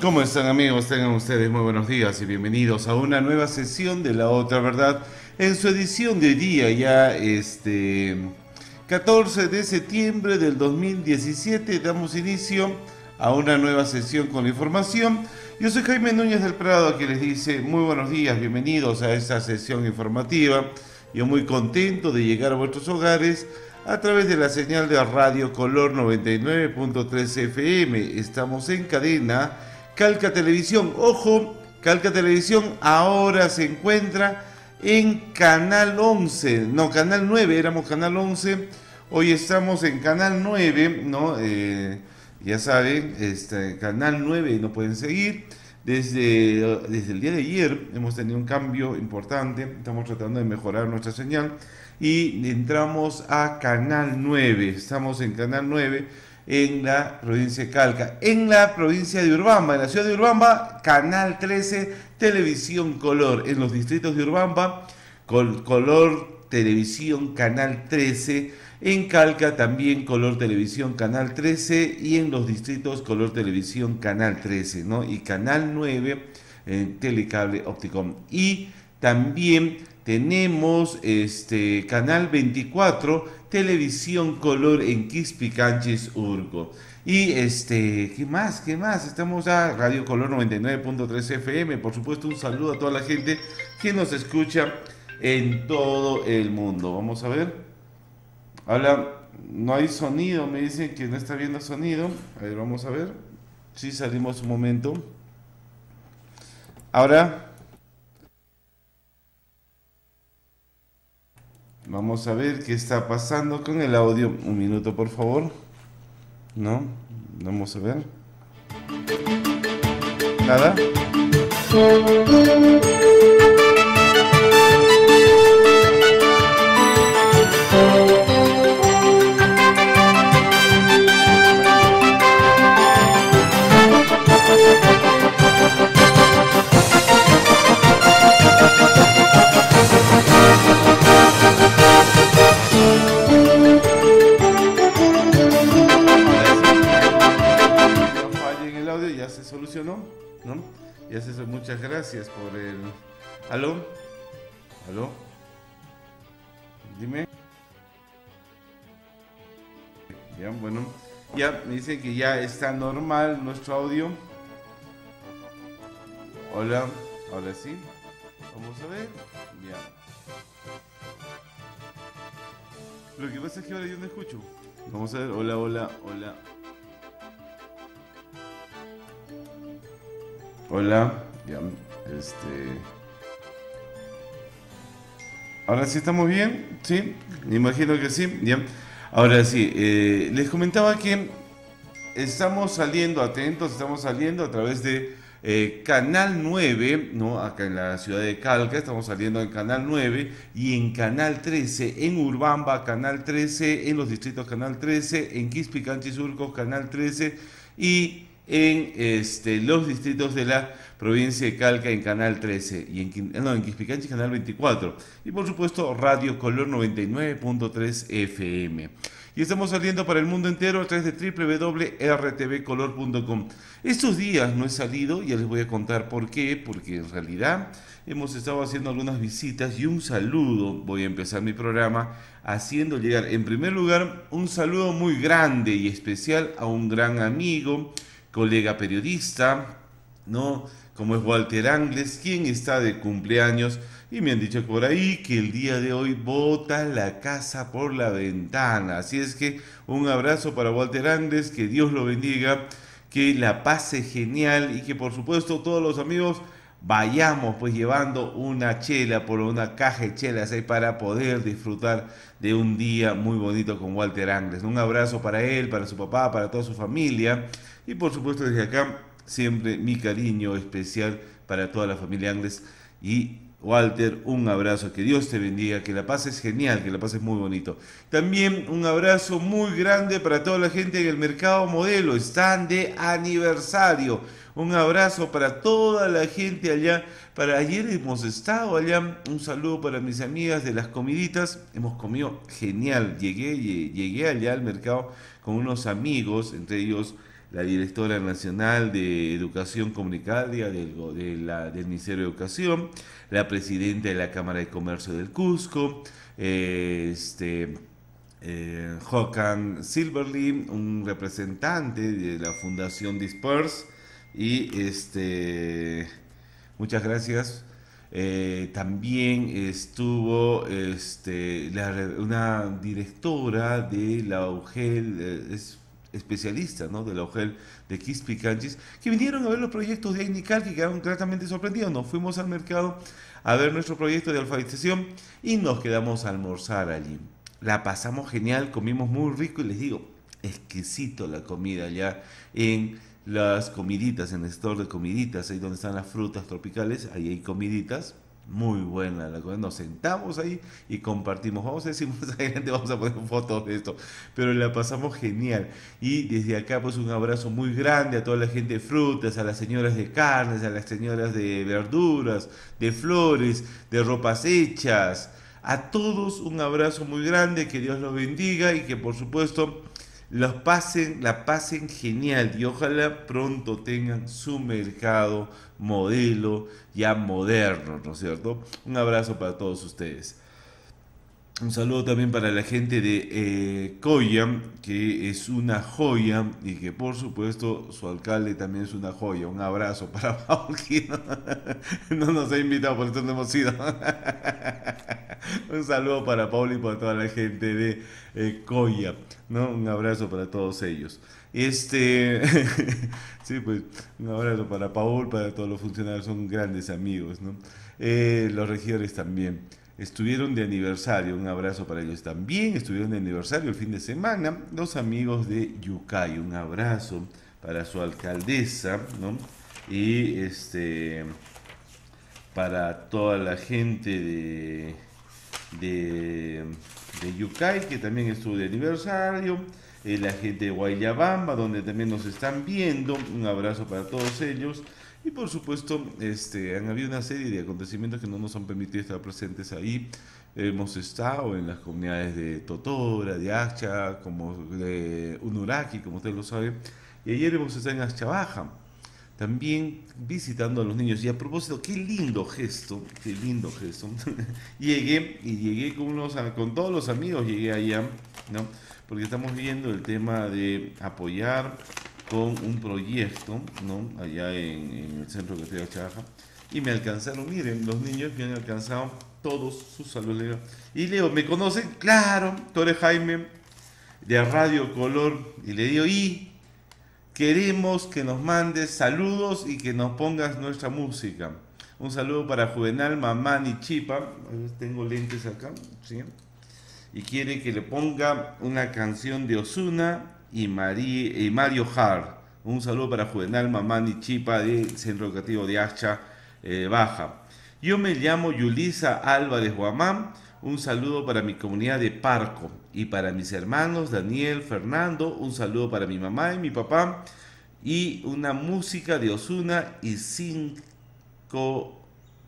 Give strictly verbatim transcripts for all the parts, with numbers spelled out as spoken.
¿Cómo están, amigos? Tengan ustedes muy buenos días y bienvenidos a una nueva sesión de La Otra Verdad. En su edición de hoy día, ya este catorce de septiembre del dos mil diecisiete, damos inicio a una nueva sesión con la información. Yo soy Jaime Núñez del Prado, que les dice muy buenos días, bienvenidos a esta sesión informativa. Yo muy contento de llegar a vuestros hogares a través de la señal de Radio Color noventa y nueve punto tres F M. Estamos en cadena Calca Televisión. Ojo, Calca Televisión ahora se encuentra en Canal once, no, Canal nueve, éramos Canal once, hoy estamos en Canal nueve, ¿no? Eh, ya saben, este, Canal nueve no pueden seguir. Desde, desde el día de ayer hemos tenido un cambio importante, estamos tratando de mejorar nuestra señal y entramos a Canal nueve, estamos en Canal nueve en la provincia de Calca. En la provincia de Urubamba, en la ciudad de Urubamba, Canal trece, Televisión Color. En los distritos de Urubamba, Col Color Televisión Canal trece. En Calca también Color Televisión Canal trece. Y en los distritos Color Televisión Canal trece, ¿no? Y Canal nueve en Telecable Opticom. Y también tenemos este Canal veinticuatro, Televisión Color en Quispicanchis, Urco. Y este, ¿qué más? ¿Qué más? Estamos a Radio Color noventa y nueve punto tres F M. Por supuesto, un saludo a toda la gente que nos escucha en todo el mundo. Vamos a ver. Hola, no hay sonido, me dicen que no está viendo sonido. A ver, vamos a ver. Sí, salimos un momento. Ahora vamos a ver qué está pasando con el audio. Un minuto, por favor. No, vamos a ver. Nada. Ya se solucionó, ¿no? Ya se muchas gracias por el... ¿Aló? ¿Aló? Dime. Ya, bueno. Ya, me dicen que ya está normal nuestro audio. Hola, ahora sí. Vamos a ver. Ya. Lo que pasa es que ahora yo no escucho. Vamos a ver. Hola, hola, hola. Hola, ya, este... Ahora sí estamos bien, ¿sí? Me imagino que sí, ya. Ahora sí, eh, les comentaba que estamos saliendo, atentos, estamos saliendo a través de eh, Canal nueve, ¿no? Acá en la ciudad de Calca, estamos saliendo en Canal nueve y en Canal trece, en Urubamba, Canal trece, en los distritos Canal trece, en Quispicanchis, Urco, Canal trece y en este, los distritos de la provincia de Calca en Canal trece y en, no, en Quispicanchis Canal veinticuatro y por supuesto Radio Color noventa y nueve punto tres F M. Y estamos saliendo para el mundo entero a través de w w w punto r t v color punto com. Estos días no he salido, ya les voy a contar por qué, porque en realidad hemos estado haciendo algunas visitas y un saludo. Voy a empezar mi programa haciendo llegar, en primer lugar, un saludo muy grande y especial a un gran amigo, colega periodista, ¿no? Como es Walter Angles, quien está de cumpleaños y me han dicho por ahí que el día de hoy bota la casa por la ventana. Así es que un abrazo para Walter Angles, que Dios lo bendiga, que la pase genial y que por supuesto todos los amigos vayamos pues llevando una chela, por una caja de chelas ahí para poder disfrutar de un día muy bonito con Walter Angles. Un abrazo para él, para su papá, para toda su familia. Y por supuesto desde acá siempre mi cariño especial para toda la familia Angles. Y Walter, un abrazo, que Dios te bendiga, que la pases genial, que la pases muy bonito. También un abrazo muy grande para toda la gente en el Mercado Modelo, están de aniversario. Un abrazo para toda la gente allá. Para ayer hemos estado allá. Un saludo para mis amigas de las comiditas. Hemos comido genial. Llegué, llegué allá al mercado con unos amigos, entre ellos la directora nacional de Educación Comunitaria del, go- de la- del Ministerio de Educación, la presidenta de la Cámara de Comercio del Cusco, eh, este, eh, Håkan Silverly, un representante de la Fundación Disperse, y este, muchas gracias. Eh, también estuvo este, la re- una directora de la UGEL, eh, es especialista, ¿no? De la UGEL de Quispicanchis, que vinieron a ver los proyectos de Agnical, que quedaron gratamente sorprendidos. Nos fuimos al mercado a ver nuestro proyecto de alfabetización y nos quedamos a almorzar allí. La pasamos genial, comimos muy rico y les digo, exquisito la comida allá en las comiditas, en el store de comiditas, ahí donde están las frutas tropicales, ahí hay comiditas. Muy buena la comida, nos sentamos ahí y compartimos. Vamos a decir más adelante, vamos a poner fotos de esto, pero la pasamos genial. Y desde acá, pues un abrazo muy grande a toda la gente de frutas, a las señoras de carnes, a las señoras de verduras, de flores, de ropas hechas. A todos un abrazo muy grande, que Dios los bendiga y que por supuesto los pasen, la pasen genial y ojalá pronto tengan su mercado modelo ya moderno, ¿no es cierto? Un abrazo para todos ustedes. Un saludo también para la gente de eh, Coya, que es una joya y que por supuesto su alcalde también es una joya. Un abrazo para Paul, que no, no nos ha invitado, por eso no hemos ido. Un saludo para Paul y para toda la gente de eh, Coya, ¿no? Un abrazo para todos ellos. Este, sí, pues, un abrazo para Paul, para todos los funcionarios, son grandes amigos, ¿no? Eh, los regidores también. Estuvieron de aniversario, un abrazo para ellos también. Estuvieron de aniversario el fin de semana los amigos de Yucay, un abrazo para su alcaldesa, ¿no? Y este para toda la gente de, de, de Yucay, que también estuvo de aniversario, eh, la gente de Guayabamba, donde también nos están viendo, un abrazo para todos ellos. Y por supuesto, este, han habido una serie de acontecimientos que no nos han permitido estar presentes ahí. Hemos estado en las comunidades de Totora, de Acha, como de Unuraki, como ustedes lo saben. Y ayer hemos estado en Achabaja, también visitando a los niños. Y a propósito, qué lindo gesto, qué lindo gesto. Llegué y llegué con, unos, con todos los amigos, llegué allá, ¿no? Porque estamos viendo el tema de apoyar con un proyecto, ¿no? Allá en, en el centro que estoy de Chaja, y me alcanzaron, miren, los niños me han alcanzado todos sus saludos. Le digo, y Leo, ¿me conocen? Claro, Tore Jaime, de Radio Color, y le digo, y queremos que nos mandes saludos y que nos pongas nuestra música. Un saludo para Juvenal Mamani Chipa, tengo lentes acá, ¿sí? Y quiere que le ponga una canción de Ozuna y, Marie, y Mario Har. Un saludo para Juvenal Mamani Chipa del Centro Educativo de Acha eh, Baja. Yo me llamo Yulisa Álvarez Guamán. Un saludo para mi comunidad de Parco y para mis hermanos Daniel, Fernando. Un saludo para mi mamá y mi papá. Y una música de Ozuna y cinco,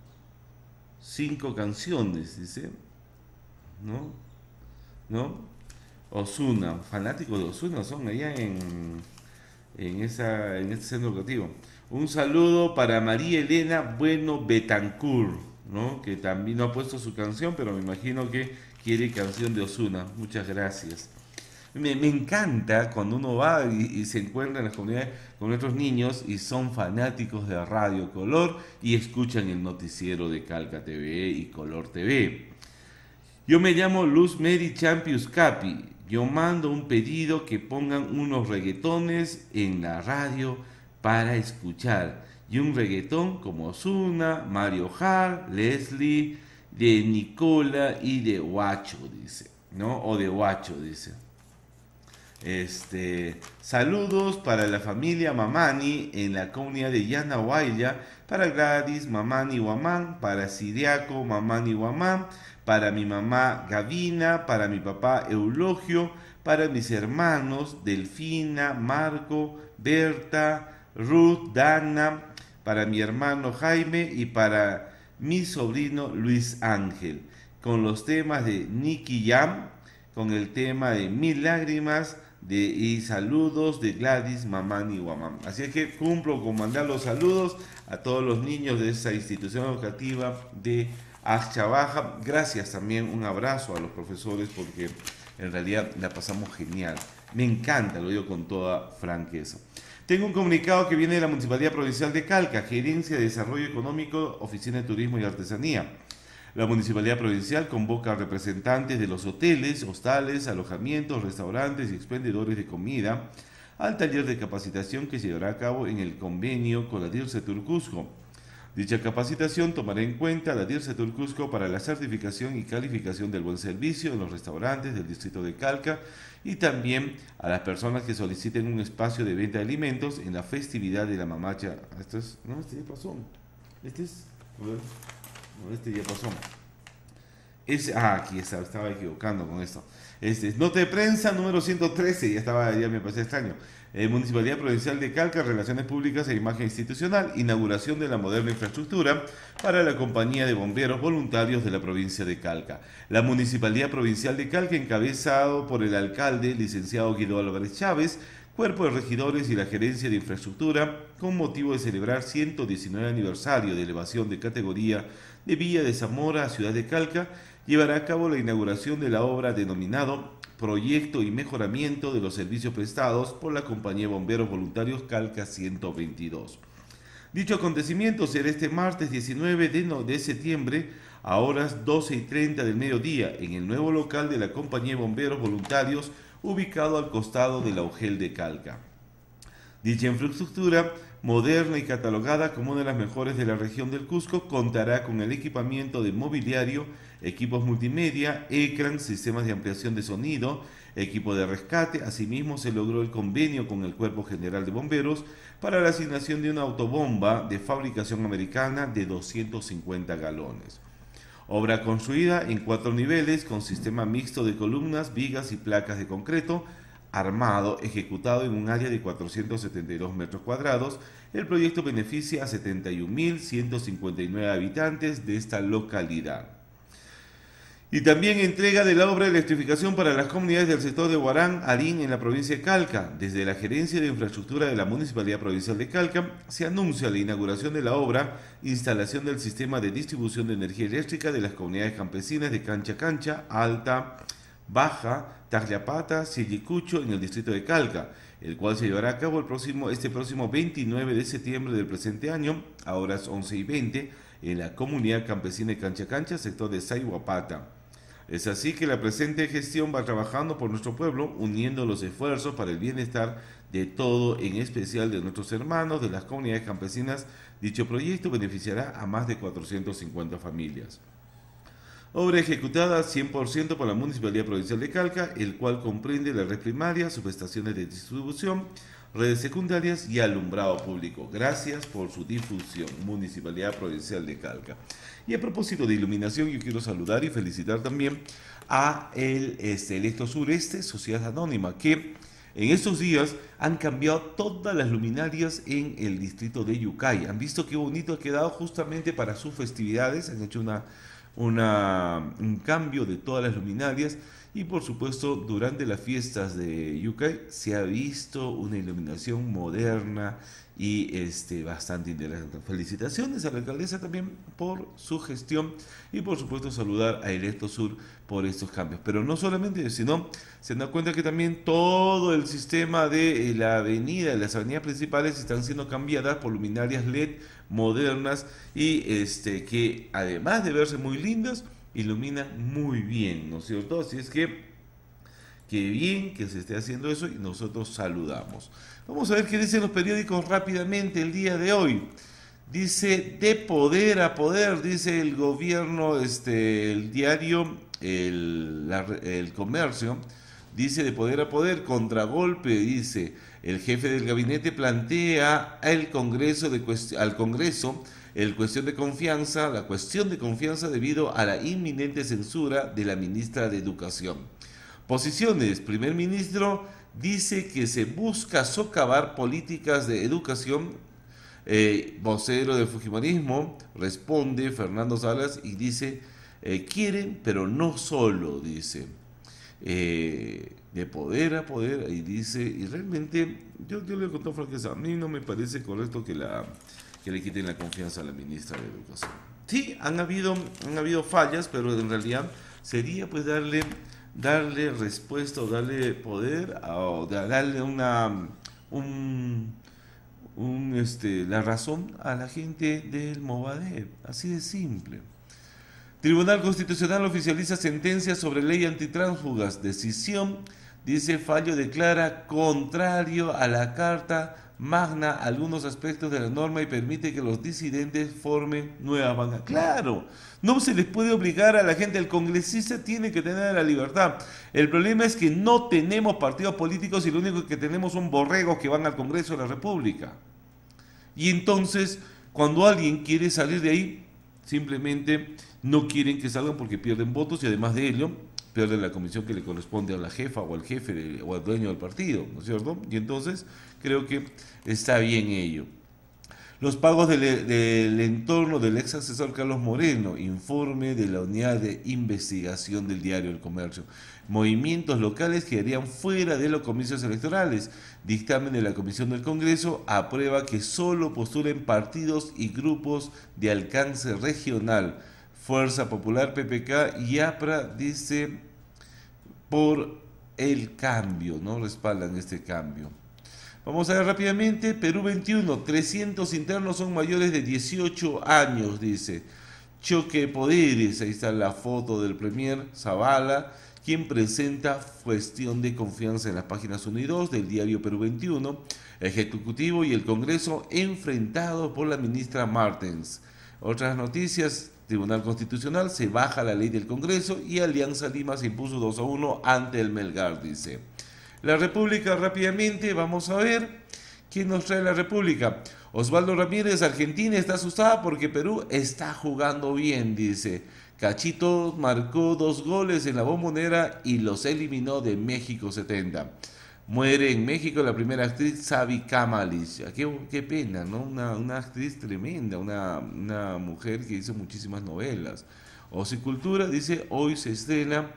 cinco canciones, dice. ¿No? ¿No? Ozuna, fanáticos de Ozuna son allá en, en, esa, en este centro educativo. Un saludo para María Elena Bueno Betancourt, ¿no? Que también no ha puesto su canción, pero me imagino que quiere canción de Ozuna. Muchas gracias. Me, me encanta cuando uno va y, y se encuentra en las comunidades con otros niños y son fanáticos de Radio Color y escuchan el noticiero de Calca T V y Color T V. Yo me llamo Luz Mary Champius Capi. Yo mando un pedido que pongan unos reggaetones en la radio para escuchar. Y un reggaetón como Ozuna, Mario Har, Leslie, de Nicola y de Huacho, dice. ¿No? O de Huacho, dice. Este, saludos para la familia Mamani en la comunidad de Yanahuayla, para Gladys, Mamani Guamán, para Siriaco, Mamani Guamán, para mi mamá Gavina, para mi papá Eulogio, para mis hermanos Delfina, Marco, Berta, Ruth, Dana, para mi hermano Jaime y para mi sobrino Luis Ángel, con los temas de Nicky Jam, con el tema de Mil Lágrimas, de, y saludos de Gladys Mamani Guamán. Así es que cumplo con mandar los saludos a todos los niños de esa institución educativa de Achta Baja. Gracias también, un abrazo a los profesores porque en realidad la pasamos genial. Me encanta, lo digo con toda franqueza. Tengo un comunicado que viene de la Municipalidad Provincial de Calca, Gerencia de Desarrollo Económico, Oficina de Turismo y Artesanía. La Municipalidad Provincial convoca a representantes de los hoteles, hostales, alojamientos, restaurantes y expendedores de comida al taller de capacitación que se llevará a cabo en el convenio con la DIRCETUR Cusco. Dicha capacitación tomará en cuenta la DIRCETUR Cusco para la certificación y calificación del buen servicio en los restaurantes del distrito de Calca y también a las personas que soliciten un espacio de venta de alimentos en la festividad de la mamacha. Esto es, no, este ya pasó. Este es, no, este ya pasó. Es, ah, aquí está, estaba equivocando con esto. Este es nota de prensa número ciento trece, ya estaba, ya me pasé extraño. Eh, Municipalidad Provincial de Calca, Relaciones Públicas e Imagen Institucional, inauguración de la moderna infraestructura para la Compañía de Bomberos Voluntarios de la provincia de Calca. La Municipalidad Provincial de Calca, encabezado por el alcalde, licenciado Guido Álvarez Chávez, Cuerpo de Regidores y la Gerencia de Infraestructura, con motivo de celebrar ciento diecinueve aniversario de elevación de categoría de Villa de Zamora a Ciudad de Calca, llevará a cabo la inauguración de la obra denominado Proyecto y Mejoramiento de los Servicios Prestados por la Compañía de Bomberos Voluntarios Calca ciento veintidós. Dicho acontecimiento será este martes diecinueve de septiembre a horas doce y treinta del mediodía en el nuevo local de la Compañía de Bomberos Voluntarios ubicado al costado de la Ugel de Calca. Dicha infraestructura, moderna y catalogada como una de las mejores de la región del Cusco, contará con el equipamiento de mobiliario, equipos multimedia, ecran, sistemas de ampliación de sonido, equipo de rescate. Asimismo, se logró el convenio con el Cuerpo General de Bomberos para la asignación de una autobomba de fabricación americana de doscientos cincuenta galones. Obra construida en cuatro niveles con sistema mixto de columnas, vigas y placas de concreto, armado, ejecutado en un área de cuatrocientos setenta y dos metros cuadrados. El proyecto beneficia a setenta y un mil ciento cincuenta y nueve habitantes de esta localidad. Y también entrega de la obra de electrificación para las comunidades del sector de Huarán, Arín, en la provincia de Calca. Desde la Gerencia de Infraestructura de la Municipalidad Provincial de Calca se anuncia la inauguración de la obra, instalación del sistema de distribución de energía eléctrica de las comunidades campesinas de Cancha Cancha, Alta, Baja, Tagliapata, Sillicucho, en el distrito de Calca, el cual se llevará a cabo el próximo, este próximo veintinueve de septiembre del presente año, a horas once y veinte, en la comunidad campesina de Cancha Cancha, sector de Sayhuapata. Es así que la presente gestión va trabajando por nuestro pueblo, uniendo los esfuerzos para el bienestar de todo, en especial de nuestros hermanos de las comunidades campesinas. Dicho proyecto beneficiará a más de cuatrocientas cincuenta familias. Obra ejecutada cien por ciento por la Municipalidad Provincial de Calca, el cual comprende la red primaria, subestaciones de distribución, redes secundarias y alumbrado público. Gracias por su difusión, Municipalidad Provincial de Calca. Y a propósito de iluminación, yo quiero saludar y felicitar también a el este, Electrosureste Sociedad Anónima, que en estos días han cambiado todas las luminarias en el distrito de Yucay. Han visto qué bonito ha quedado justamente para sus festividades, han hecho una... Una, un cambio de todas las luminarias y por supuesto durante las fiestas de Yucay se ha visto una iluminación moderna y este, bastante interesante. Felicitaciones a la alcaldesa también por su gestión y por supuesto saludar a Electrosur por estos cambios. Pero no solamente, sino se dan cuenta que también todo el sistema de la avenida, las avenidas principales están siendo cambiadas por luminarias L E D modernas y este, que además de verse muy lindas, iluminan muy bien, ¿no es cierto? Así es que qué bien que se esté haciendo eso y nosotros saludamos. Vamos a ver qué dicen los periódicos rápidamente el día de hoy. Dice, de poder a poder, dice el gobierno, este, el diario, el, la, el comercio, dice de poder a poder, contragolpe, dice, el jefe del gabinete plantea al Congreso, de al Congreso el cuestión de confianza, la cuestión de confianza debido a la inminente censura de la ministra de Educación. Posiciones, primer ministro dice que se busca socavar políticas de educación. Eh, vocero del fujimorismo responde Fernando Salas y dice, eh, quieren pero no solo, dice. Eh, de poder a poder, y dice, y realmente, yo, yo le conté a franqueza, a mí no me parece correcto que, la, que le quiten la confianza a la ministra de Educación. Sí, han habido, han habido fallas, pero en realidad sería pues darle, darle respuesta o darle poder, a, o darle una, un, un, este, la razón a la gente del Movadef, así de simple. Tribunal Constitucional oficializa sentencia sobre ley antitránsfugas. Decisión, dice, fallo declara contrario a la Carta Magna algunos aspectos de la norma y permite que los disidentes formen nuevas bancas. Claro, no se les puede obligar a la gente, el congresista tiene que tener la libertad. El problema es que no tenemos partidos políticos y lo único que tenemos son borregos que van al Congreso de la República. Y entonces, cuando alguien quiere salir de ahí, simplemente no quieren que salgan porque pierden votos y además de ello pierden la comisión que le corresponde a la jefa o al jefe de, o al dueño del partido, ¿no es cierto? Y entonces creo que está bien ello. Los pagos del, del entorno del ex asesor Carlos Moreno, informe de la unidad de investigación del diario El Comercio. Movimientos locales quedarían fuera de los comicios electorales. Dictamen de la Comisión del Congreso aprueba que solo postulen partidos y grupos de alcance regional. Fuerza Popular, P P K y APRA, dice, por el cambio, ¿no? Respaldan este cambio. Vamos a ver rápidamente, Perú veintiuno, trescientos internos son mayores de dieciocho años, dice. Choque de poderes, ahí está la foto del premier Zavala, quien presenta cuestión de confianza en las páginas uno y dos del diario Perú veintiuno, Ejecutivo y el Congreso enfrentados por la ministra Martens. Otras noticias, Tribunal Constitucional se baja la ley del Congreso y Alianza Lima se impuso dos a uno ante el Melgar, dice. La República rápidamente, vamos a ver qué nos trae la República. Osvaldo Ramírez, Argentina está asustada porque Perú está jugando bien, dice. Cachito marcó dos goles en la Bombonera y los eliminó de México setenta. Muere en México la primera actriz Sabi Kamalich. Qué, qué pena, ¿no? Una, una actriz tremenda, una, una mujer que hizo muchísimas novelas. Ocicultura dice, hoy se estrena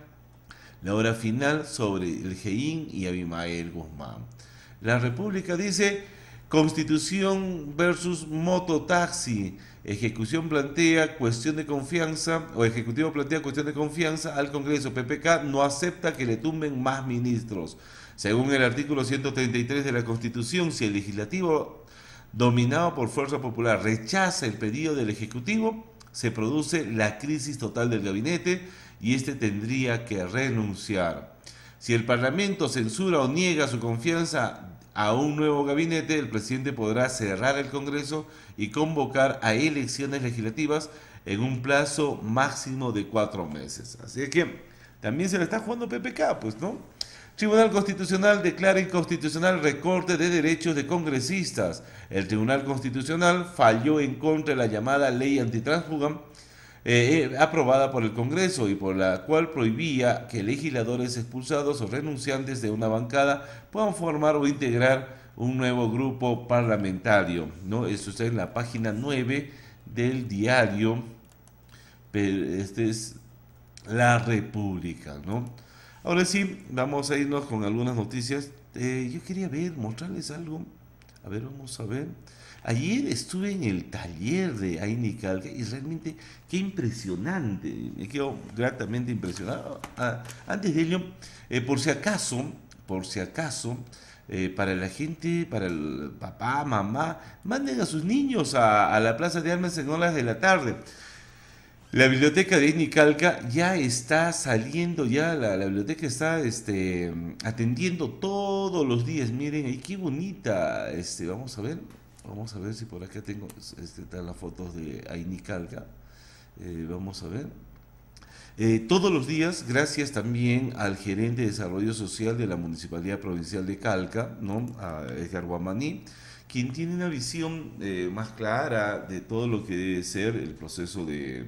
la hora final sobre el Geín y Abimael Guzmán. La República dice, Constitución versus mototaxi. Ejecución plantea cuestión de confianza, o Ejecutivo plantea cuestión de confianza al Congreso. P P K no acepta que le tumben más ministros. Según el artículo ciento treinta y tres de la Constitución, si el Legislativo, dominado por Fuerza Popular, rechaza el pedido del Ejecutivo, se produce la crisis total del gabinete y este tendría que renunciar. Si el Parlamento censura o niega su confianza a un nuevo gabinete, el presidente podrá cerrar el Congreso y convocar a elecciones legislativas en un plazo máximo de cuatro meses. Así que también se le está jugando P P K, pues, ¿no? Tribunal Constitucional declara inconstitucional recorte de derechos de congresistas. El Tribunal Constitucional falló en contra de la llamada ley antitránsfuga eh, eh, aprobada por el Congreso y por la cual prohibía que legisladores expulsados o renunciantes de una bancada puedan formar o integrar un nuevo grupo parlamentario, ¿no? Esto está en la página nueve del diario, pero este es La República, ¿no? Ahora sí, vamos a irnos con algunas noticias. Eh, yo quería ver, mostrarles algo. A ver, vamos a ver. Ayer estuve en el taller de Aini Calca y realmente qué impresionante. Me quedo gratamente impresionado. Ah, antes de ello, eh, por si acaso, por si acaso, eh, para la gente, para el papá, mamá, manden a sus niños a, a la Plaza de Armas en horas de la tarde. La biblioteca de Aini Calca ya está saliendo, ya la, la biblioteca está este, atendiendo todos los días. Miren, ahí qué bonita. Este, vamos a ver, vamos a ver si por acá tengo este, están las fotos de Aini Calca. Eh, vamos a ver. Eh, todos los días, gracias también al gerente de Desarrollo Social de la Municipalidad Provincial de Calca, ¿no? A Edgar Guamaní, quien tiene una visión eh, más clara de todo lo que debe ser el proceso de,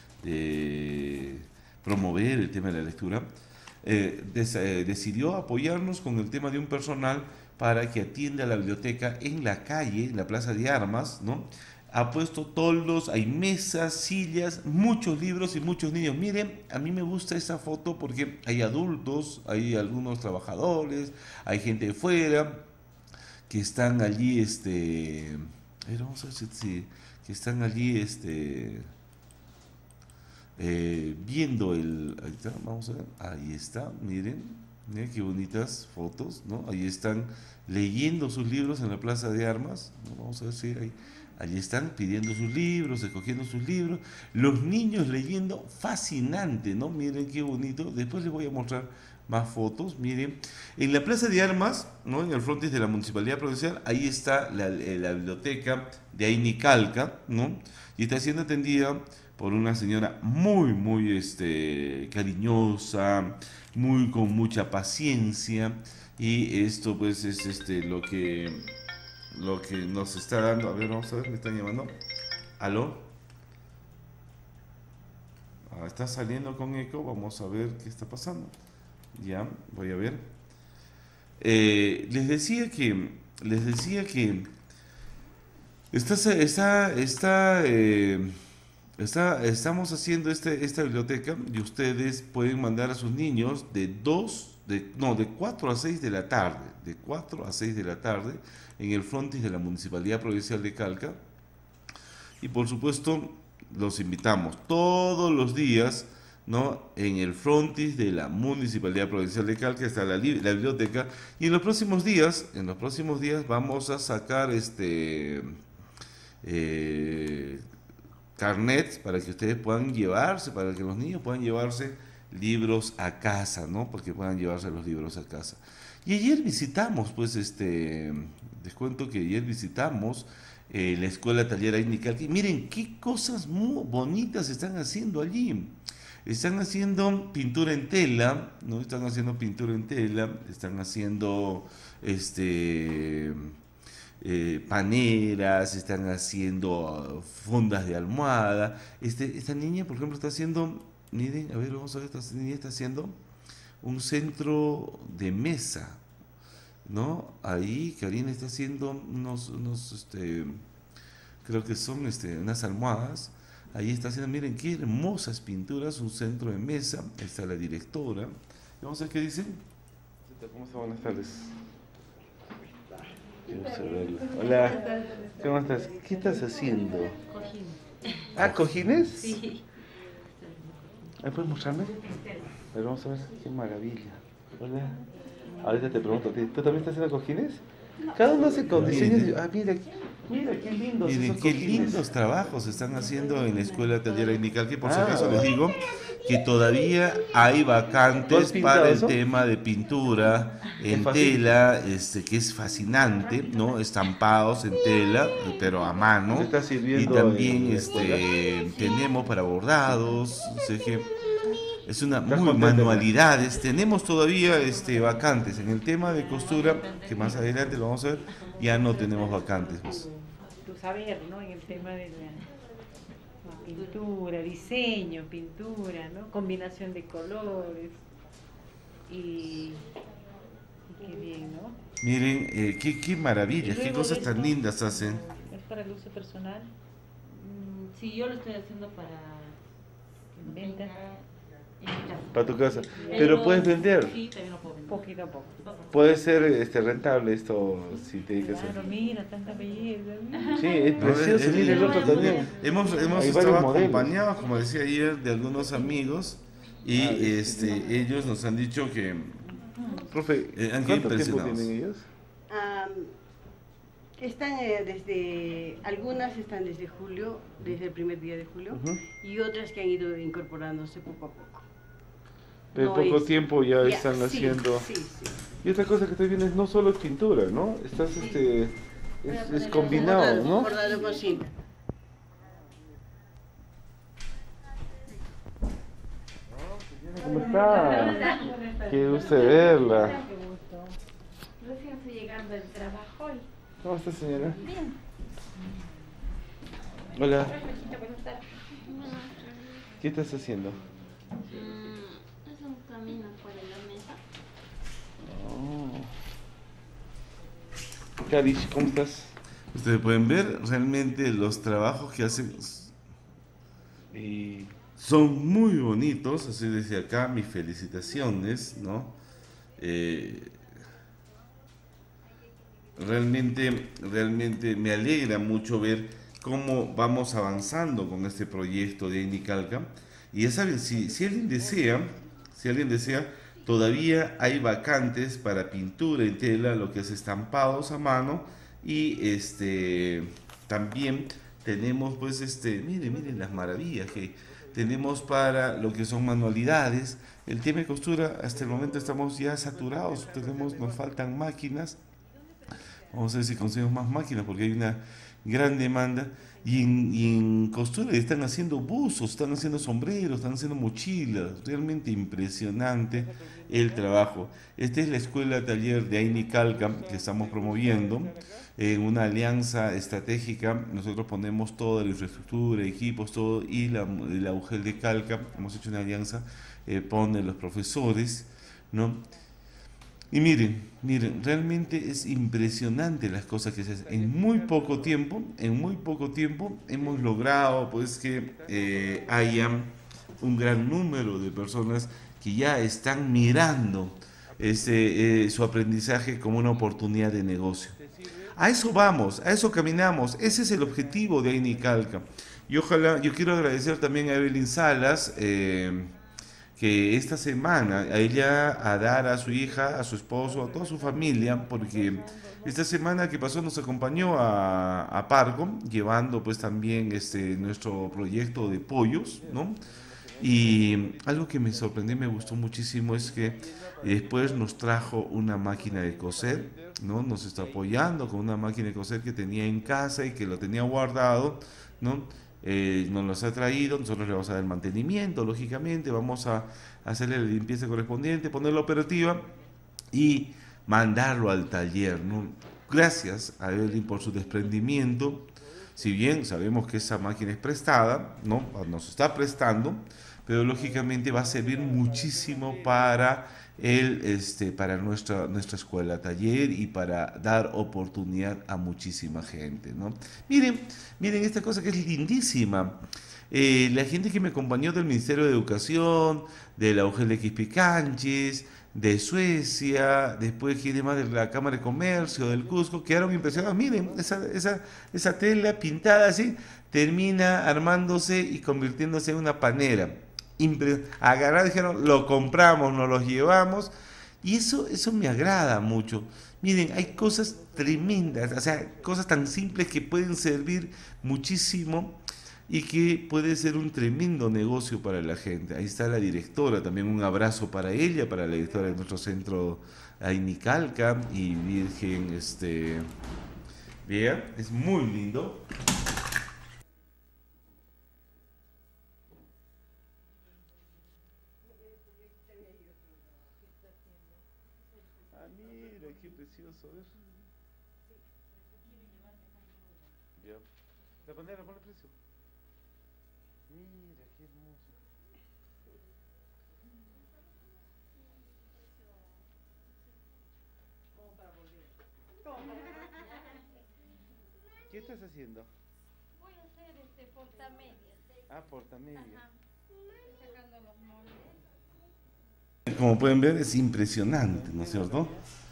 de promover el tema de la lectura, eh, des, eh, decidió apoyarnos con el tema de un personal para que atienda la biblioteca en la calle, en la Plaza de Armas, ¿no? ha puesto toldos, hay mesas, sillas, muchos libros y muchos niños. Miren, a mí me gusta esa foto porque hay adultos, hay algunos trabajadores, hay gente de fuera que están allí, este, a ver, vamos a ver si, si- que están allí, este, eh, viendo el, ahí está, vamos a ver, ahí está, miren, miren qué bonitas fotos, ¿no? Ahí están leyendo sus libros en la Plaza de Armas, ¿no? Vamos a ver si ahí, allí están pidiendo sus libros, escogiendo sus libros, los niños leyendo, fascinante, ¿no? Miren qué bonito, después les voy a mostrar más fotos, miren, en la Plaza de Armas, ¿no? En el frontis de la Municipalidad Provincial, ahí está la, eh, la biblioteca de Ainicalca, ¿no? Y está siendo atendida por una señora muy, muy este, cariñosa, muy con mucha paciencia, y esto pues es este, lo que, lo que nos está dando. A ver, vamos a ver, me están llamando. ¿Aló? Ah, está saliendo con eco, vamos a ver qué está pasando. Ya, voy a ver. Eh, les decía que, les decía que Está, está, está, eh, está- estamos haciendo este, esta biblioteca y ustedes pueden mandar a sus niños de dos, de, no, de cuatro a seis de la tarde, de cuatro a seis de la tarde en el frontis de la Municipalidad Provincial de Calca. Y por supuesto, los invitamos todos los días, ¿no? En el frontis de la Municipalidad Provincial de Calca está la, li- la biblioteca. Y en los próximos días, en los próximos días vamos a sacar este eh, carnets para que ustedes puedan llevarse, para que los niños puedan llevarse libros a casa, ¿no? Porque puedan llevarse los libros a casa. Y ayer visitamos, pues, este, les cuento que ayer visitamos eh, la Escuela Taller Ainical. Miren qué cosas muy bonitas están haciendo allí. Están haciendo pintura en tela, ¿no? Están haciendo pintura en tela, están haciendo este eh, paneras, están haciendo uh, fundas de almohada. Este, esta niña, por ejemplo, está haciendo, miren, a ver, vamos a ver, esta niña está haciendo un centro de mesa, ¿no? Ahí Karina está haciendo unos, unos este, creo que son este, unas almohadas. Ahí está haciendo, miren qué hermosas pinturas, un centro de mesa. Ahí está la directora. Vamos a ver qué dice. ¿Cómo está? Buenas tardes. Vamos a verlo. Hola, ¿cómo estás? ¿Qué estás haciendo? Cojines. Ah, ¿cojines? Sí. ¿Me puedes mostrarme? A ver, vamos a ver, qué maravilla. Hola. Ahorita te pregunto, ¿tú también estás haciendo cojines? Cada uno hace con diseños. Ah, mira, mira qué lindos. Miren, qué lindos trabajos están haciendo en la Escuela Taller Ainical, que por si Ah, acaso les bueno. digo que todavía hay ¿Tú has vacantes pintado para el eso? tema de pintura en fácil? tela, este, que es fascinante, ¿no? Estampados en tela, pero a mano. ¿Te está Y sirviendo también en la este, tenemos para bordados, o sea que es una ¿Estás muy contenta? manualidades. Tenemos todavía este, vacantes en el tema de costura, que más adelante lo vamos a ver, ya no tenemos vacantes. Pues. Tu saber, ¿no? En el tema de la pintura, diseño, pintura, ¿no? Combinación de colores. Y, y qué bien, ¿no? Miren, eh, qué, qué maravillas, qué Luego cosas de tan esto, lindas hacen. ¿Es para el uso personal? Mm, Sí, yo lo estoy haciendo para ¿En venta? en mi casa. Para tu casa. Pero puedes vender. Sí, también lo puedo vender. Poquito a poco. Puede ser este, rentable esto si te dedicas a Claro, mira, tanta belleza. Sí, es No, precioso. es- Mira el otro también. Hemos, hemos Hay estado varios modelos. acompañados, como decía ayer, de algunos amigos y Ah, sí. este, ellos nos han dicho que Profe, Eh, han quedado ¿cuánto tiempo impresionados. tienen ellos? Am, están eh, desde, algunas están desde julio, desde el primer día de julio, Ujú. y otras que han ido incorporándose poco a poco. Pero No poco es- tiempo ya, ya, están sí, haciendo. Sí, sí. Y otra cosa que estoy viendo es no solo es pintura, ¿no? Estás este es, es combinado, Bordado, ¿no? bordado con cinta. ¿Cómo está? Qué gusto verla. Recién estoy llegando del trabajo hoy. ¿Cómo está, señora? Bien. Hola, Perfecto, buenas tardes. ¿qué estás haciendo? Mm, es un camino por la mesa. Oh. Karish, ¿cómo estás? Ustedes pueden ver realmente los trabajos que hacen Y son muy bonitos, así desde acá mis felicitaciones, ¿no? Eh, realmente, realmente me alegra mucho ver cómo vamos avanzando con este proyecto de Enicalca. Y ya saben, si, si alguien desea, si alguien desea, todavía hay vacantes para pintura en tela, lo que es estampados a mano y este también tenemos pues este, miren, miren las maravillas que tenemos para lo que son manualidades. El tema de costura hasta el momento estamos ya saturados, tenemos, nos faltan máquinas. Vamos a ver si conseguimos más máquinas porque hay una gran demanda. Y en, y en costura están haciendo buzos, están haciendo sombreros, están haciendo mochilas. Realmente impresionante el trabajo. Esta es la escuela taller de Ainicalca que estamos promoviendo. En una alianza estratégica, nosotros ponemos toda la infraestructura, equipos, todo, y la, la U G E L de Calca, hemos hecho una alianza, eh, pone los profesores, ¿no? Y miren, miren, realmente es impresionante las cosas que se hacen. En muy poco tiempo, en muy poco tiempo hemos logrado pues que eh, haya un gran número de personas que ya están mirando ese, eh, su aprendizaje como una oportunidad de negocio. A eso vamos, a eso caminamos, ese es el objetivo de Ainicalca. Y ojalá, yo quiero agradecer también a Evelyn Salas, eh, que esta semana a ella, a Dara, a su hija, a su esposo, a toda su familia, porque esta semana que pasó nos acompañó a, a Parco, llevando pues también este, nuestro proyecto de pollos, ¿no? Y algo que me sorprendió y me gustó muchísimo es que después nos trajo una máquina de coser, ¿no? Nos está apoyando con una máquina de coser que tenía en casa y que lo tenía guardado, ¿no? Eh, nos los ha traído, nosotros le vamos a dar el mantenimiento, lógicamente, vamos a hacerle la limpieza correspondiente, ponerla operativa y mandarlo al taller, ¿no? Gracias a Evelyn por su desprendimiento, si bien sabemos que esa máquina es prestada, ¿no? Nos está prestando, pero lógicamente va a servir muchísimo para el, este, para nuestra, nuestra escuela taller y para dar oportunidad a muchísima gente, ¿no? Miren, miren esta cosa que es lindísima. Eh, la gente que me acompañó del Ministerio de Educación, de la U G E L X Picanches, de Suecia, después gente más de la Cámara de Comercio, del Cusco, quedaron impresionados. Miren, esa, esa, esa tela pintada así termina armándose y convirtiéndose en una panera. Impre agarrar, dijeron, lo compramos, nos los llevamos, y eso, eso me agrada mucho. Miren, hay cosas tremendas, o sea, cosas tan simples que pueden servir muchísimo y que puede ser un tremendo negocio para la gente. Ahí está la directora, también un abrazo para ella, para la directora de nuestro centro Ainicalca y Virgen, este, vean, es muy lindo. Ah, mira, qué precioso, ¿ves? Ya. La panera, ponle precio. Mira, qué hermoso. ¿Qué estás haciendo? Voy a hacer este portamedias. Ah, portamedias. Ajá. Estoy sacando los moldes. Como pueden ver, es impresionante, ¿no es cierto?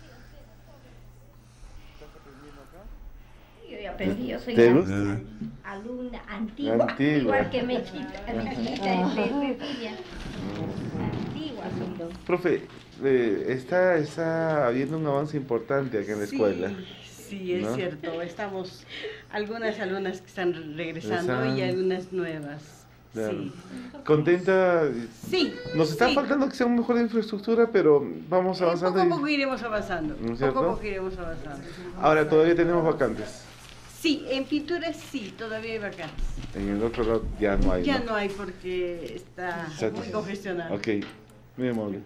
Yo ya aprendí, yo soy ¿Te una gusta? alumna antigua, Antigua. igual que Mechita, Mechita de Cecilia. Antigua soy yo. Profe, eh, está, está habiendo un avance importante acá en la Sí, escuela. sí, es ¿no? cierto. Estamos algunas alumnas que están regresando Regresando. y algunas nuevas. Claro. Sí. ¿Contenta? Sí. Nos está sí. faltando que sea una mejor infraestructura, pero vamos Eh, avanzando. poco a y- poco iremos avanzando. ¿No es Poco a cierto? poco iremos avanzando. Ahora todavía tenemos vacantes. Sí, en pintura sí, todavía hay vacantes. En el otro lado ya no hay. Ya no hay porque está Exacto. muy congestionado. Ok, muy amable.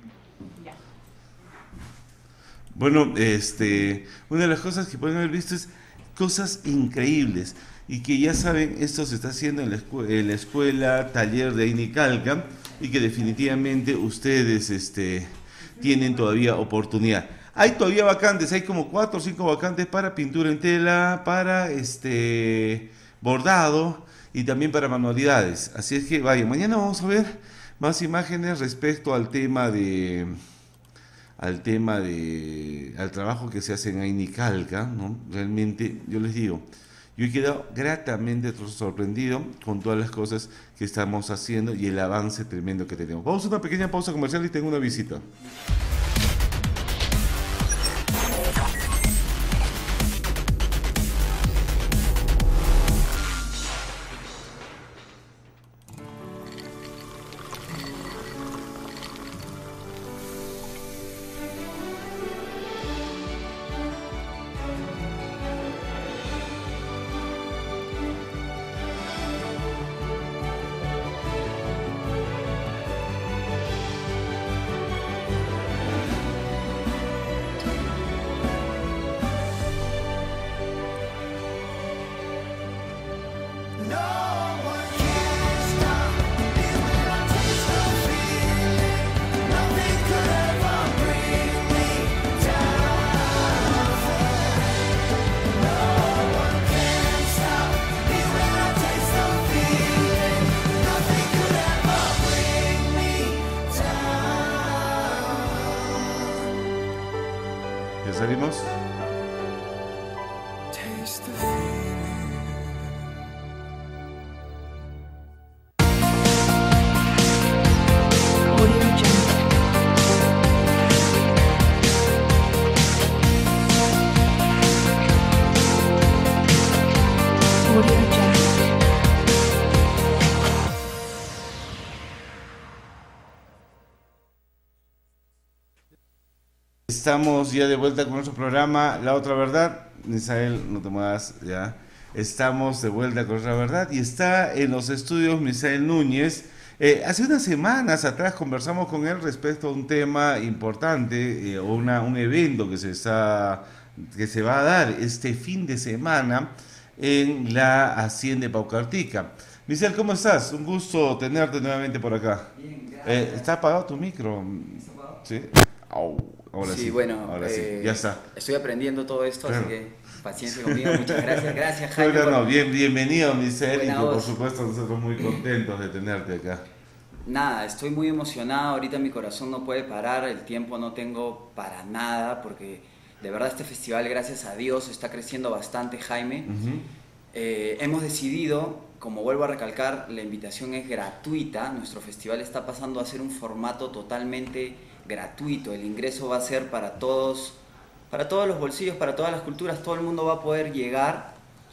Bueno, este, una de las cosas que pueden haber visto es cosas increíbles y que ya saben, esto se está haciendo en la, escu en la escuela taller de Ainicalca y que definitivamente ustedes este, tienen todavía oportunidad. Hay todavía vacantes, hay como cuatro o cinco vacantes para pintura en tela, para este bordado y también para manualidades. Así es que vaya, mañana vamos a ver más imágenes respecto al tema de al tema de al trabajo que se hace en Ainicalca, ¿no? Realmente, yo les digo, yo he quedado gratamente sorprendido con todas las cosas que estamos haciendo y el avance tremendo que tenemos. Vamos a una pequeña pausa comercial y tengo una visita. ¿Ya salimos? Estamos ya de vuelta con nuestro programa La Otra Verdad. Misael, no te muevas, ya. Estamos de vuelta con Otra Verdad y está en los estudios Misael Núñez. Eh, hace unas semanas atrás conversamos con él respecto a un tema importante, eh, una, un evento que se, está, que se va a dar este fin de semana en la Hacienda de Paucartica. Misael, ¿cómo estás? Un gusto tenerte nuevamente por acá. Bien, gracias. Eh, ¿Está apagado tu micro? ¿Está apagado? Sí. Au. Ahora sí, sí, bueno, ahora eh, sí, ya está. Estoy aprendiendo todo esto, Claro. así que paciencia conmigo. Muchas gracias, gracias Jaime. No, no, no, por- bien, bienvenido, Misael, y Buena por voz. supuesto nosotros muy contentos de tenerte acá. Nada, estoy muy emocionado, ahorita mi corazón no puede parar, el tiempo no tengo para nada, porque de verdad este festival, gracias a Dios, está creciendo bastante, Jaime. Ujú. Eh, hemos decidido, como vuelvo a recalcar, la invitación es gratuita, nuestro festival está pasando a ser un formato totalmente gratuito, el ingreso va a ser para todos, para todos los bolsillos, para todas las culturas, todo el mundo va a poder llegar,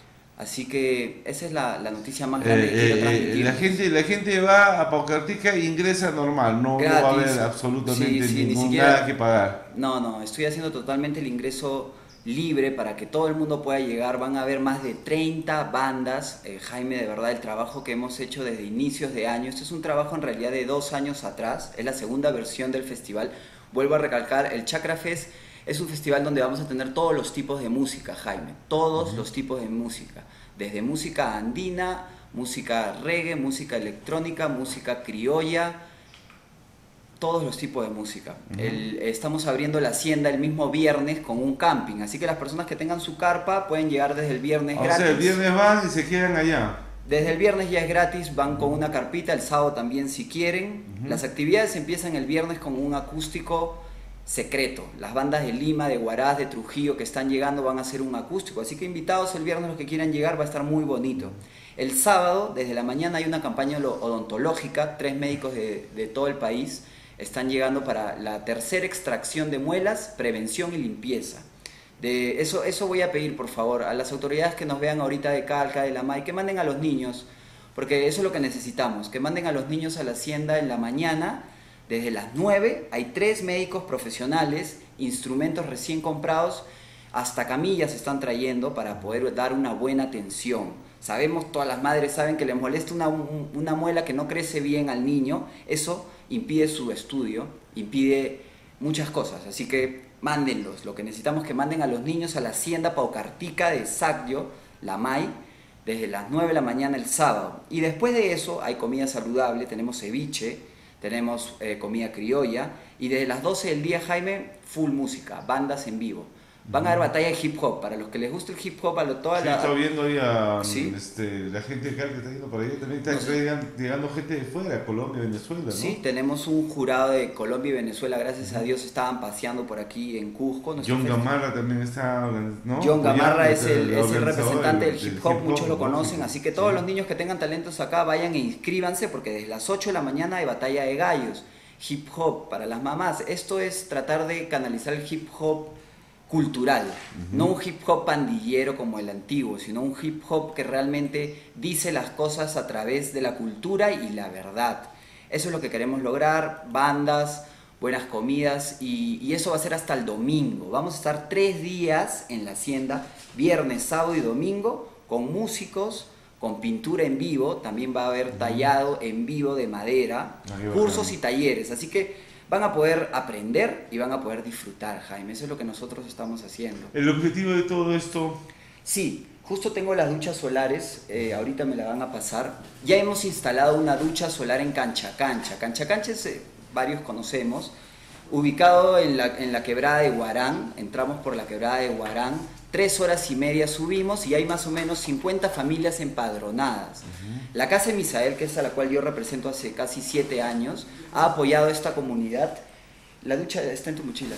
así que esa es la, la noticia más grande que Eh, quiero eh, transmitir. la gente la gente va a Paucartica e ingresa normal, no, no va a Gratis. haber absolutamente Sí, sí, ni ningún, siquiera- nada que pagar. No, no, estoy haciendo totalmente el ingreso libre para que todo el mundo pueda llegar. Van a haber más de treinta bandas. Eh, Jaime, de verdad, el trabajo que hemos hecho desde inicios de año, este es un trabajo en realidad de dos años atrás, es la segunda versión del festival. Vuelvo a recalcar, el Chakra Fest es un festival donde vamos a tener todos los tipos de música, Jaime, todos uh-huh. los tipos de música, desde música andina, música reggae, música electrónica, música criolla, todos los tipos de música. Uh-huh. el, estamos abriendo la hacienda el mismo viernes con un camping, así que las personas que tengan su carpa pueden llegar desde el viernes O gratis. sea, el viernes van y se quedan allá. Desde el viernes ya es gratis, van con una carpita, el sábado también si quieren. Uh-huh. Las actividades empiezan el viernes con un acústico secreto. Las bandas de Lima, de Huaraz, de Trujillo que están llegando van a hacer un acústico, así que invitados el viernes los que quieran llegar, va a estar muy bonito. El sábado, desde la mañana, hay una campaña odontológica, tres médicos de, de todo el país están llegando para la tercera extracción de muelas, prevención y limpieza. De eso, eso voy a pedir, por favor, a las autoridades que nos vean ahorita de Calca, de la M A I, que manden a los niños, porque eso es lo que necesitamos, que manden a los niños a la hacienda en la mañana, desde las nueve, hay tres médicos profesionales, instrumentos recién comprados, hasta camillas están trayendo para poder dar una buena atención. Sabemos, todas las madres saben que les molesta una, una muela que no crece bien al niño, eso impide su estudio, impide muchas cosas, así que mándenlos. Lo que necesitamos es que manden a los niños a la hacienda Paucartica de Sacyo, la M A I, desde las nueve de la mañana el sábado. Y después de eso hay comida saludable, tenemos ceviche, tenemos eh, comida criolla, y desde las doce del día, Jaime, full música, bandas en vivo. Van a haber batalla de hip hop, para los que les gusta el hip hop, a lo, toda Sí, la... estoy viendo ahí a ¿Sí? este, la gente acá que está yendo por ahí, también está No sé. llegando, llegando gente de fuera, Colombia, Venezuela, ¿no? Sí, tenemos un jurado de Colombia y Venezuela, gracias a Dios estaban paseando por aquí en Cusco. nuestro John festi- Gamarra también está, ¿no? John Gamarra Apoyando, es el, es el organizador representante del hip hop, muchos lo ¿no? conocen, Sí. así que todos Sí. los niños que tengan talentos acá vayan e inscríbanse porque desde las ocho de la mañana hay batalla de gallos, hip hop para las mamás. Esto es tratar de canalizar el hip hop cultural, uh-huh. no un hip hop pandillero como el antiguo, sino un hip hop que realmente dice las cosas a través de la cultura y la verdad. Eso es lo que queremos lograr, bandas, buenas comidas, y, y eso va a ser hasta el domingo. Vamos a estar tres días en la hacienda, viernes, sábado y domingo, con músicos, con pintura en vivo, también va a haber tallado en vivo de madera, Ay, cursos bacán. y talleres, así que van a poder aprender y van a poder disfrutar, Jaime. Eso es lo que nosotros estamos haciendo. El objetivo de todo esto, Sí, justo tengo las duchas solares, eh, ahorita me la van a pasar. Ya hemos instalado una ducha solar en Cancha Cancha. Cancha Cancha es, eh, varios conocemos, ubicado en la, en la quebrada de Huarán. Entramos por la quebrada de Huarán, tres horas y media subimos y hay más o menos cincuenta familias empadronadas. Uh-huh. La Casa de Misael, que es a la cual yo represento hace casi siete años, ha apoyado a esta comunidad. La ducha está en tu mochila.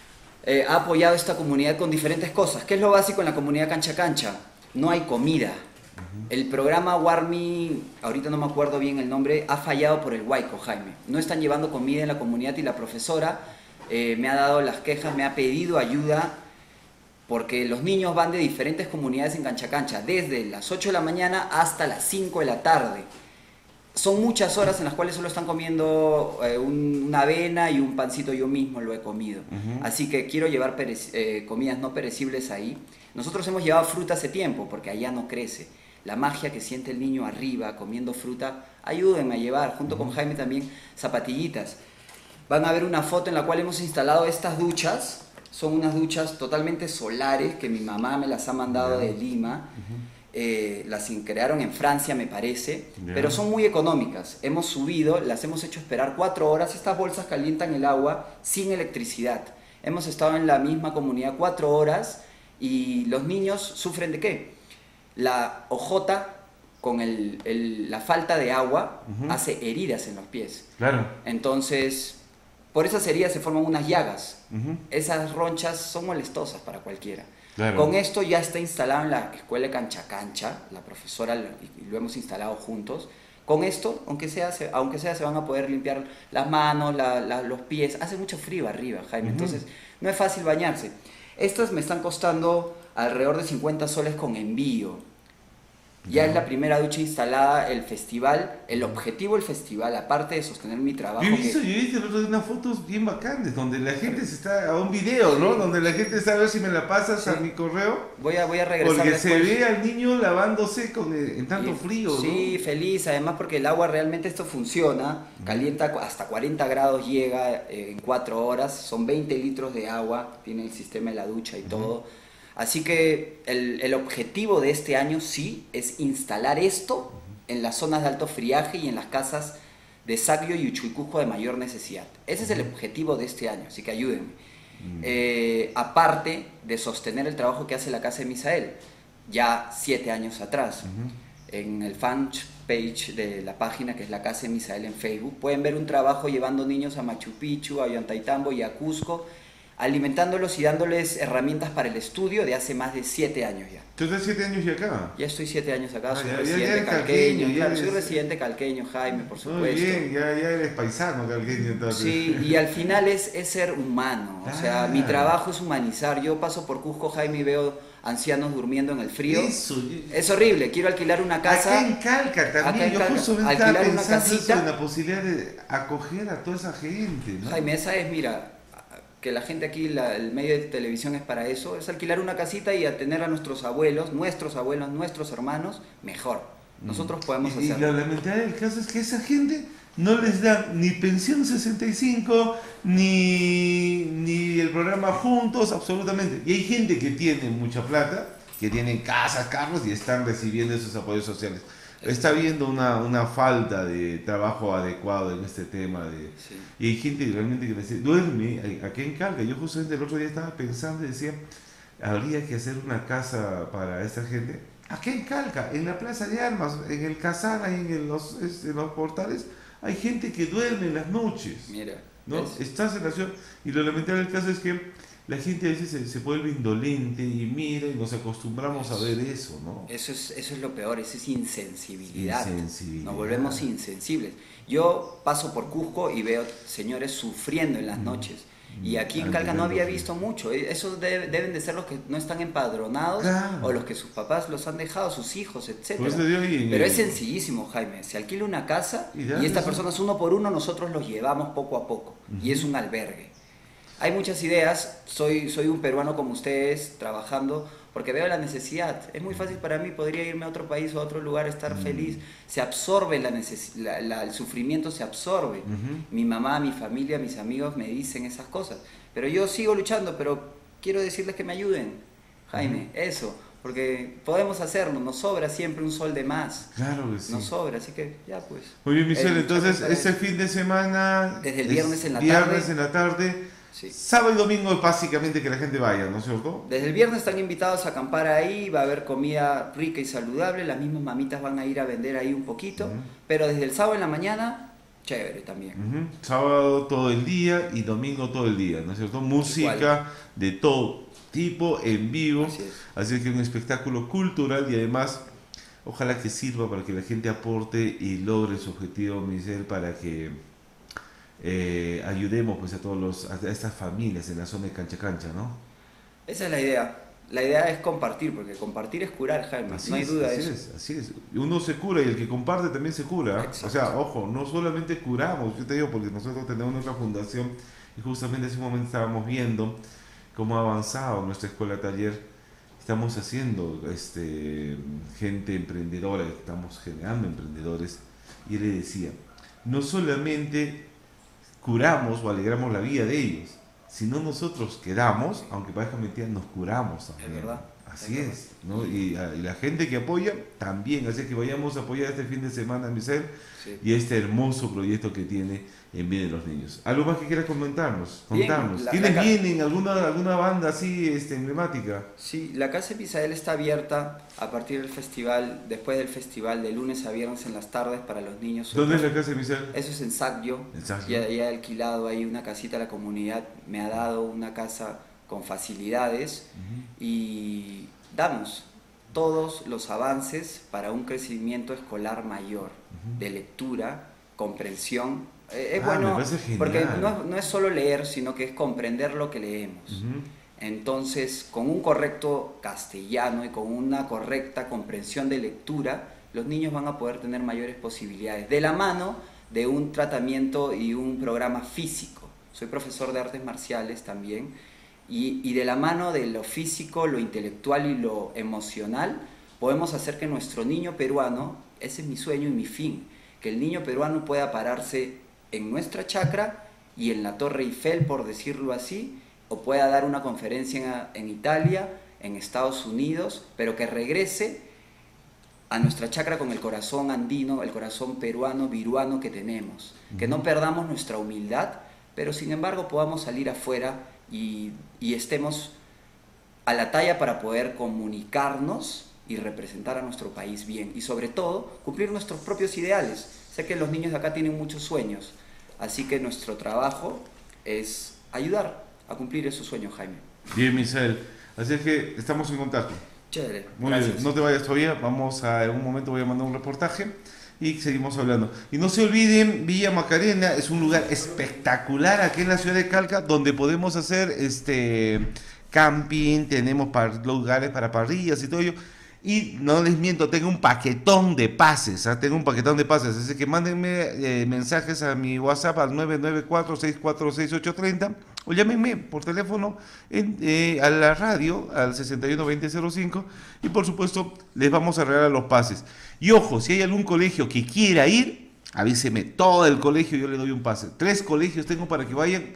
Eh, ha apoyado a esta comunidad con diferentes cosas. ¿Qué es lo básico en la comunidad Cancha Cancha? No hay comida. Uh-huh. El programa Warmi, ahorita no me acuerdo bien el nombre, ha fallado por el huaico, Jaime. No están llevando comida en la comunidad y la profesora eh, me ha dado las quejas, me ha pedido ayuda, porque los niños van de diferentes comunidades en Cancha Cancha, desde las ocho de la mañana hasta las cinco de la tarde. Son muchas horas en las cuales solo están comiendo eh, un, una avena y un pancito, yo mismo lo he comido. Uh-huh. Así que quiero llevar eh, comidas no perecibles ahí. Nosotros hemos llevado fruta hace tiempo, porque allá no crece. La magia que siente el niño arriba comiendo fruta, ayúdenme a llevar, junto uh-huh. con Jaime también, zapatillitas. Van a ver una foto en la cual hemos instalado estas duchas. Son unas duchas totalmente solares que mi mamá me las ha mandado de Lima. Uh-huh. eh, las crearon en Francia, me parece, yeah. pero son muy económicas. Hemos subido, las hemos hecho esperar cuatro horas. Estas bolsas calientan el agua sin electricidad. Hemos estado en la misma comunidad cuatro horas y los niños sufren de ¿qué? La ojota con el, el, la falta de agua uh-huh. hace heridas en los pies. Claro. Entonces, por esas heridas se forman unas llagas. Uh-huh. Esas ronchas son molestosas para cualquiera. Claro. Con esto ya está instalado en la escuela de Cancha Cancha, la profesora, y lo hemos instalado juntos. Con esto, aunque sea, se, aunque sea se van a poder limpiar las manos, la, la, los pies. Hace mucho frío arriba, Jaime, uh-huh. entonces no es fácil bañarse. Estas me están costando alrededor de cincuenta soles con envío. Ya es la primera ducha instalada, el festival, el objetivo del festival, aparte de sostener mi trabajo. Yo he visto, que... yo he visto el otro día unas fotos bien bacanas, donde la gente se está, a un video, ¿no? Sí. Donde la gente está, a ver si me la pasas sí. a mi correo. Voy a, voy a regresar Porque después. se ve al niño lavándose con el, en tanto y, frío, Sí, ¿no? feliz, además porque el agua realmente esto funciona, calienta hasta cuarenta grados, llega en cuatro horas, son veinte litros de agua, tiene el sistema de la ducha y uh-huh. todo. Así que el, el objetivo de este año sí es instalar esto en las zonas de alto friaje y en las casas de Sacrio y Uchuicusco de mayor necesidad. Ese es el objetivo de este año, así que ayúdenme. Uh-huh. Eh, aparte de sostener el trabajo que hace la Casa de Misael, ya siete años atrás, uh-huh. en el fan page de la página que es la Casa de Misael en Facebook, pueden ver un trabajo llevando niños a Machu Picchu, a Ollantaytambo y a Cusco, alimentándolos y dándoles herramientas para el estudio de hace más de siete años ya. ¿Tú estás siete años ya acá? Ya estoy siete años acá, Ah, soy ya, residente ya eres calqueño, calqueño, claro, ya soy eres- residente calqueño, Jaime, por Muy supuesto. bien, ya, ya eres paisano calqueño entonces. Sí, y al final es, es ser humano, o sea, Ah. mi trabajo es humanizar. Yo paso por Cusco, Jaime, y veo ancianos durmiendo en el frío. Eso, yo- Es horrible, quiero alquilar una casa. Acá en Calca Acá también, en yo Calca, justo estaba alquilar una pensando eso, casita. en la posibilidad de acoger a toda esa gente, ¿no? Jaime, esa es, mira, que la gente aquí, la- el medio de televisión es para eso, es alquilar una casita y atender a nuestros abuelos, nuestros abuelos, nuestros hermanos, mejor. Nosotros podemos Y, y hacerlo. la lamentable del caso es que esa gente no les da ni pensión sesenta y cinco, ni, ni el programa Juntos, absolutamente. Y hay gente que tiene mucha plata, que tienen casas, carros y están recibiendo esos apoyos sociales. está habiendo una, una falta de trabajo adecuado en este tema. De, Sí. y hay gente realmente que me dice, duerme aquí en Calca. Yo justamente el otro día estaba pensando y decía, habría que hacer una casa para esta gente. Aquí en Calca, en la Plaza de Armas, en el Casana y en los, en los portales, hay gente que duerme en las noches. Mira, ¿No? es- Estás en la ciudad. Y lo lamentable del caso es que la gente a veces se, se vuelve indolente y mira y nos acostumbramos a ver eso, ¿no? eso es, eso es lo peor, eso es insensibilidad. Insensibilidad. Nos volvemos insensibles. Yo paso por Cusco y veo señores sufriendo en las noches. Y aquí en Al Calca no nivel había de- visto mucho. Eso debe- deben de ser los que no están empadronados Claro. o los que sus papás los han dejado, sus hijos, Por etcétera. eso digo, y- Pero es sencillísimo, Jaime. Se alquila una casa Y y, ya, estas eso. personas uno por uno nosotros los llevamos poco a poco. Y es un albergue. Hay muchas ideas. Soy, soy un peruano como ustedes trabajando porque veo la necesidad. Es muy fácil para mí, podría irme a otro país o a otro lugar, estar feliz. Se absorbe la neces- la- la- el sufrimiento, se absorbe. Ujú. Mi mamá, mi familia, mis amigos me dicen esas cosas. Pero yo sigo luchando, pero quiero decirles que me ayuden, Jaime, eso. Porque podemos hacerlo, nos sobra siempre un sol de más. Claro que sí. Nos sobra, así que ya pues. Muy bien, Michelle, Eh, entonces para este eso. fin de semana... Desde el es viernes en la viernes tarde. en la tarde. Sí. Sábado y domingo básicamente que la gente vaya, ¿no es cierto? Desde el viernes están invitados a acampar ahí, va a haber comida rica y saludable, las mismas mamitas van a ir a vender ahí un poquito, Ujú. pero desde el sábado en la mañana, chévere también. Ujú. Sábado todo el día y domingo todo el día, ¿no es cierto? Música Igual. de todo tipo, en vivo. Así es. Así que un espectáculo cultural y además ojalá que sirva para que la gente aporte y logre su objetivo, Michelle, para que eh, ayudemos pues a todos los, a estas familias en la zona de Cancha Cancha, ¿no? Esa es la idea. La idea es compartir, porque compartir es curar, Jaime, Así no hay es, duda de así eso. es, así es. Uno se cura y el que comparte también se cura. Exacto. O sea, ojo, no solamente curamos, yo te digo, porque nosotros tenemos nuestra fundación y justamente en ese momento estábamos viendo cómo ha avanzado nuestra escuela taller. Estamos haciendo este, gente emprendedora, estamos generando emprendedores. Y él le decía, no solamente curamos o alegramos la vida de ellos, sino nosotros quedamos, aunque parezca mentira, nos curamos también. Es verdad. Así Es es, ¿no? Y, a- y la gente que apoya también, así que vayamos a apoyar este fin de semana a Michelle Sí. y este hermoso proyecto que tiene en Bien de los Niños. ¿Algo más que quieras comentarnos? Bien, Contarnos. la- ¿Quiénes la ca- vienen? ¿Alguna, alguna banda así este, emblemática? Sí, la Casa Misael está abierta a partir del festival, después del festival, de lunes a viernes en las tardes para los niños. ¿Dónde es la casa de Michelle? Eso es en Sacyo. En Sacyo. Ya, ya he alquilado ahí una casita, la comunidad me ha dado una casa con facilidades y damos todos los avances para un crecimiento escolar mayor, de lectura, comprensión. Eh, es Ah, me bueno, parece genial. porque no, es- no es solo leer, sino que es comprender lo que leemos. Ujú. Entonces, con un correcto castellano y con una correcta comprensión de lectura, los niños van a poder tener mayores posibilidades, de la mano de un tratamiento y un programa físico. Soy profesor de artes marciales también, y, y de la mano de lo físico, lo intelectual y lo emocional, podemos hacer que nuestro niño peruano, ese es mi sueño y mi fin, que el niño peruano pueda pararse en nuestra chacra y en la Torre Eiffel, por decirlo así, o pueda dar una conferencia en, en Italia, en Estados Unidos, pero que regrese a nuestra chacra con el corazón andino, el corazón peruano, viruano que tenemos. Que no perdamos nuestra humildad, pero sin embargo podamos salir afuera y, y estemos a la talla para poder comunicarnos y representar a nuestro país bien. Y sobre todo, cumplir nuestros propios ideales. Sé que los niños de acá tienen muchos sueños, así que nuestro trabajo es ayudar a cumplir esos sueños, Jaime. Bien, Michelle. Así es que estamos en contacto. Chévere. Muy Gracias. bien, no te vayas todavía, vamos a, en un momento voy a mandar un reportaje y seguimos hablando. Y no se olviden, Villa Macarena es un lugar espectacular aquí en la ciudad de Calca, donde podemos hacer este camping, tenemos par- lugares para parrillas y todo ello. Y no les miento, tengo un paquetón de pases, ¿ah? tengo un paquetón de pases, así que mándenme eh, mensajes a mi WhatsApp al nueve nueve cuatro, seis cuatro seis, ocho tres cero o llámenme por teléfono en, eh, a la radio al sesenta y uno veinte cero cinco y por supuesto les vamos a regalar los pases. Y ojo, si hay algún colegio que quiera ir, avíseme, todo el colegio yo le doy un pase. Tres colegios tengo para que vayan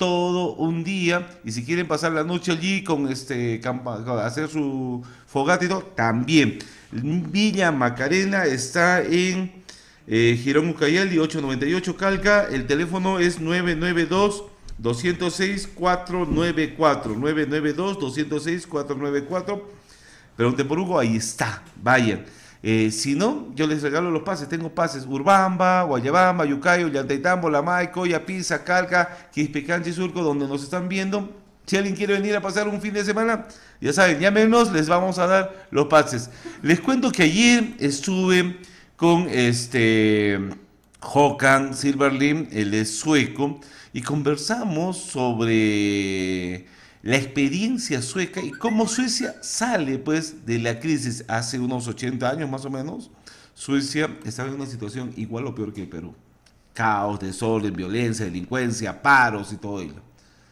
todo un día, y si quieren pasar la noche allí con este campa- con hacer su fogata y todo, también. Villa Macarena está en eh, Girón Ucayali ocho noventa y ocho Calca, el teléfono es nueve nueve dos, dos cero seis, cuatro nueve cuatro, nueve nueve dos, dos cero seis, cuatro nueve cuatro. Pregunten por Hugo, ahí está, vayan. Eh, si no, yo les regalo los pases. Tengo pases Urbamba, Guayabamba, Yucayo, Llantaytambo, Lamay, Coya, Pisa, Calca, Quispecanchi, Surco, donde nos están viendo. Si alguien quiere venir a pasar un fin de semana, ya saben, llámenos, les vamos a dar los pases. Les cuento que ayer estuve con este Håkan Silverlim, él es sueco, y conversamos sobre la experiencia sueca y cómo Suecia sale pues de la crisis hace unos ochenta años más o menos. Suecia estaba en una situación igual o peor que Perú. Caos, desorden, violencia, delincuencia, paros y todo ello.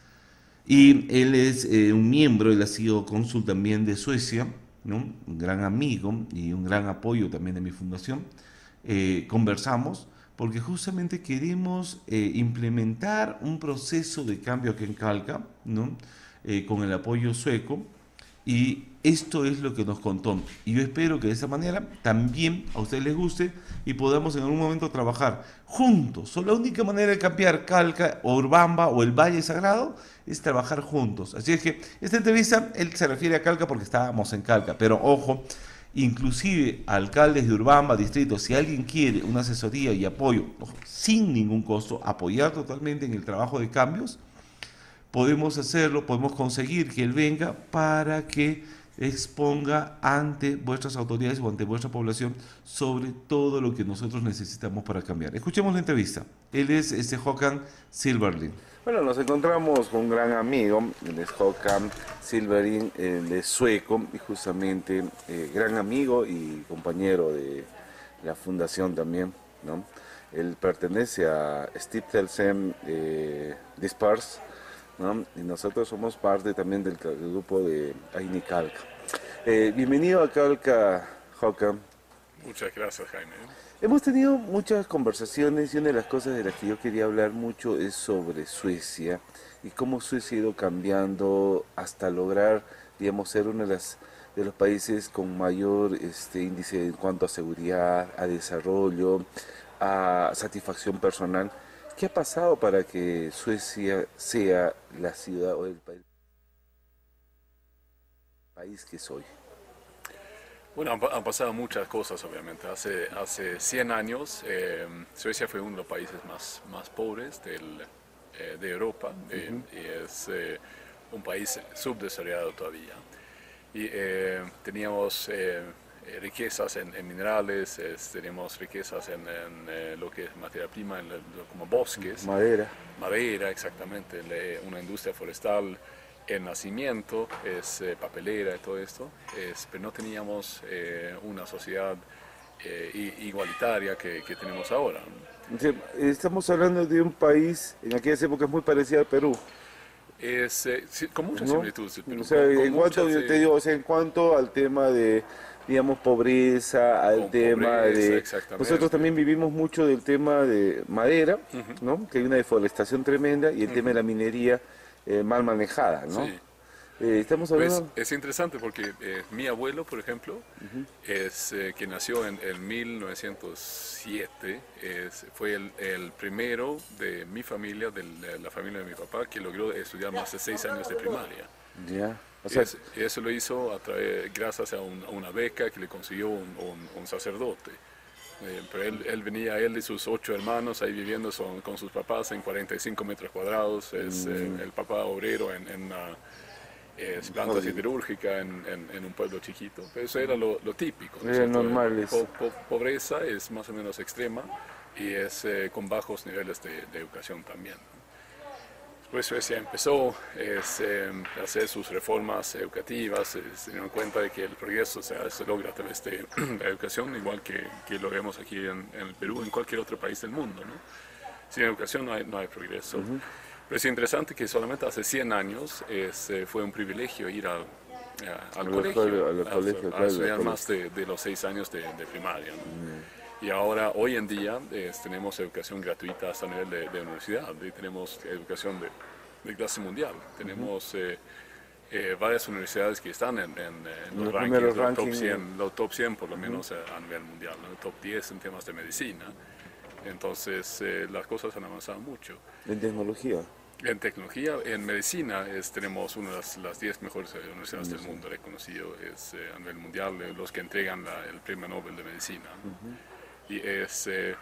Y él es eh, un miembro, él ha sido cónsul también de Suecia, ¿no? Un gran amigo y un gran apoyo también de mi fundación. Eh, conversamos porque justamente queremos eh, implementar un proceso de cambio aquí en Calca, ¿no? Eh, con el apoyo sueco, y esto es lo que nos contó, y yo espero que de esa manera también a ustedes les guste y podamos en algún momento trabajar juntos. So, la única manera de cambiar Calca o Urbamba o el Valle Sagrado es trabajar juntos. Así es que esta entrevista, él se refiere a Calca porque estábamos en Calca, pero ojo, inclusive alcaldes de Urbamba, distritos, si alguien quiere una asesoría y apoyo, ojo, sin ningún costo, apoyar totalmente en el trabajo de cambios, podemos hacerlo, podemos conseguir que él venga para que exponga ante vuestras autoridades o ante vuestra población sobre todo lo que nosotros necesitamos para cambiar. Escuchemos la entrevista. Él es este Håkan Silverling. Bueno, nos encontramos con un gran amigo, él es Håkan Silverling, él es sueco y justamente eh, gran amigo y compañero de la fundación también, ¿no? Él pertenece a Stiftelsen eh, Dispars, ¿no? Y nosotros somos parte también del, del grupo de Aini Calca. Eh, bienvenido a Calca, Håkan. Muchas gracias, Jaime. Hemos tenido muchas conversaciones y una de las cosas de las que yo quería hablar mucho es sobre Suecia y cómo Suecia ha ido cambiando hasta lograr, digamos, ser uno de, las, de los países con mayor este, índice en cuanto a seguridad, a desarrollo, a satisfacción personal. ¿Qué ha pasado para que Suecia sea la ciudad o el país, país que es hoy? Bueno, han, han pasado muchas cosas, obviamente. Hace, hace cien años, eh, Suecia fue uno de los países más, más pobres del, eh, de Europa, eh, uh-huh. y es eh, un país subdesarrollado todavía. Y eh, teníamos eh, riquezas en, en minerales, es, teníamos riquezas en, en eh, lo que es materia prima, en, como bosques. Madera. Madera, exactamente, le, una industria forestal. El nacimiento es eh, papelera y todo esto, es, pero no teníamos eh, una sociedad eh, igualitaria que, que tenemos ahora. Estamos hablando de un país en aquellas épocas muy parecido al Perú. Es, eh, sí, con muchas ¿no? similitudes. O sea, con, con en, cuanto, muchas, te digo, o sea, en cuanto al tema de, digamos, pobreza, al tema pobreza, de... Nosotros también vivimos mucho del tema de madera, uh-huh. ¿no? Que hay una deforestación tremenda, y el uh-huh. tema de la minería eh, mal manejada, ¿no? Sí. Eh, estamos hablando... Pues, es interesante porque eh, mi abuelo, por ejemplo, uh-huh. es, eh, que nació en, en mil novecientos siete, es, fue el, el primero de mi familia, de la, la familia de mi papá, que logró estudiar más de seis años de primaria. Ya. Yeah. O sea, es, eso lo hizo a través, gracias a, un, a una beca que le consiguió un, un, un sacerdote. Eh, pero él, él venía, él y sus ocho hermanos ahí viviendo son, con sus papás en cuarenta y cinco metros cuadrados. Es mm. eh, el papá obrero en, en una es, planta Joder. siderúrgica en, en, en un pueblo chiquito. Pero eso era lo, lo típico. Era normal. Po, po, pobreza es más o menos extrema y es eh, con bajos niveles de, de educación también. Después Suecia empezó es, eh, a hacer sus reformas educativas, eh, se dieron cuenta de que el progreso se, se logra a través de la educación, igual que, que lo vemos aquí en, en el Perú, en cualquier otro país del mundo, ¿no? Sin educación no hay, no hay progreso. Uh-huh. Pero es interesante que solamente hace cien años es, eh, fue un privilegio ir al, a, al colegio, colegio, a, a, colegio, a, a estudiar más de, de los seis años de, de primaria, ¿no? Uh-huh. Y ahora, hoy en día, es, tenemos educación gratuita hasta el nivel de, de universidad, y tenemos educación de de clase mundial. Tenemos eh, eh, varias universidades que están en, en, en los Los rankings, primeros los top rankings. cien, los top cien por lo menos uh -huh. a nivel mundial, ¿no? Top diez en temas de medicina. Entonces eh, las cosas han avanzado mucho. En tecnología. En tecnología, en medicina es, tenemos una de las, las diez mejores universidades del mundo, reconocido es, eh, a nivel mundial, eh, los que entregan la, el premio Nobel de Medicina. Uh-huh. Y, es, eh,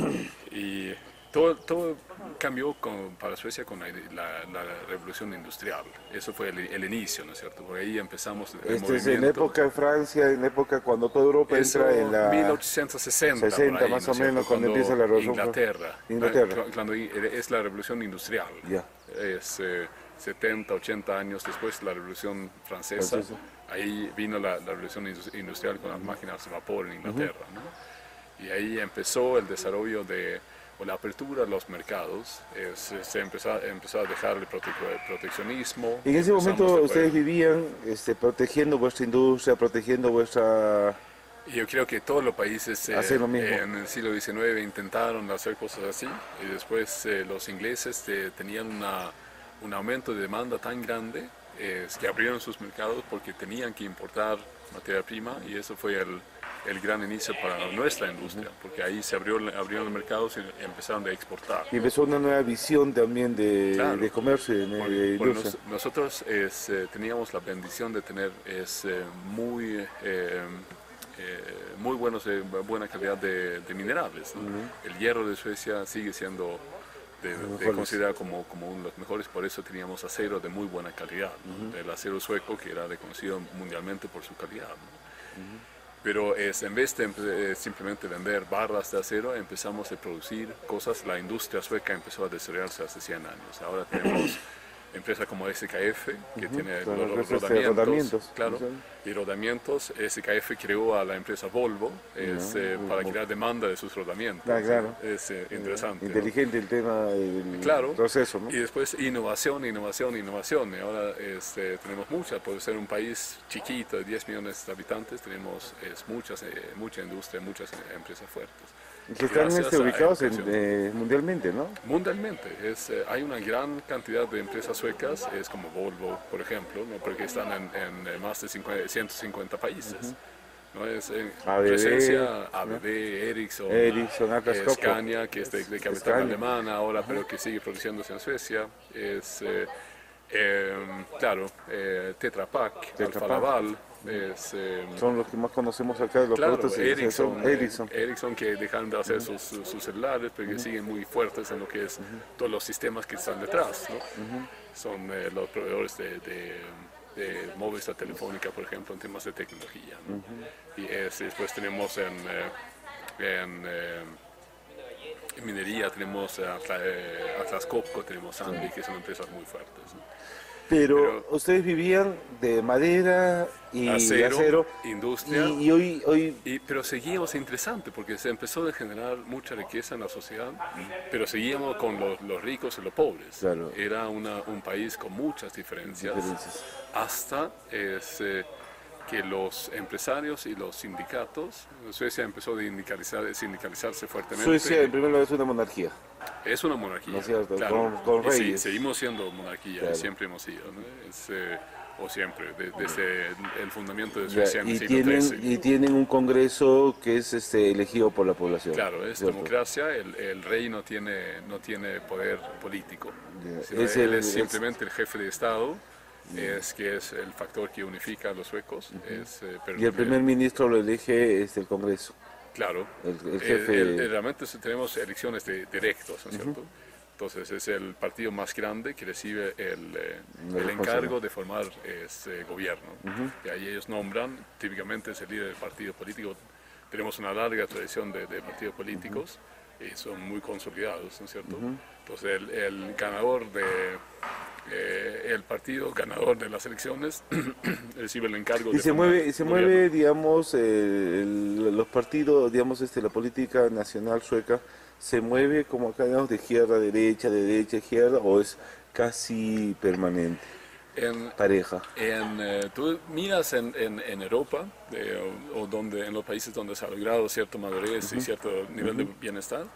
y todo, todo cambió con, para Suecia con la, la, la revolución industrial. Eso fue el, el inicio, ¿no es cierto? Por ahí empezamos el Este movimiento. es en la época de Francia, en la época cuando toda Europa Eso, entra en la... mil ochocientos sesenta, sesenta por ahí, más ¿no o es menos, cierto? cuando empieza la revolución. Inglaterra. Inglaterra. Cuando es la revolución industrial. Ya. Es eh, setenta, ochenta años después de la revolución francesa. Francesa. Ahí vino la, la revolución industrial con las máquinas de vapor en Inglaterra, ¿no? Y ahí empezó el desarrollo de, o la apertura de los mercados. Es, se empezó, empezó a dejar el prote proteccionismo. En ese momento ustedes vivían este, protegiendo vuestra industria, protegiendo vuestra... Yo creo que todos los países eh, Hacer lo mismo. eh, en el siglo diecinueve intentaron hacer cosas así, y después eh, los ingleses eh, tenían una, un aumento de demanda tan grande eh, que abrieron sus mercados porque tenían que importar materia prima, y eso fue el, el gran inicio para nuestra industria, porque ahí se abrió, abrieron los mercados y empezaron a exportar. Y empezó una nueva visión también de, Claro. de comercio y de, Bueno, de bueno, industria. nos, nosotros es, eh, teníamos la bendición de tener es, eh, muy... Eh, Eh, muy buenos, eh, buena calidad de, de minerales, ¿no? Uh-huh. El hierro de Suecia sigue siendo de, de considerado como, como uno de los mejores, por eso teníamos acero de muy buena calidad, ¿no? Uh-huh. El acero sueco, que era reconocido mundialmente por su calidad, ¿no? Uh-huh. Pero es, en vez de eh, simplemente vender barras de acero, empezamos a producir cosas. La industria sueca empezó a desarrollarse hace cien años. Ahora tenemos empresas como S K F, que uh-huh. tiene Claro, los rodamientos, rodamientos, claro, ¿sí? y rodamientos. S K F creó a la empresa Volvo es, uh-huh. eh, para crear demanda de sus rodamientos. Ah, claro. Es eh, interesante. Inteligente, ¿no? El tema, el claro. proceso, ¿no? Y después innovación, innovación, innovación. Y ahora este, tenemos mucha, por ser un país chiquito de diez millones de habitantes, tenemos es, muchas, eh, mucha industria, muchas eh, empresas fuertes. Que están este, ubicados en, eh, mundialmente, ¿no? Mundialmente. Es, eh, hay una gran cantidad de empresas suecas, es como Volvo, por ejemplo, ¿no? Porque están en, en más de cincuenta, ciento cincuenta países. Uh-huh. ¿No? Es eh, A B B, presencia A B B, ¿no? Ericsson, Ericsson Atlas eh, Copco. Scania, que es de, de capital Scania. alemana ahora, uh-huh. pero que sigue produciéndose en Suecia. Es, eh, eh, claro, eh, Tetra Pak, Tetra Alfa Pak. Laval. Es, eh, son los que más conocemos acá de los claro, productos. Ericsson, Son Ericsson. Eh, Ericsson, que dejaron de hacer uh-huh. sus, sus celulares, pero que uh-huh. siguen muy fuertes en lo que es uh-huh. todos los sistemas que están detrás, ¿no? Uh-huh. Son eh, los proveedores de, de, de móviles a telefónica, por ejemplo, en temas de tecnología, ¿no? Uh-huh. Y es, después tenemos en, eh, en, eh, en minería, tenemos eh, Atlas Copco, tenemos Sandvik, que son empresas muy fuertes, ¿no? Pero, Pero ustedes vivían de madera y acero, acero, industria, y, y hoy, hoy... Y, pero seguíamos interesante porque se empezó a generar mucha riqueza en la sociedad, pero seguíamos con los, los ricos y los pobres. Claro. Era una, un país con muchas diferencias, diferencias. hasta es, eh, que los empresarios y los sindicatos, Suecia empezó a sindicalizar, sindicalizarse fuertemente. Suecia en primer lugar es una monarquía. Es una monarquía, ¿No es cierto? claro. Con, con Y sí, reyes. seguimos siendo monarquía, Claro. siempre hemos sido, ¿no? Es, eh, o siempre, de, desde el, el fundamento de Ya, Suecia en el y, siglo tienen, trece. y tienen un congreso que es este, elegido por la población. Claro, es ¿cierto? democracia, el, el rey no tiene, no tiene poder político. Ya, Sino es él el- es es- simplemente el jefe de Estado, es que es el factor que unifica a los suecos. es, eh, pero Y el primer ministro lo elige este, el Congreso. Claro, el- el Eh, jefe- el- el- realmente tenemos elecciones de, directos, ¿no es cierto? Entonces es el partido más grande que recibe el, eh, La el responsabilidad. encargo de formar ese gobierno. Y ahí ellos nombran, típicamente es el líder del partido político. Tenemos una larga tradición de, de partidos políticos y son muy consolidados, ¿no es cierto? Entonces el, el ganador de... eh, el partido ganador de las elecciones recibe el encargo Y de se formar mueve, y se gobierno. mueve, digamos, eh, el- los partidos, digamos, este, la política nacional sueca, se mueve como acá, digamos, de izquierda a derecha, de derecha a izquierda, o es casi permanente, En, pareja. En, eh, tú miras en, en, en Europa eh, o, o donde, en los países donde se ha logrado cierta madurez y cierto nivel de bienestar,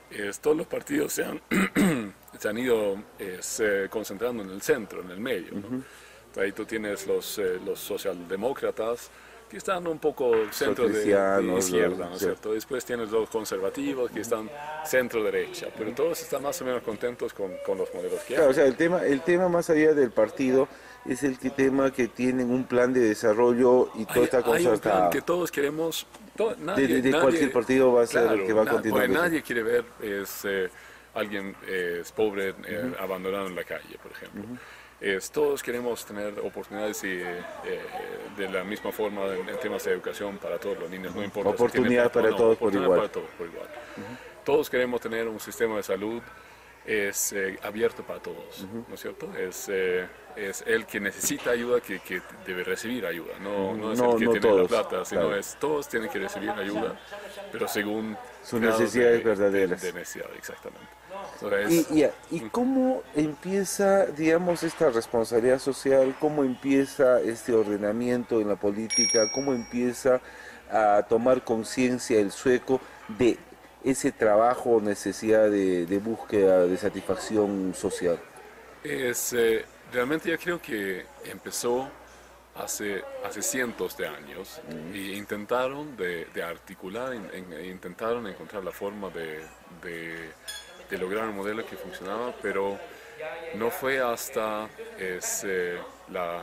es, todos los partidos se han, se han ido es, eh, concentrando en el centro, en el medio, ¿no? Uh-huh. Ahí tú tienes los, eh, los socialdemócratas, que están un poco centro de, de izquierda, ¿no es cierto? Después tienes los conservativos, que están centro-derecha, pero todos están más o menos contentos con, con los modelos que hay. Claro, o sea, el tema, el tema más allá del partido es el que tema que tienen un plan de desarrollo y todo hay, está concertado. Hay un plan que todos queremos, to, nadie, de, de, de nadie, cualquier partido va a ser claro, el que va a na, continuar. Porque nadie quiere ver es, eh, alguien eh, es pobre eh, uh-huh. abandonado en la calle, por ejemplo. Uh-huh. Es, todos queremos tener oportunidades y, eh, de la misma forma en, en temas de educación para todos los niños, no importa. Oportunidad si para, no, todos oportunidad por para todos por igual. Uh-huh. Todos queremos tener un sistema de salud es eh, abierto para todos, uh-huh. ¿no es cierto? Es, eh, es el que necesita ayuda que, que debe recibir ayuda, no, no es no, el que no tiene todos, la plata, sino claro. es todos tienen que recibir ayuda, pero según sus necesidades de, verdaderas. De, de necesidad, exactamente. Entonces, y, y, ¿Y cómo empieza, digamos, esta responsabilidad social? ¿Cómo empieza este ordenamiento en la política? ¿Cómo empieza a tomar conciencia el sueco de ese trabajo o necesidad de, de búsqueda de satisfacción social? Es, eh, realmente yo creo que empezó hace, hace cientos de años mm. y intentaron de, de articular, in, in, intentaron encontrar la forma de, de, de lograr un modelo que funcionaba, pero no fue hasta es, eh, la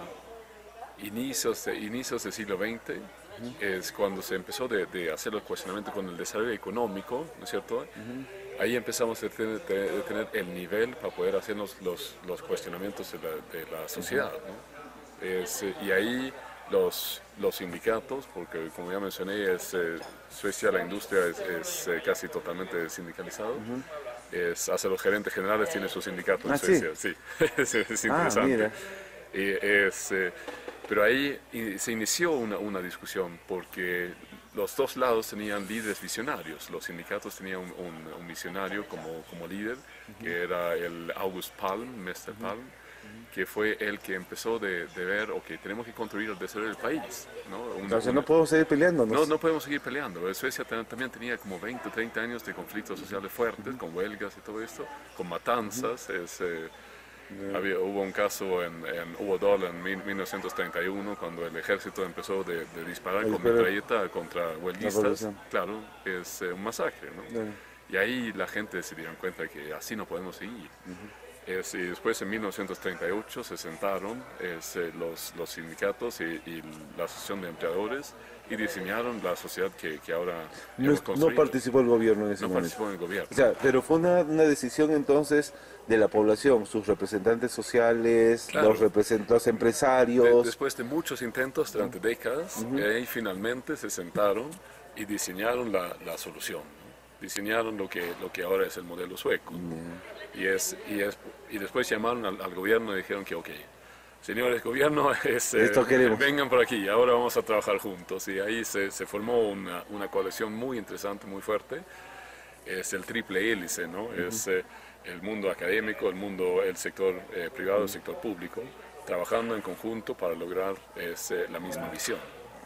inicios, de, inicios del siglo veinte es cuando se empezó de, de hacer los cuestionamientos con el desarrollo económico, ¿no es cierto? Uh-huh. Ahí empezamos a tener, de, de tener el nivel para poder hacer los, los, los cuestionamientos de la, de la sociedad, ¿no? Es, y ahí los, los sindicatos, porque como ya mencioné, es, eh, Suecia, la industria es, es eh, casi totalmente sindicalizada. Uh-huh. Es, hasta los gerentes generales tienen su sindicato en ¿Ah, Suecia, sí, sí. es, es interesante. Ah, mira. Y es, eh, pero ahí se inició una, una discusión porque los dos lados tenían líderes visionarios. Los sindicatos tenían un, un, un visionario como, como líder, uh-huh. que era el August Palm, mister Uh-huh. Palm, uh-huh. que fue el que empezó de, de ver, ok, tenemos que construir el desarrollo del país, ¿no? Un, o sea, un, no podemos seguir peleando. No, no podemos seguir peleando. Suecia también tenía como veinte, treinta años de conflictos sociales fuertes, uh-huh. con huelgas y todo esto, con matanzas. Uh-huh. es, eh, Yeah. Había, hubo un caso en, en Uodol en mil novecientos treinta y uno cuando el ejército empezó de, de disparar con metralleta contra huelguistas. Claro, es eh, un masacre, ¿no? Yeah. Y ahí la gente se dieron cuenta que así no podemos seguir. Uh-huh. es, y después en mil novecientos treinta y ocho se sentaron es, eh, los, los sindicatos y, y la asociación de empleadores y diseñaron la sociedad que, que ahora no, hemos construido. No participó el gobierno en ese no momento. participó en el gobierno. O sea, pero fue una, una decisión entonces de la población, sus representantes sociales, claro. los representantes empresarios. De, después de muchos intentos durante décadas, uh-huh. ahí finalmente se sentaron y diseñaron la, la solución. Diseñaron lo que, lo que ahora es el modelo sueco. Uh-huh. y, es, y, es, y después llamaron al, al gobierno y dijeron que ok. Señores, gobierno, es, eh, vengan por aquí, ahora vamos a trabajar juntos. Y ahí se, se formó una, una coalición muy interesante, muy fuerte. Es el triple hélice, ¿no? Uh-huh. Es eh, el mundo académico, el mundo, el sector eh, privado, el sector público, trabajando en conjunto para lograr es, eh, la misma visión.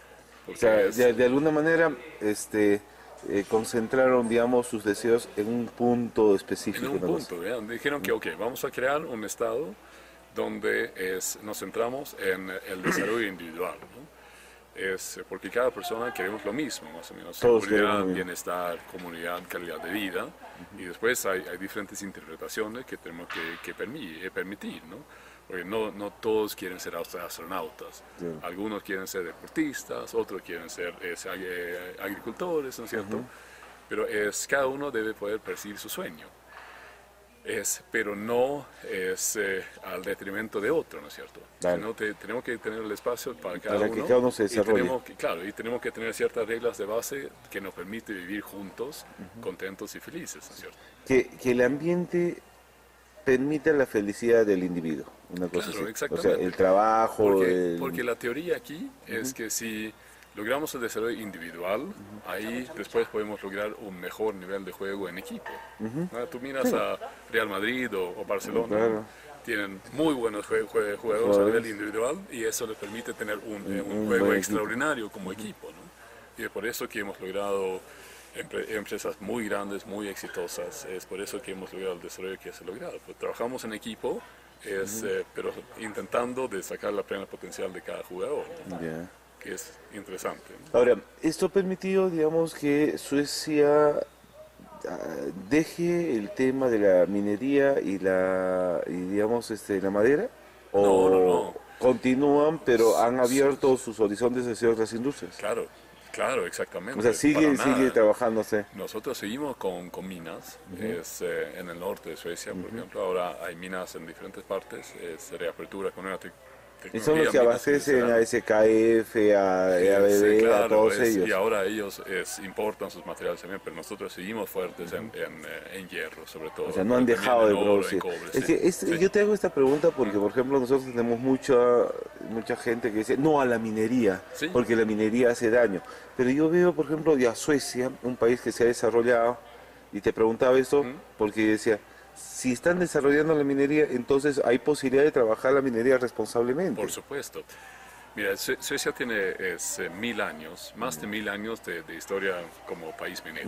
O sea, es, de, de alguna manera este, eh, concentraron, digamos, sus deseos en un punto específico. En un punto, ¿verdad? Dijeron que, ok, vamos a crear un Estado donde es, nos centramos en el desarrollo individual, ¿no? Es porque cada persona queremos lo mismo, más o menos, Todos seguridad, bienestar, comunidad, calidad de vida, uh-huh. y después hay, hay diferentes interpretaciones que tenemos que, que permi- permitir, ¿no? Porque no, no todos quieren ser astronautas, sí. algunos quieren ser deportistas, otros quieren ser es, agricultores, ¿no es cierto? Uh-huh. Pero es, cada uno debe poder perseguir su sueño. Es, pero no es eh, al detrimento de otro, ¿no es cierto? Vale. Sino te, tenemos que tener el espacio para cada para uno. Que cada uno se desarrolle. Y tenemos que, claro, y tenemos que tener ciertas reglas de base que nos permiten vivir juntos, uh-huh. contentos y felices, ¿no es cierto? Que, que el ambiente permita la felicidad del individuo, una cosa claro, así. Exactamente. O sea, el trabajo... Porque, el... porque la teoría aquí uh-huh. es que si logramos el desarrollo individual, uh-huh. ahí después podemos lograr un mejor nivel de juego en equipo. Uh-huh. ¿no? Tú miras sí. a Real Madrid o, o Barcelona, claro. tienen muy buenos jue- jue- juegos a nivel individual y eso les permite tener un, un, un juego extraordinario equipo. como equipo. ¿no? Y es por eso que hemos logrado empre- empresas muy grandes, muy exitosas. Es por eso que hemos logrado el desarrollo que se ha logrado. Pues trabajamos en equipo, es, eh, pero intentando de sacar la plena potencial de cada jugador, Ya. que es interesante, ¿no? Ahora, esto ha permitido, digamos, que Suecia ah, deje el tema de la minería y la, y, digamos, este, la madera, o No, no, no. continúan, pero han abierto sus horizontes hacia otras industrias. Claro, claro, exactamente. O sea, sigue, Para nada. sigue trabajándose. Nosotros seguimos con, con minas, es, eh, en el norte de Suecia, por ejemplo, ahora hay minas en diferentes partes, es reapertura con una te- Y son los tecnología, que minas abastecen a minerales. S K F, a, a B Sí, B, claro, a todos es- ellos. Y ahora ellos es, importan sus materiales también, pero nosotros seguimos fuertes en, en, eh, en hierro, sobre todo. O sea, no han pero dejado de también en oro, producir. en cobre, Es sí, que es- sí. yo te hago esta pregunta porque, por ejemplo, nosotros tenemos mucha mucha gente que dice no a la minería, Sí. porque la minería hace daño. Pero yo veo, por ejemplo, ya Suecia, un país que se ha desarrollado, y te preguntaba esto Ujú. porque decía, si están desarrollando la minería, entonces hay posibilidad de trabajar la minería responsablemente. Por supuesto. Mira, Sue- Suecia tiene es, eh, mil años, más de mil años de, de historia como país minero.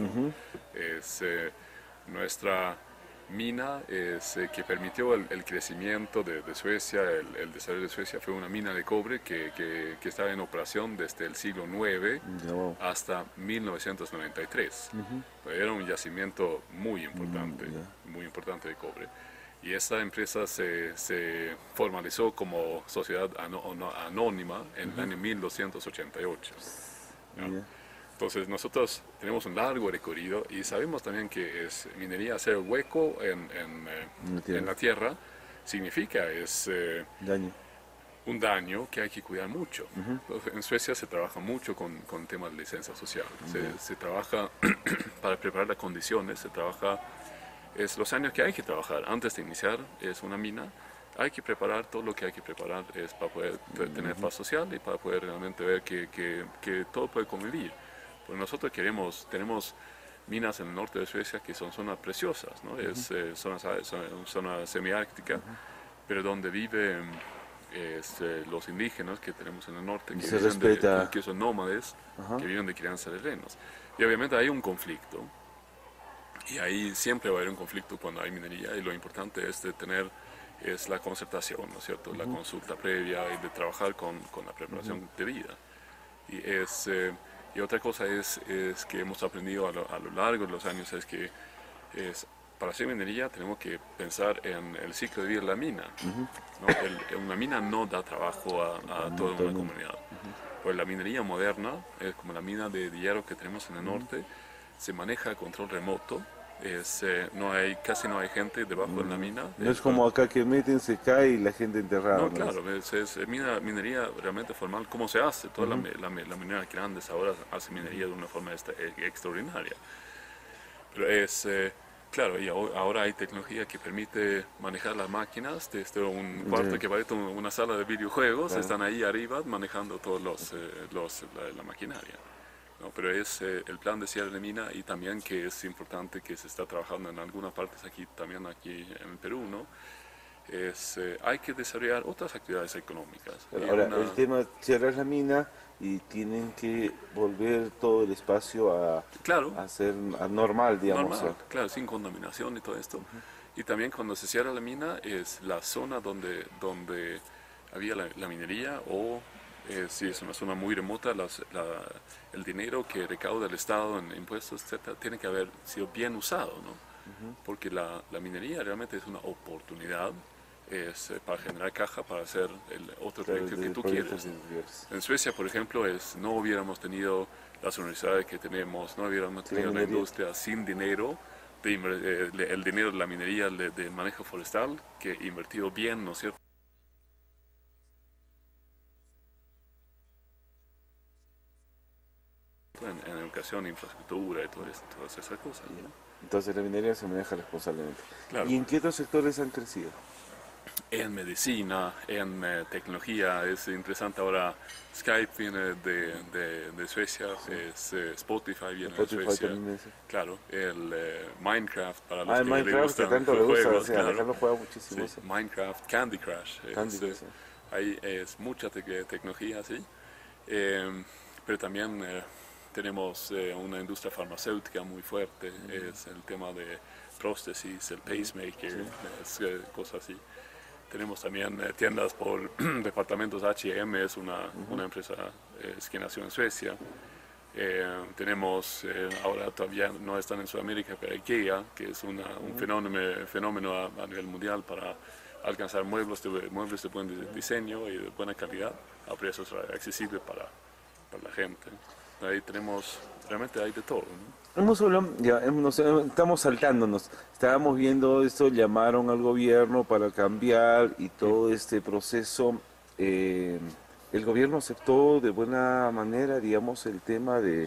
Es, eh, nuestra mina es, eh, que permitió el, el crecimiento de, de Suecia, el, el desarrollo de Suecia, fue una mina de cobre que, que, que estaba en operación desde el siglo nueve Ya, wow. hasta mil novecientos noventa y tres. Era un yacimiento muy importante, Mm, muy importante de cobre. Y esta empresa se, se formalizó como sociedad ano- ano- anónima en el año mil doscientos ochenta y ocho. ¿no? Ya. Entonces nosotros tenemos un largo recorrido y sabemos también que es minería, hacer hueco en, en, eh, En la tierra. en la tierra significa es eh, Daño. un daño que hay que cuidar mucho. Entonces, en Suecia se trabaja mucho con, con temas de licencia social. Se, se trabaja para preparar las condiciones, se trabaja, es los años que hay que trabajar. Antes de iniciar es una mina, hay que preparar todo lo que hay que preparar es para poder te- tener paz social y para poder realmente ver que, que, que todo puede convivir. Pues nosotros queremos, tenemos minas en el norte de Suecia que son zonas preciosas, ¿no? Es eh, zonas, zona, zona semiártica, pero donde viven es, eh, los indígenas que tenemos en el norte, Y que, se viven de- respeta. que son nómades, Ajá. que viven de crianza de renos. Y obviamente hay un conflicto, y ahí siempre va a haber un conflicto cuando hay minería, y lo importante es de tener es la concertación, ¿no es cierto? La consulta previa y de trabajar con, con la preparación debida. Y, es, eh, y otra cosa es, es que hemos aprendido a lo, a lo largo de los años es que es, para hacer minería tenemos que pensar en el ciclo de vida de la mina. ¿no? El- una mina no da trabajo a, a toda una comunidad. Pues la minería moderna, es como la mina de hierro que tenemos en el norte, se maneja a control remoto. Es, eh, no hay, casi no hay gente debajo de la mina. No es como acá que meten, se cae y la gente enterrada. No, ¿no? claro, es, es mina- minería realmente formal. ¿Cómo se hace? Toda la, la, la minería grandes ahora hace minería de una forma esta- e- extraordinaria. Pero es, eh, claro, y aho- ahora hay tecnología que permite manejar las máquinas desde un cuarto Sí. que parece un- una sala de videojuegos, Claro. están ahí arriba manejando todos los, eh, los la, la maquinaria. ¿no? Pero es eh, el plan de cierre de mina y también que es importante que se está trabajando en algunas partes aquí, también aquí en el Perú, ¿no? Es, eh, hay que desarrollar otras actividades económicas. Y Ahora, una- el tema, cerrar la mina y tienen que volver todo el espacio a, Claro. a ser a normal, digamos. Normal, claro, sin contaminación y todo esto. Y también cuando se cierra la mina es la zona donde, donde había la, la minería o eh, si es una zona muy remota, las- la- el dinero que recauda el Estado en impuestos, etcétera, tiene que haber sido bien usado, ¿no? Porque la, la minería realmente es una oportunidad es, eh, para generar caja para hacer el otro Claro, proyecto de que tú proyectos quieres. industriales. En Suecia, por ejemplo, es, no hubiéramos tenido las universidades que tenemos, no hubiéramos Sí, tenido la la minería. industria sin dinero, de inver- eh, le- el dinero de la minería, de, de manejo forestal, que invertido bien, ¿no es cierto? En, en educación, infraestructura y todo eso, todas esas cosas. ¿no? Entonces la minería se maneja responsablemente. Claro. ¿Y en qué otros sectores han crecido? En medicina, en eh, tecnología, es interesante ahora, Skype viene de, de, de Suecia, es, eh, Spotify viene Spotify de Suecia, también es- claro, el eh, Minecraft para los Ah, el que le Minecraft que gustan tanto le los gusta, juegos, o sea, claro. Alejandro juega muchísimo Sí, eso. Minecraft, Candy Crush, es, Candy Crush, eh, sí. ahí es mucha tec- tecnología, sí, Eh, pero también eh, tenemos eh, una industria farmacéutica muy fuerte, uh-huh. es el tema de prótesis, el pacemaker, uh-huh. es, eh, cosas así. Tenemos también eh, tiendas por departamentos. H y M es una, uh-huh. una empresa eh, que nació en Suecia. Eh, tenemos, eh, ahora todavía no están en Sudamérica, pero IKEA, que es una, un fenómeno, fenómeno a, a nivel mundial para alcanzar muebles de, muebles de buen diseño y de buena calidad a precios accesibles para, para la gente. Ahí tenemos, realmente hay de todo, ¿no? Hemos hablado, ya, nos, estamos saltándonos, estábamos viendo esto, llamaron al gobierno para cambiar y todo este proceso. Eh, ¿El gobierno aceptó de buena manera, digamos, el tema de,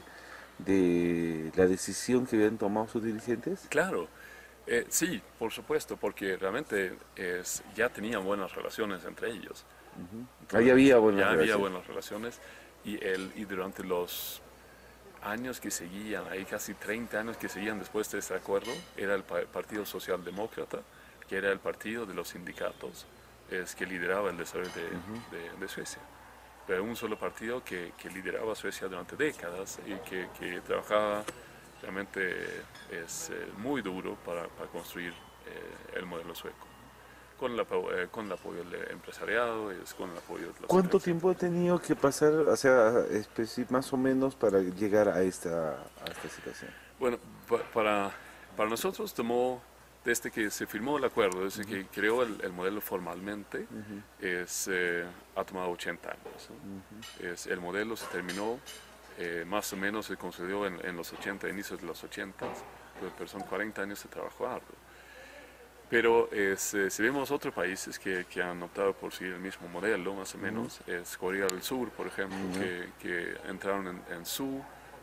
de la decisión que habían tomado sus dirigentes? Claro, eh, sí, por supuesto, porque realmente es, ya tenían buenas relaciones entre ellos. Uh-huh. Entonces, Ahí había buenas ya relaciones. había buenas relaciones y, el, y durante los años que seguían, hay casi treinta años que seguían después de este acuerdo, era el Partido Socialdemócrata, que era el partido de los sindicatos, es que lideraba el desarrollo de, uh-huh. de, de Suecia. Pero un solo partido que, que lideraba Suecia durante décadas y que, que trabajaba realmente es eh, muy duro para, para construir eh, el modelo sueco. Con el, eh, con el apoyo del empresariado, es con el apoyo de los ¿Cuánto tiempo ha tenido que pasar, o sea, más o menos para llegar a esta, a esta situación? Bueno, pa, para, para nosotros tomó, desde que se firmó el acuerdo, desde uh-huh. que creó el, el modelo formalmente, uh-huh. es, eh, ha tomado ochenta años, ¿no? Uh-huh. es, el modelo se terminó, eh, más o menos se construyó en, en los ochenta, inicios de los ochenta, pero son cuarenta años de trabajo arduo. Pero es, eh, si vemos otros países que, que han optado por seguir el mismo modelo, más o menos, uh-huh. es Corea del Sur, por ejemplo, uh-huh. que, que entraron en, en su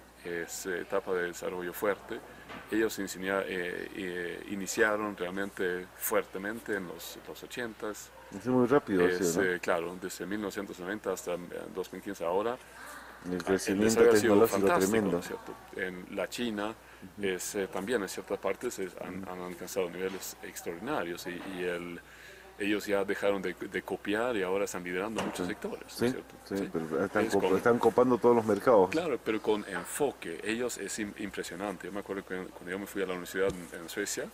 es, etapa de desarrollo fuerte. Ellos iniciar, eh, eh, iniciaron realmente fuertemente en los, los ochentas. Es muy rápido, es, ¿sí, no? eh, Claro, desde mil novecientos noventa hasta dos mil quince ahora. El crecimiento el tecnológico tremendo. ¿No, cierto? En la China uh-huh. es, eh, también en ciertas partes es, han, han alcanzado niveles extraordinarios y, y el, ellos ya dejaron de, de copiar y ahora están liderando muchos sectores. Sí, ¿no es cierto? sí, ¿Sí? pero están, Es copa, con, están copando todos los mercados. Claro, pero con enfoque. Ellos es impresionante. Yo me acuerdo que cuando yo me fui a la universidad en, en Suecia,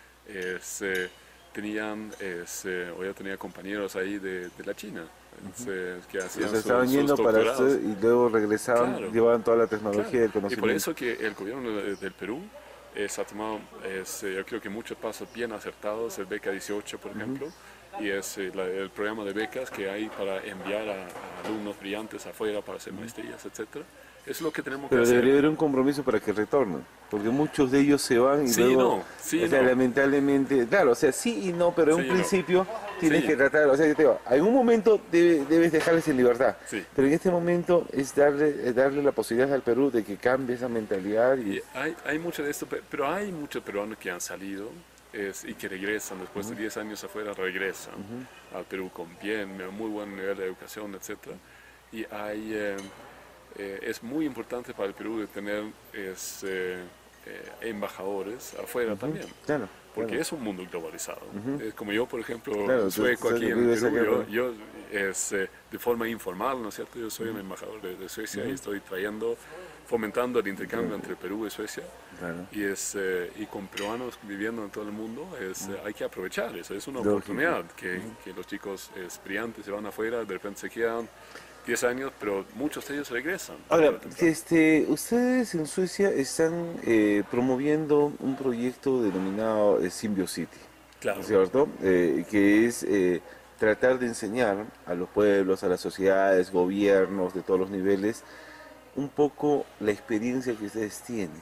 es, eh, tenían, es, eh, o ya tenía compañeros ahí de, de la China. Uh-huh. que hacían se estaban sus, yendo sus para usted y luego regresaban, claro. llevaban toda la tecnología claro. y el conocimiento. Y por eso que el gobierno de, del Perú es, ha tomado, es, yo creo que muchos pasos bien acertados, el Beca dieciocho, por ejemplo, uh-huh. y es eh, la, el programa de becas que hay para enviar a, a alumnos brillantes afuera para hacer maestrías, etcétera. Es lo que tenemos Pero que hacer. Pero debería haber un compromiso para que retornen, porque muchos de ellos se van y sí, luego, no, sí, o sea, no. lamentablemente, claro, o sea, sí y no, pero en sí, un principio no. tienes sí. que tratar, o sea, yo te digo, en un momento debe, debes dejarles en libertad, sí. pero en este momento es darle, es darle la posibilidad al Perú de que cambie esa mentalidad. Y... Y hay, hay mucho de esto, pero hay muchos peruanos que han salido es, y que regresan, después uh-huh. de diez años afuera, regresan uh-huh. al Perú con bien, muy buen nivel de educación, etcétera. Y hay... Eh, Eh, es muy importante para el Perú de tener es, eh, eh, embajadores afuera uh-huh. también, claro, porque claro. es un mundo globalizado. Uh-huh. Es como yo, por ejemplo, claro, sueco tú, aquí tú, en tú, Perú, yo, yo es, eh, de forma informal, ¿no es cierto? Yo soy uh-huh. un embajador de, de Suecia uh-huh. y estoy trayendo, fomentando el intercambio uh-huh. entre Perú y Suecia. Claro. Y, es, eh, y con peruanos viviendo en todo el mundo, es, uh-huh. eh, hay que aprovechar eso, es una Lógico. oportunidad que, uh-huh. que los chicos es, brillantes se van afuera, de repente se quedan diez años, pero muchos de ellos regresan. Ahora, este, ustedes en Suecia están eh, promoviendo un proyecto denominado eh, Symbiocity, claro. ¿cierto? Eh, que es eh, tratar de enseñar a los pueblos, a las sociedades, gobiernos de todos los niveles, un poco la experiencia que ustedes tienen.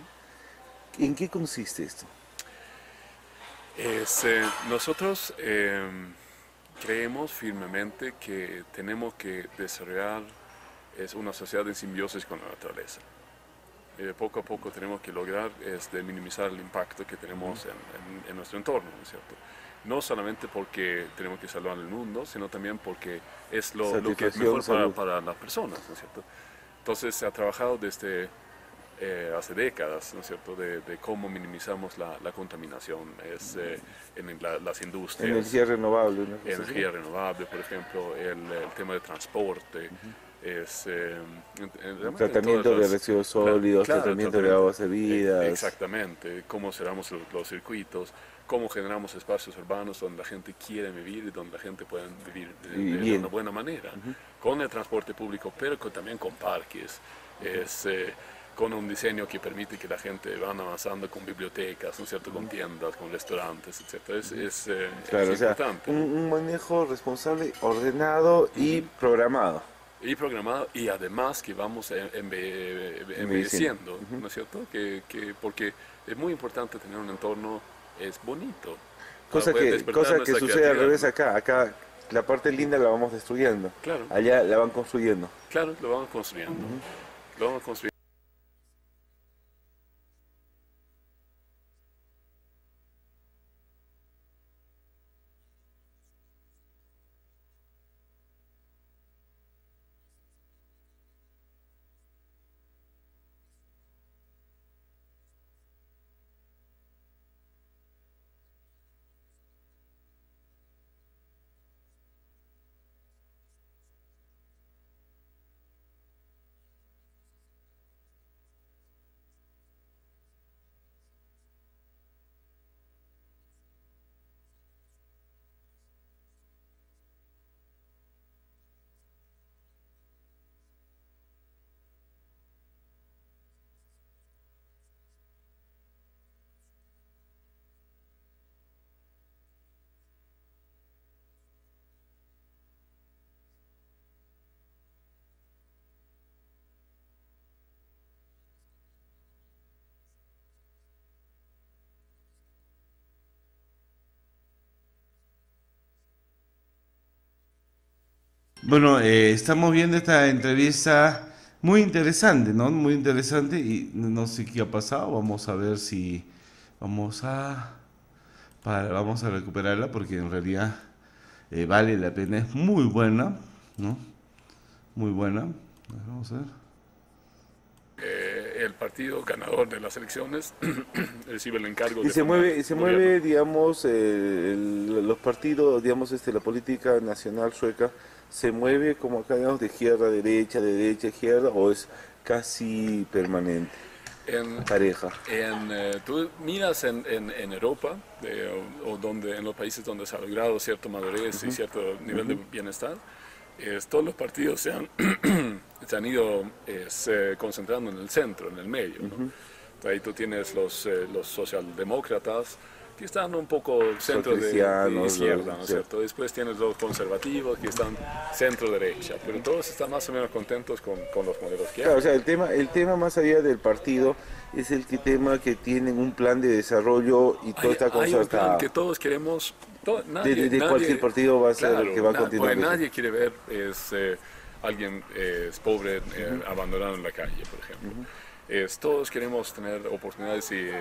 Uh-huh. ¿En qué consiste esto? Es, eh, nosotros... Eh, creemos firmemente que tenemos que desarrollar es una sociedad en simbiosis con la naturaleza. Eh, poco a poco tenemos que lograr es, de minimizar el impacto que tenemos en, en, en nuestro entorno, ¿no es cierto? No solamente porque tenemos que salvar el mundo, sino también porque es lo, lo que es mejor para, para las personas, ¿no es cierto? Entonces se ha trabajado desde Eh, hace décadas, ¿no es cierto?, de, de cómo minimizamos la, la contaminación es, eh, en la, las industrias. Energía renovable. ¿no? Energía renovable, por ejemplo, el, el tema de transporte, uh-huh. es, eh, en, en, tratamiento en de residuos sólidos, claro, tratamiento, tratamiento de aguas servidas. Exactamente, cómo cerramos los, los circuitos, cómo generamos espacios urbanos donde la gente quiere vivir y donde la gente pueda vivir de, de, de una buena manera, uh-huh. con el transporte público, pero con, también con parques, uh-huh. es, eh, con un diseño que permite que la gente vaya avanzando con bibliotecas, ¿no es cierto?, con tiendas, con restaurantes, etcétera. Es, es, eh, claro, es o sea, importante. Un, un manejo responsable, ordenado y programado. Y programado, y además que vamos enve envejeciendo, uh-huh. ¿no es cierto? Que, que, porque es muy importante tener un entorno es bonito. Cosa que, cosa que sucede al revés acá. Acá la parte linda la vamos destruyendo. Claro. Allá la van construyendo. Claro, lo vamos construyendo. Uh-huh. Lo vamos construyendo. Bueno, eh, estamos viendo esta entrevista muy interesante, ¿no? Muy interesante y no sé qué ha pasado. Vamos a ver si vamos a para, vamos a recuperarla porque en realidad eh, vale la pena. Es muy buena, ¿no? Muy buena. Vamos a ver. Eh, el partido ganador de las elecciones recibe el encargo y de se mueve y se gobierno. mueve digamos eh, el, los partidos, digamos este la política nacional sueca se mueve como acá, digamos, de izquierda a derecha, de derecha a izquierda, o es casi permanente, en, pareja. En, eh, tú miras en, en, en Europa, eh, o, o donde, en los países donde se ha logrado cierta madurez uh-huh. y cierto nivel uh-huh. de bienestar, es, todos los partidos se han, se han ido es, eh, concentrando en el centro, en el medio, ¿no? Uh-huh. Ahí tú tienes los, eh, los socialdemócratas, que están un poco centro de, de izquierda, ¿no es cierto? Después tienes los conservativos que están centro-derecha, pero todos están más o menos contentos con, con los modelos que hay. Claro, o sea, el tema, el tema más allá del partido es el que tema que tienen un plan de desarrollo y todo hay, está concertado. Hay un plan que todos queremos, todo, nadie, de, de, de nadie, cualquier partido va a ser claro, el que va a na, continuar. Pues nadie quiere ver es, eh, alguien eh, es pobre eh, uh-huh. abandonado en la calle, por ejemplo. Uh-huh. Es, todos queremos tener oportunidades y, eh,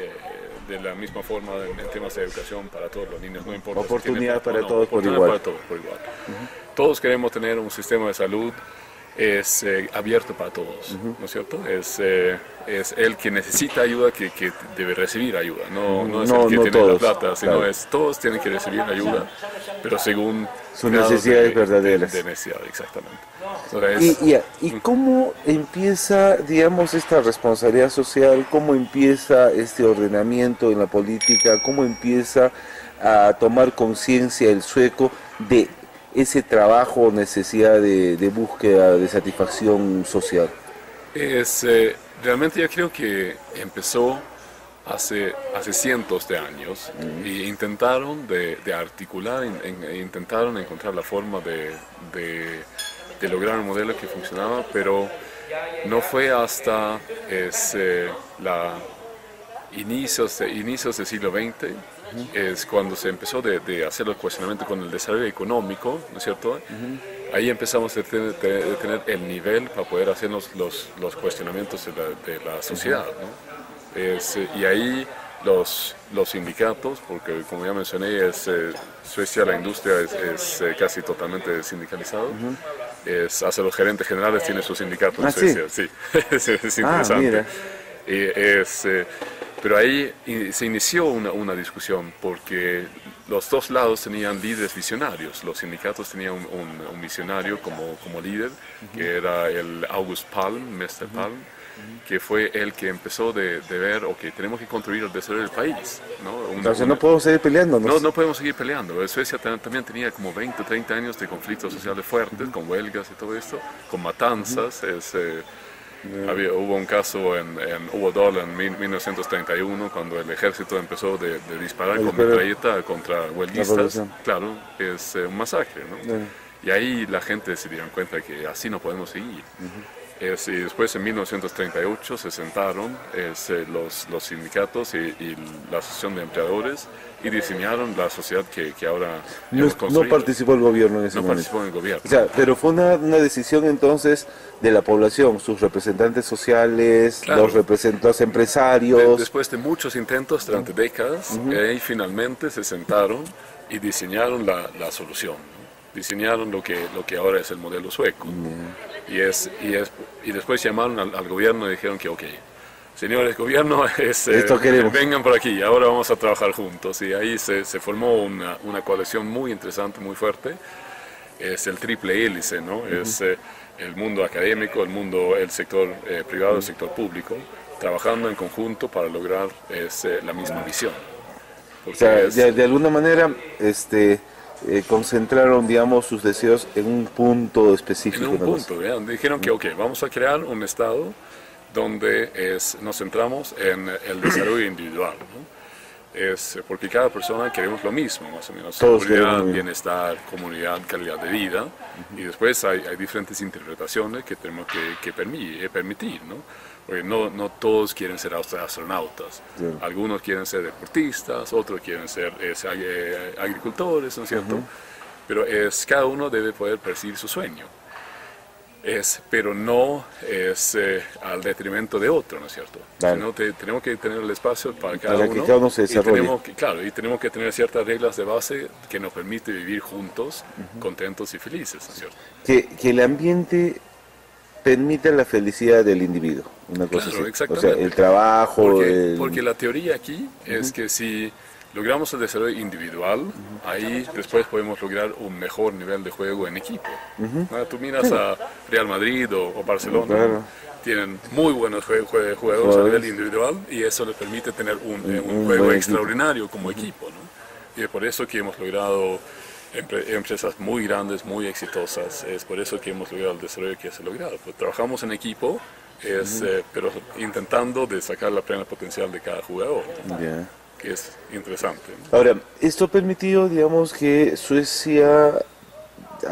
de la misma forma en, en temas de educación para todos los niños, no importa. Oportunidad si para, no, todos oportunidad por para todos por igual. Uh-huh. Todos queremos tener un sistema de salud es, eh, abierto para todos, uh-huh. ¿no es cierto? Es, eh, es el que necesita ayuda que, que debe recibir ayuda, no, no es no, el que no tiene todos, la plata, sino claro. es todos tienen que recibir ayuda, pero según sus necesidades de, verdaderas. De, de necesidad, exactamente. Entonces, y, y, ¿Y cómo empieza, digamos, esta responsabilidad social? ¿Cómo empieza este ordenamiento en la política? ¿Cómo empieza a tomar conciencia el sueco de ese trabajo o necesidad de, de búsqueda de satisfacción social? Es, eh, realmente yo creo que empezó hace, hace cientos de años mm. y intentaron de, de articular, in, in, intentaron encontrar la forma de, de, de lograr un modelo que funcionaba, pero no fue hasta es, eh, la inicios, de, inicios del siglo veinte uh-huh. es cuando se empezó de, de hacer el cuestionamiento con el desarrollo económico, ¿no es cierto? Uh-huh. Ahí empezamos a tener, de tener el nivel para poder hacer los, los, los cuestionamientos de la, de la sociedad, ¿no? Es, y ahí los, los sindicatos, porque como ya mencioné, es, eh, Suecia la industria es, es eh, casi totalmente sindicalizada. Uh-huh. Es, hasta los gerentes generales tienen su sindicato en ¿Ah, Suecia, sí, sí. es, es interesante. Ah, mira. Y es, eh, pero ahí se inició una, una discusión porque los dos lados tenían líderes visionarios. Los sindicatos tenían un, un, un visionario como, como líder, uh-huh. que era el August Palm, mister Uh-huh. Palm, uh-huh. que fue el que empezó de, de ver, ok, tenemos que construir el desarrollo del país. ¿no? Una, Entonces no podemos seguir peleando. No, no podemos seguir peleando. Suecia también tenía como veinte, treinta años de conflictos sociales fuertes, uh-huh. con huelgas y todo esto, con matanzas. Uh-huh. es, eh, Yeah. Había, hubo un caso en, en Uodol en mil novecientos treinta y uno cuando el ejército empezó de, de disparar con metralleta contra huelguistas. Claro, es eh, un masacre, ¿no? Yeah. Y ahí la gente se dieron cuenta que así no podemos seguir. Uh-huh. Es, y después en mil novecientos treinta y ocho se sentaron es, eh, los, los sindicatos y, y la asociación de empleadores y diseñaron la sociedad que, que ahora no, hemos construido. No participó el gobierno en ese no momento. No participó en el gobierno. O sea, pero fue una, una decisión entonces de la población, sus representantes sociales, claro. los representantes empresarios. De, después de muchos intentos durante uh-huh. décadas, uh-huh. eh, finalmente se sentaron y diseñaron la, la solución. Diseñaron lo que, lo que ahora es el modelo sueco. Uh-huh. Y, es, y, es, y después llamaron al, al gobierno y dijeron que, ok, señores, gobierno, es, eh, vengan por aquí, ahora vamos a trabajar juntos. Y ahí se, se formó una, una coalición muy interesante, muy fuerte. Es el triple hélice, ¿no? Uh-huh. Es eh, el mundo académico, el mundo, el sector eh, privado, uh-huh. el sector público, trabajando en conjunto para lograr es, eh, la misma visión. O sea, es, de, de alguna manera, este... Eh, concentraron, digamos, sus deseos en un punto específico. En un punto, ¿vean? Dijeron que, ok, vamos a crear un estado donde es, nos centramos en el desarrollo individual, ¿no? Es porque cada persona queremos lo mismo, más o menos, Todos seguridad, bienestar, comunidad, calidad de vida, uh-huh. y después hay, hay diferentes interpretaciones que tenemos que, que permitir, permitir, ¿no? Porque no, no todos quieren ser astronautas, sí. algunos quieren ser deportistas, otros quieren ser es, ag agricultores, ¿no es cierto? Uh-huh. Pero es, cada uno debe poder perseguir su sueño, es, pero no es eh, al detrimento de otro, ¿no es cierto? Claro. Sino te, tenemos que tener el espacio para cada para uno, que cada uno se desarrolle. Y tenemos que, claro, y tenemos que tener ciertas reglas de base que nos permiten vivir juntos, uh-huh. contentos y felices, ¿no es cierto? Que, que el ambiente permite la felicidad del individuo, una cosa claro, así. Exactamente. O sea, el trabajo... Porque, el... porque la teoría aquí uh-huh. es que si logramos el desarrollo individual, uh-huh. ahí después podemos lograr un mejor nivel de juego en equipo. Uh-huh. ¿no? Tú miras sí. a Real Madrid o, o Barcelona, claro. tienen muy buenos jue jue jugadores a nivel individual y eso les permite tener un, un, un juego extraordinario equipo. como equipo. ¿no? Y es por eso que hemos logrado empresas muy grandes, muy exitosas. Es por eso que hemos logrado el desarrollo que se ha logrado. Pues trabajamos en equipo, es, uh-huh. eh, pero intentando de sacar la plena potencial de cada jugador, ¿no? yeah. que es interesante, ¿no? Ahora, ¿esto ha permitido, digamos, que Suecia uh,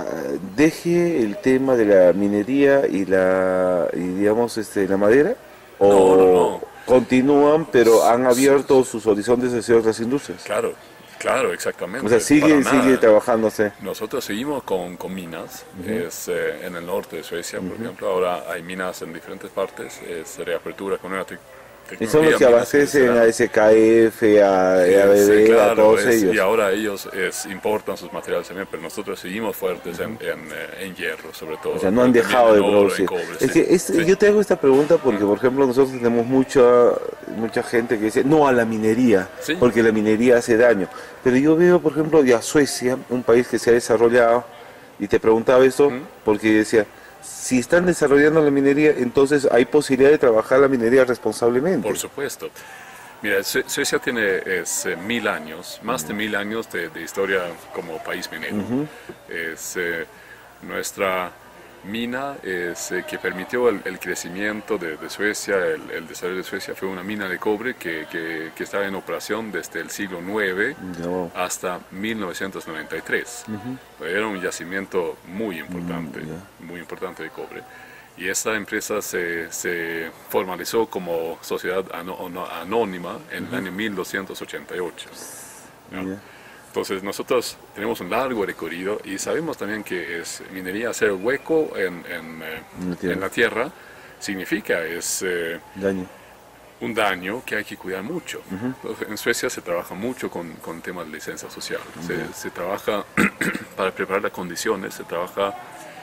deje el tema de la minería y la, y, digamos, este, la madera? ¿O no, no, no. continúan, pero han abierto sus horizontes hacia otras industrias? Claro. Claro, exactamente. O sea, sigue, sigue trabajándose. Nosotros seguimos con, con minas, uh-huh. es, eh, en el norte de Suecia, por uh-huh. ejemplo. Ahora hay minas en diferentes partes, es reapertura con una te tecnología. Y son los que abastecen a S K F, a, a B B, claro, a todos es, ellos. Y ahora ellos es, importan sus materiales también, pero nosotros seguimos fuertes uh-huh. en, en, en hierro, sobre todo. O sea, no han dejado de producir. Cobre, es sí. que es, sí. Yo te hago esta pregunta porque, por ejemplo, nosotros tenemos mucha, mucha gente que dice no a la minería, sí. porque la minería hace daño. Pero yo veo, por ejemplo, ya Suecia, un país que se ha desarrollado, y te preguntaba esto uh-huh. porque decía, si están desarrollando la minería, entonces hay posibilidad de trabajar la minería responsablemente. Por supuesto. Mira, Suecia tiene es, eh, mil años, más uh-huh. de mil años de, de historia como país minero. Uh-huh. Es eh, nuestra mina es, eh, que permitió el, el crecimiento de, de Suecia, el, el desarrollo de Suecia, fue una mina de cobre que, que, que estaba en operación desde el siglo nueve no. hasta mil novecientos noventa y tres. Uh-huh. Era un yacimiento muy importante, uh-huh. yeah. muy importante de cobre. Y esta empresa se, se formalizó como sociedad anónima en uh-huh. el año mil doscientos ochenta y ocho. ¿no? Yeah. Entonces nosotros tenemos un largo recorrido y sabemos también que es minería hacer hueco en, en, eh, en la tierra significa es eh, daño. un daño que hay que cuidar mucho. Uh-huh. En Suecia se trabaja mucho con, con temas de licencia social. Uh-huh. se, se trabaja para preparar las condiciones, se trabaja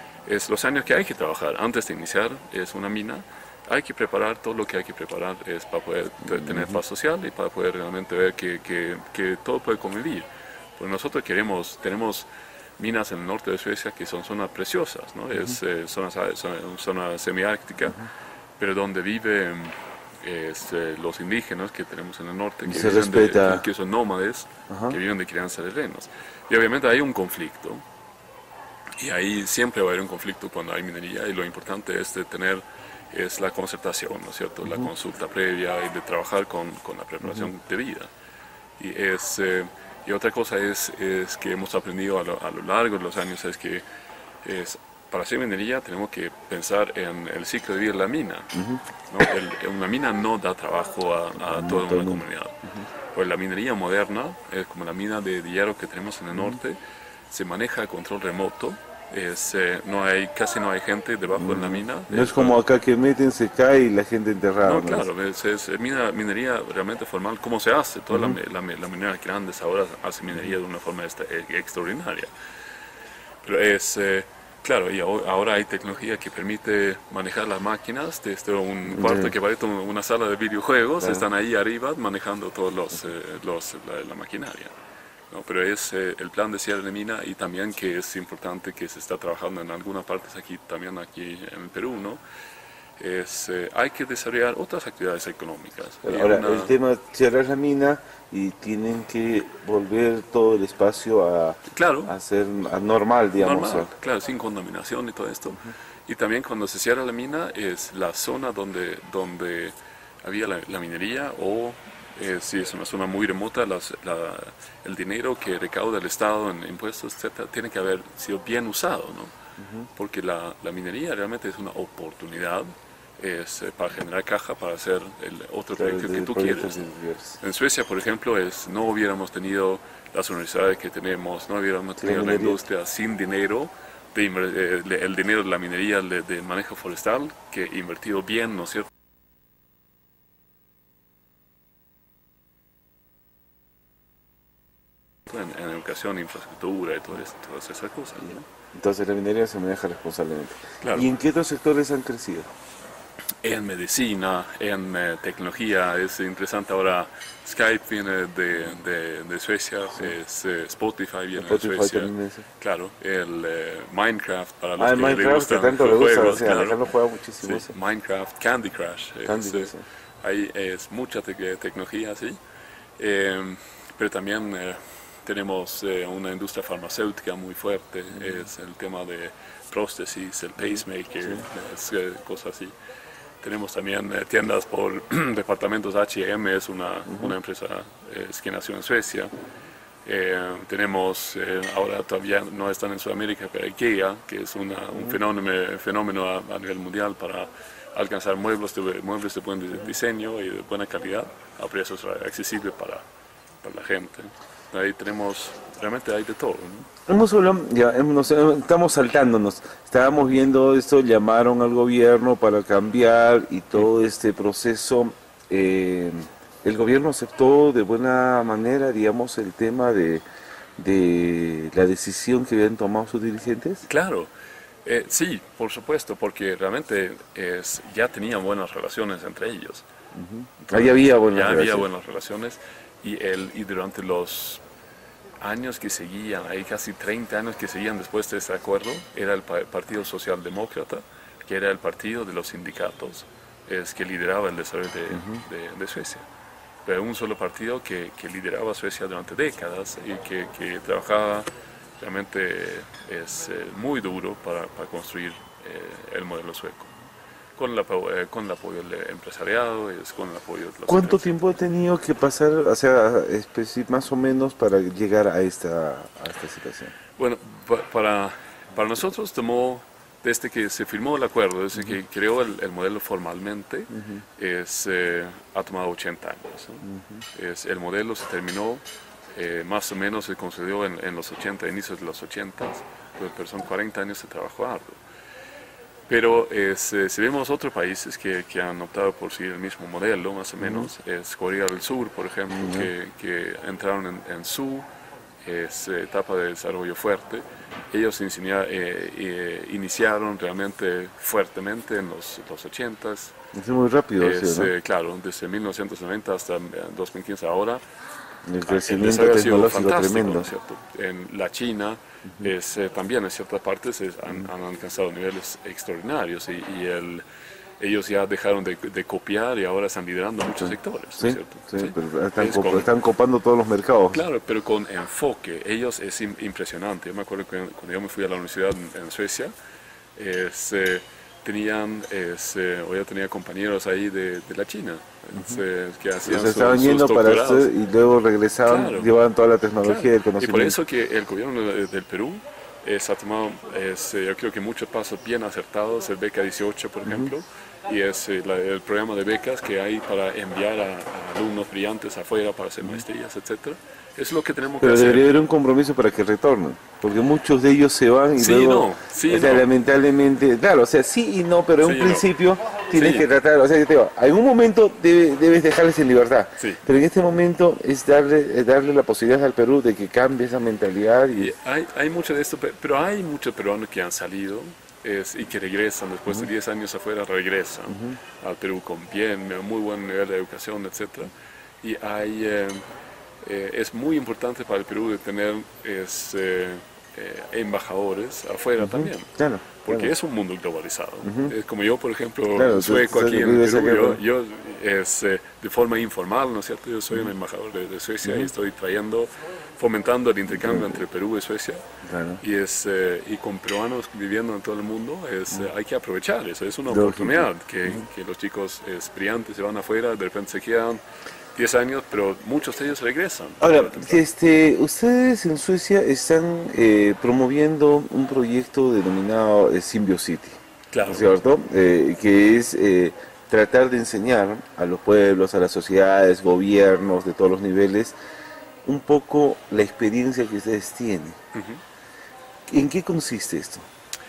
es los años que hay que trabajar antes de iniciar es una mina. Hay que preparar todo lo que hay que preparar es para poder tener paz social y para poder realmente ver que, que, que todo puede convivir. Pues nosotros queremos, tenemos minas en el norte de Suecia que son zonas preciosas, ¿no? Uh-huh. Es eh, zona, zona, zona semiártica, uh-huh. pero donde viven es, eh, los indígenas que tenemos en el norte, que, se viven respeta. De, que, que son nómades, uh-huh. que viven de crianza de renos. Y obviamente hay un conflicto, y ahí siempre va a haber un conflicto cuando hay minería, y lo importante es de tener es la concertación, ¿no es cierto? Uh-huh. La consulta previa y de trabajar con, con la preparación uh-huh. debida. Y es... Eh, Y otra cosa es, es que hemos aprendido a lo, a lo largo de los años es que es, para hacer minería tenemos que pensar en el ciclo de vida de la mina. Uh-huh. ¿no? el, una mina no da trabajo a, a toda una comunidad. Uh-huh. Pues la minería moderna, es como la mina de hierro que tenemos en el norte, uh-huh. se maneja a control remoto. Es, eh, no hay, casi no hay gente debajo uh-huh. de la mina. No es, es como acá que meten, se cae y la gente enterrada. No, claro, es, es mina, minería realmente formal, ¿cómo se hace? Toda uh-huh. la, la, la minería grandes ahora hace minería de una forma esta, extraordinaria. Pero es, eh, claro, y ahora hay tecnología que permite manejar las máquinas desde un cuarto uh-huh. que parece una sala de videojuegos, uh-huh. están ahí arriba manejando todos los, eh, los la, la maquinaria. No, pero es eh, el plan de cierre de mina y también que es importante que se está trabajando en algunas partes aquí, también aquí en el Perú, ¿no? Es, eh, hay que desarrollar otras actividades económicas. Ahora, una... el tema es cerrar la mina y tienen que volver todo el espacio a, claro, a ser normal, digamos. Normal, claro, sin contaminación y todo esto. Uh-huh. Y también cuando se cierra la mina es la zona donde, donde había la, la minería o... Eh, si es una zona muy remota, las, la, el dinero que recauda el Estado en impuestos, etcétera, tiene que haber sido bien usado, ¿no? Uh-huh. Porque la, la minería realmente es una oportunidad es, eh, para generar caja para hacer el otro claro, proyecto que tú quieres. En Suecia, por ejemplo, es, no hubiéramos tenido las universidades que tenemos, no hubiéramos tenido la, la industria sin dinero, de, eh, el dinero de la minería, del de manejo forestal, que invertido bien, ¿no es cierto? En, en educación, infraestructura y todo eso, todas esas cosas, ¿no? Entonces la minería se maneja responsablemente. Claro. ¿Y en qué otros sectores han crecido? En medicina, en eh, tecnología, es interesante ahora, Skype viene de, de, de Suecia, sí. es, eh, Spotify viene Spotify de Suecia, claro, el eh, Minecraft para los ah, que el Minecraft, le gustan que tanto le gusta, juegos, o sea, claro. Alejandro juega muchísimo. Sí, Minecraft, Candy Crush, Candy, es, eh, sí. ahí es mucha te tecnología, sí, eh, pero también... Eh, Tenemos eh, una industria farmacéutica muy fuerte, uh-huh. es el tema de prótesis, el pacemaker, sí. es, eh, cosas así. Tenemos también eh, tiendas por departamentos. H y M es una, uh-huh. una empresa eh, que nació en Suecia. Eh, tenemos, eh, ahora todavía no están en Sudamérica, pero IKEA, que es una, un uh-huh. fenómeno, fenómeno a, a nivel mundial para alcanzar muebles de, muebles de buen diseño y de buena calidad a precios accesibles para, para la gente. Ahí tenemos, realmente hay de todo, ¿no? Hemos hablado, ya, nos, estamos saltándonos, estábamos viendo esto, llamaron al gobierno para cambiar y todo este proceso, eh, el gobierno aceptó de buena manera, digamos, el tema de, de la decisión que habían tomado sus dirigentes. Claro, eh, sí, por supuesto, porque realmente es, ya tenían buenas relaciones entre ellos. Uh-huh. Ahí había buenas ya relaciones. había buenas relaciones. Y, el, y durante los años que seguían, hay casi treinta años que seguían después de ese acuerdo, era el Partido Socialdemócrata, que era el partido de los sindicatos, es que lideraba el desarrollo de, uh-huh. de, de Suecia. Pero un solo partido que, que lideraba Suecia durante décadas y que, que trabajaba realmente es, eh, muy duro para, para construir eh, el modelo sueco. Con el, eh, con el apoyo del empresariado, es con el apoyo de los ¿Cuánto empresarios. tiempo ha tenido que pasar, o sea, más o menos para llegar a esta, a esta situación? Bueno, pa para, para nosotros tomó, desde que se firmó el acuerdo, desde uh-huh. que creó el, el modelo formalmente, uh-huh. es, eh, ha tomado ochenta años. ¿no? Uh-huh. es, el modelo se terminó, eh, más o menos se concedió en, en los ochenta, inicios de los ochenta, pero son cuarenta años de trabajo arduo. Pero es, eh, si vemos otros países que, que han optado por seguir el mismo modelo, más o menos, uh-huh. es Corea del Sur, por ejemplo, uh-huh. que, que entraron en, en su es, etapa de desarrollo fuerte. Ellos inicia, eh, eh, iniciaron realmente fuertemente en los, los ochentas. Es muy rápido, es, ¿sí, no? eh, Claro, desde mil novecientos noventa hasta dos mil quince ahora, El el crecimiento desarrollo ha sido tecnológico fantástico, tremendo. ¿no es cierto? En la China es, eh, también en ciertas partes es- han, han alcanzado niveles extraordinarios y, y el, ellos ya dejaron de, de copiar y ahora están liderando muchos sectores, ¿no es Sí, cierto? sí, Sí. pero están, Es cop- con- están copando todos los mercados. Claro, pero con enfoque. Ellos es im- impresionante. Yo me acuerdo que cuando yo me fui a la universidad en, en Suecia, es, eh, tenían, es, eh, o ya tenía compañeros ahí de, de la China, es, eh, que hacían Se su- estaban sus yendo para doctorados. esto y luego regresaban, Claro. llevaban toda la tecnología Claro. y el Y conocimiento. por eso que el gobierno de- del Perú es, ha tomado, es, eh, yo creo que muchos pasos bien acertados, el Beca dieciocho, por ejemplo, y es eh, la- el programa de becas que hay para enviar a, a alumnos brillantes afuera para hacer maestrías, etcétera. Es lo que tenemos Pero que hacer. debería haber un compromiso para que retornen, porque muchos de ellos se van y Sí, luego, no, sí, o sea, no. lamentablemente, claro, o sea, sí y no, pero en Sí un y no. principio tienes Sí. que tratar, o sea, yo te digo, algún momento debe- debes dejarles en libertad, Sí. pero en este momento es darle, es darle la posibilidad al Perú de que cambie esa mentalidad y Y hay, hay mucho de esto, pe- pero hay muchos peruanos que han salido es, y que regresan, después de diez años afuera, regresan al Perú con bien, muy buen nivel de educación, etcétera. Y hay, eh, eh, es muy importante para el Perú de tener es, eh, eh, embajadores afuera también. claro, Porque claro. es un mundo globalizado. Es como yo, por ejemplo, Claro, sueco tú- tú aquí en el vives Perú, acá, yo, ¿no? yo es, eh, de forma informal, ¿no es cierto? Yo soy un embajador de, de Suecia y estoy trayendo, fomentando el intercambio entre Perú y Suecia. Claro. Y, es, eh, y con peruanos viviendo en todo el mundo, es, eh, hay que aprovechar eso, es una Lógico. oportunidad que, que los chicos es, brillantes se van afuera, de repente se quedan diez años, pero muchos de ellos regresan. Ahora, este, ustedes en Suecia están eh, promoviendo un proyecto denominado eh, Symbiocity, Claro. ¿cierto? Eh, que es eh, tratar de enseñar a los pueblos, a las sociedades, gobiernos de todos los niveles, un poco la experiencia que ustedes tienen. Ujú. ¿En qué consiste esto?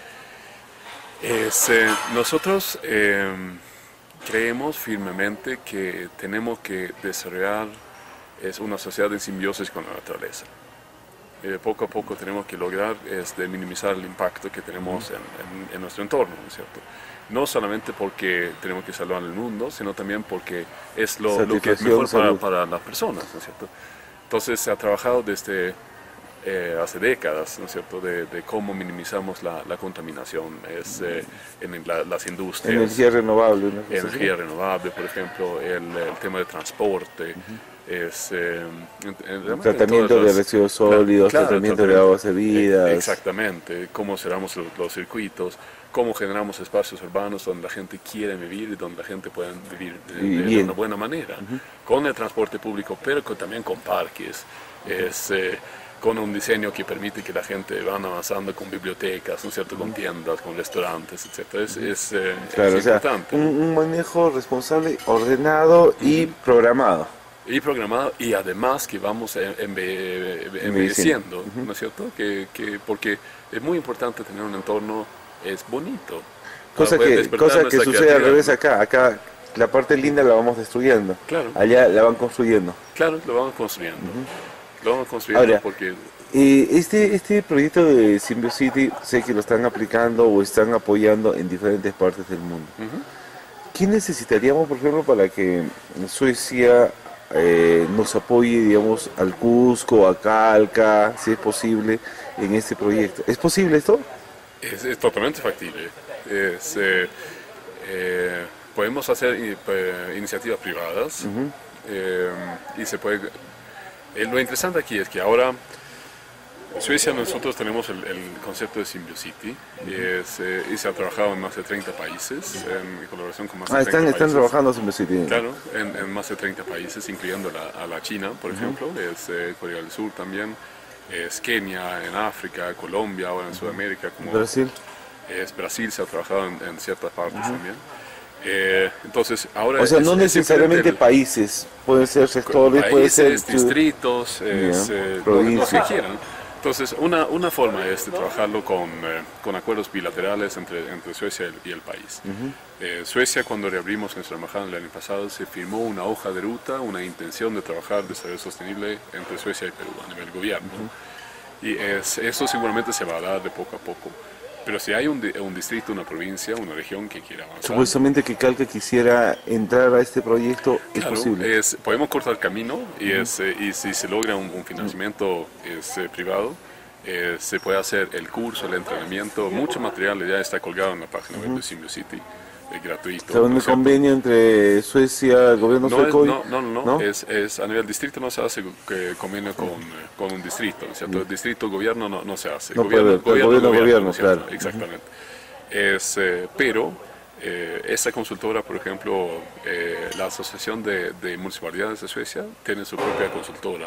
Es, eh, nosotros eh, creemos firmemente que tenemos que desarrollar es una sociedad en simbiosis con la naturaleza. Eh, poco a poco tenemos que lograr es, de minimizar el impacto que tenemos en, en- en nuestro entorno, ¿no es cierto? No solamente porque tenemos que salvar el mundo, sino también porque es lo, lo que es Satisfacción, mejor para, salud. para las personas, ¿no es cierto? Entonces se ha trabajado desde eh, hace décadas, ¿no es cierto?, de, de cómo minimizamos la, la contaminación es, eh, en la- las industrias. Energía renovable. ¿no? Energía renovable, por ejemplo, el, el tema de transporte, es, eh, en- en- realmente en Tratamiento todas de las- residuos Claro, sólidos, claro, tratamiento de aguas servidas. Exactamente, cómo cerramos los, los circuitos, cómo generamos espacios urbanos donde la gente quiere vivir y donde la gente pueda vivir de, Y de bien. una buena manera, con el transporte público, pero con- también con parques, es, eh, con un diseño que permite que la gente van avanzando con bibliotecas, ¿no es cierto?, con tiendas, con restaurantes, etcétera. Es, es, eh, Claro, es o sea, importante. un, un manejo responsable, ordenado y programado. Y programado, y además que vamos en- enve- envejeciendo, ¿no es cierto? Que, que, porque es muy importante tener un entorno es bonito. Cosa para poder que, despertar cosa que nuestra sucede al revés creatividad. acá. Acá la parte linda la vamos destruyendo. Claro. Allá la van construyendo. Claro, lo vamos construyendo. Lo vamos construyendo Ahora, porque Eh, este, este proyecto de Symbiocity, sé que lo están aplicando o están apoyando en diferentes partes del mundo. ujú, ¿Qué necesitaríamos, por ejemplo, para que Suecia eh, nos apoye, digamos, al Cusco, a Calca, si es posible, en este proyecto? ¿Es posible esto? es, es totalmente factible. Es, eh, eh, podemos hacer i- eh, iniciativas privadas eh, y se puede... eh, lo interesante aquí es que ahora en Suecia nosotros tenemos el, el concepto de Symbiocity y, es, eh, y se ha trabajado en más de treinta países, en colaboración con más de Ah, treinta están, están países. trabajando en Symbiocity. Claro, en, en más de treinta países, incluyendo la, a la China, por ejemplo, es eh, Corea del Sur también, es Kenia, en África, Colombia, ahora en Sudamérica, como Brasil. es Brasil, se ha trabajado en, en ciertas partes también. Eh, entonces, ahora O sea, es- no es necesariamente simplemente el- países, pueden ser sectores, puede ser... países, distritos, es, Ya, eh, lo- lo, que provincias. quieran. Entonces, una, una forma es de trabajarlo con, eh, con acuerdos bilaterales entre, entre Suecia y el país. Eh, Suecia, cuando reabrimos nuestra embajada el año pasado, se firmó una hoja de ruta, una intención de trabajar desarrollo sostenible entre Suecia y Perú a nivel gobierno. Y es, eso seguramente se va a dar de poco a poco. pero si hay un, di- un distrito, una provincia, una región que quiera avanzar, Supuestamente que Calca quisiera entrar a este proyecto, ¿es claro, posible? es, podemos cortar camino y, es, eh, y si se logra un, un financiamiento es, eh, privado, eh, se puede hacer el curso, el entrenamiento, mucho material ya está colgado en la página web de Symbiocity, eh, gratuito. Está un ¿no es cierto? convenio entre Suecia, el gobierno No, es- sueco y... no, no, no, no, ¿no? Es, es a nivel distrito no se hace eh, convenio con, eh, con un distrito, ¿no es cierto? El distrito, gobierno no, no se hace. No puede, el gobierno, gobierno, ¿no es cierto? claro. Exactamente. Es, eh, pero eh, esta consultora, por ejemplo, eh, la Asociación de, de Municipalidades de Suecia tiene su propia consultora,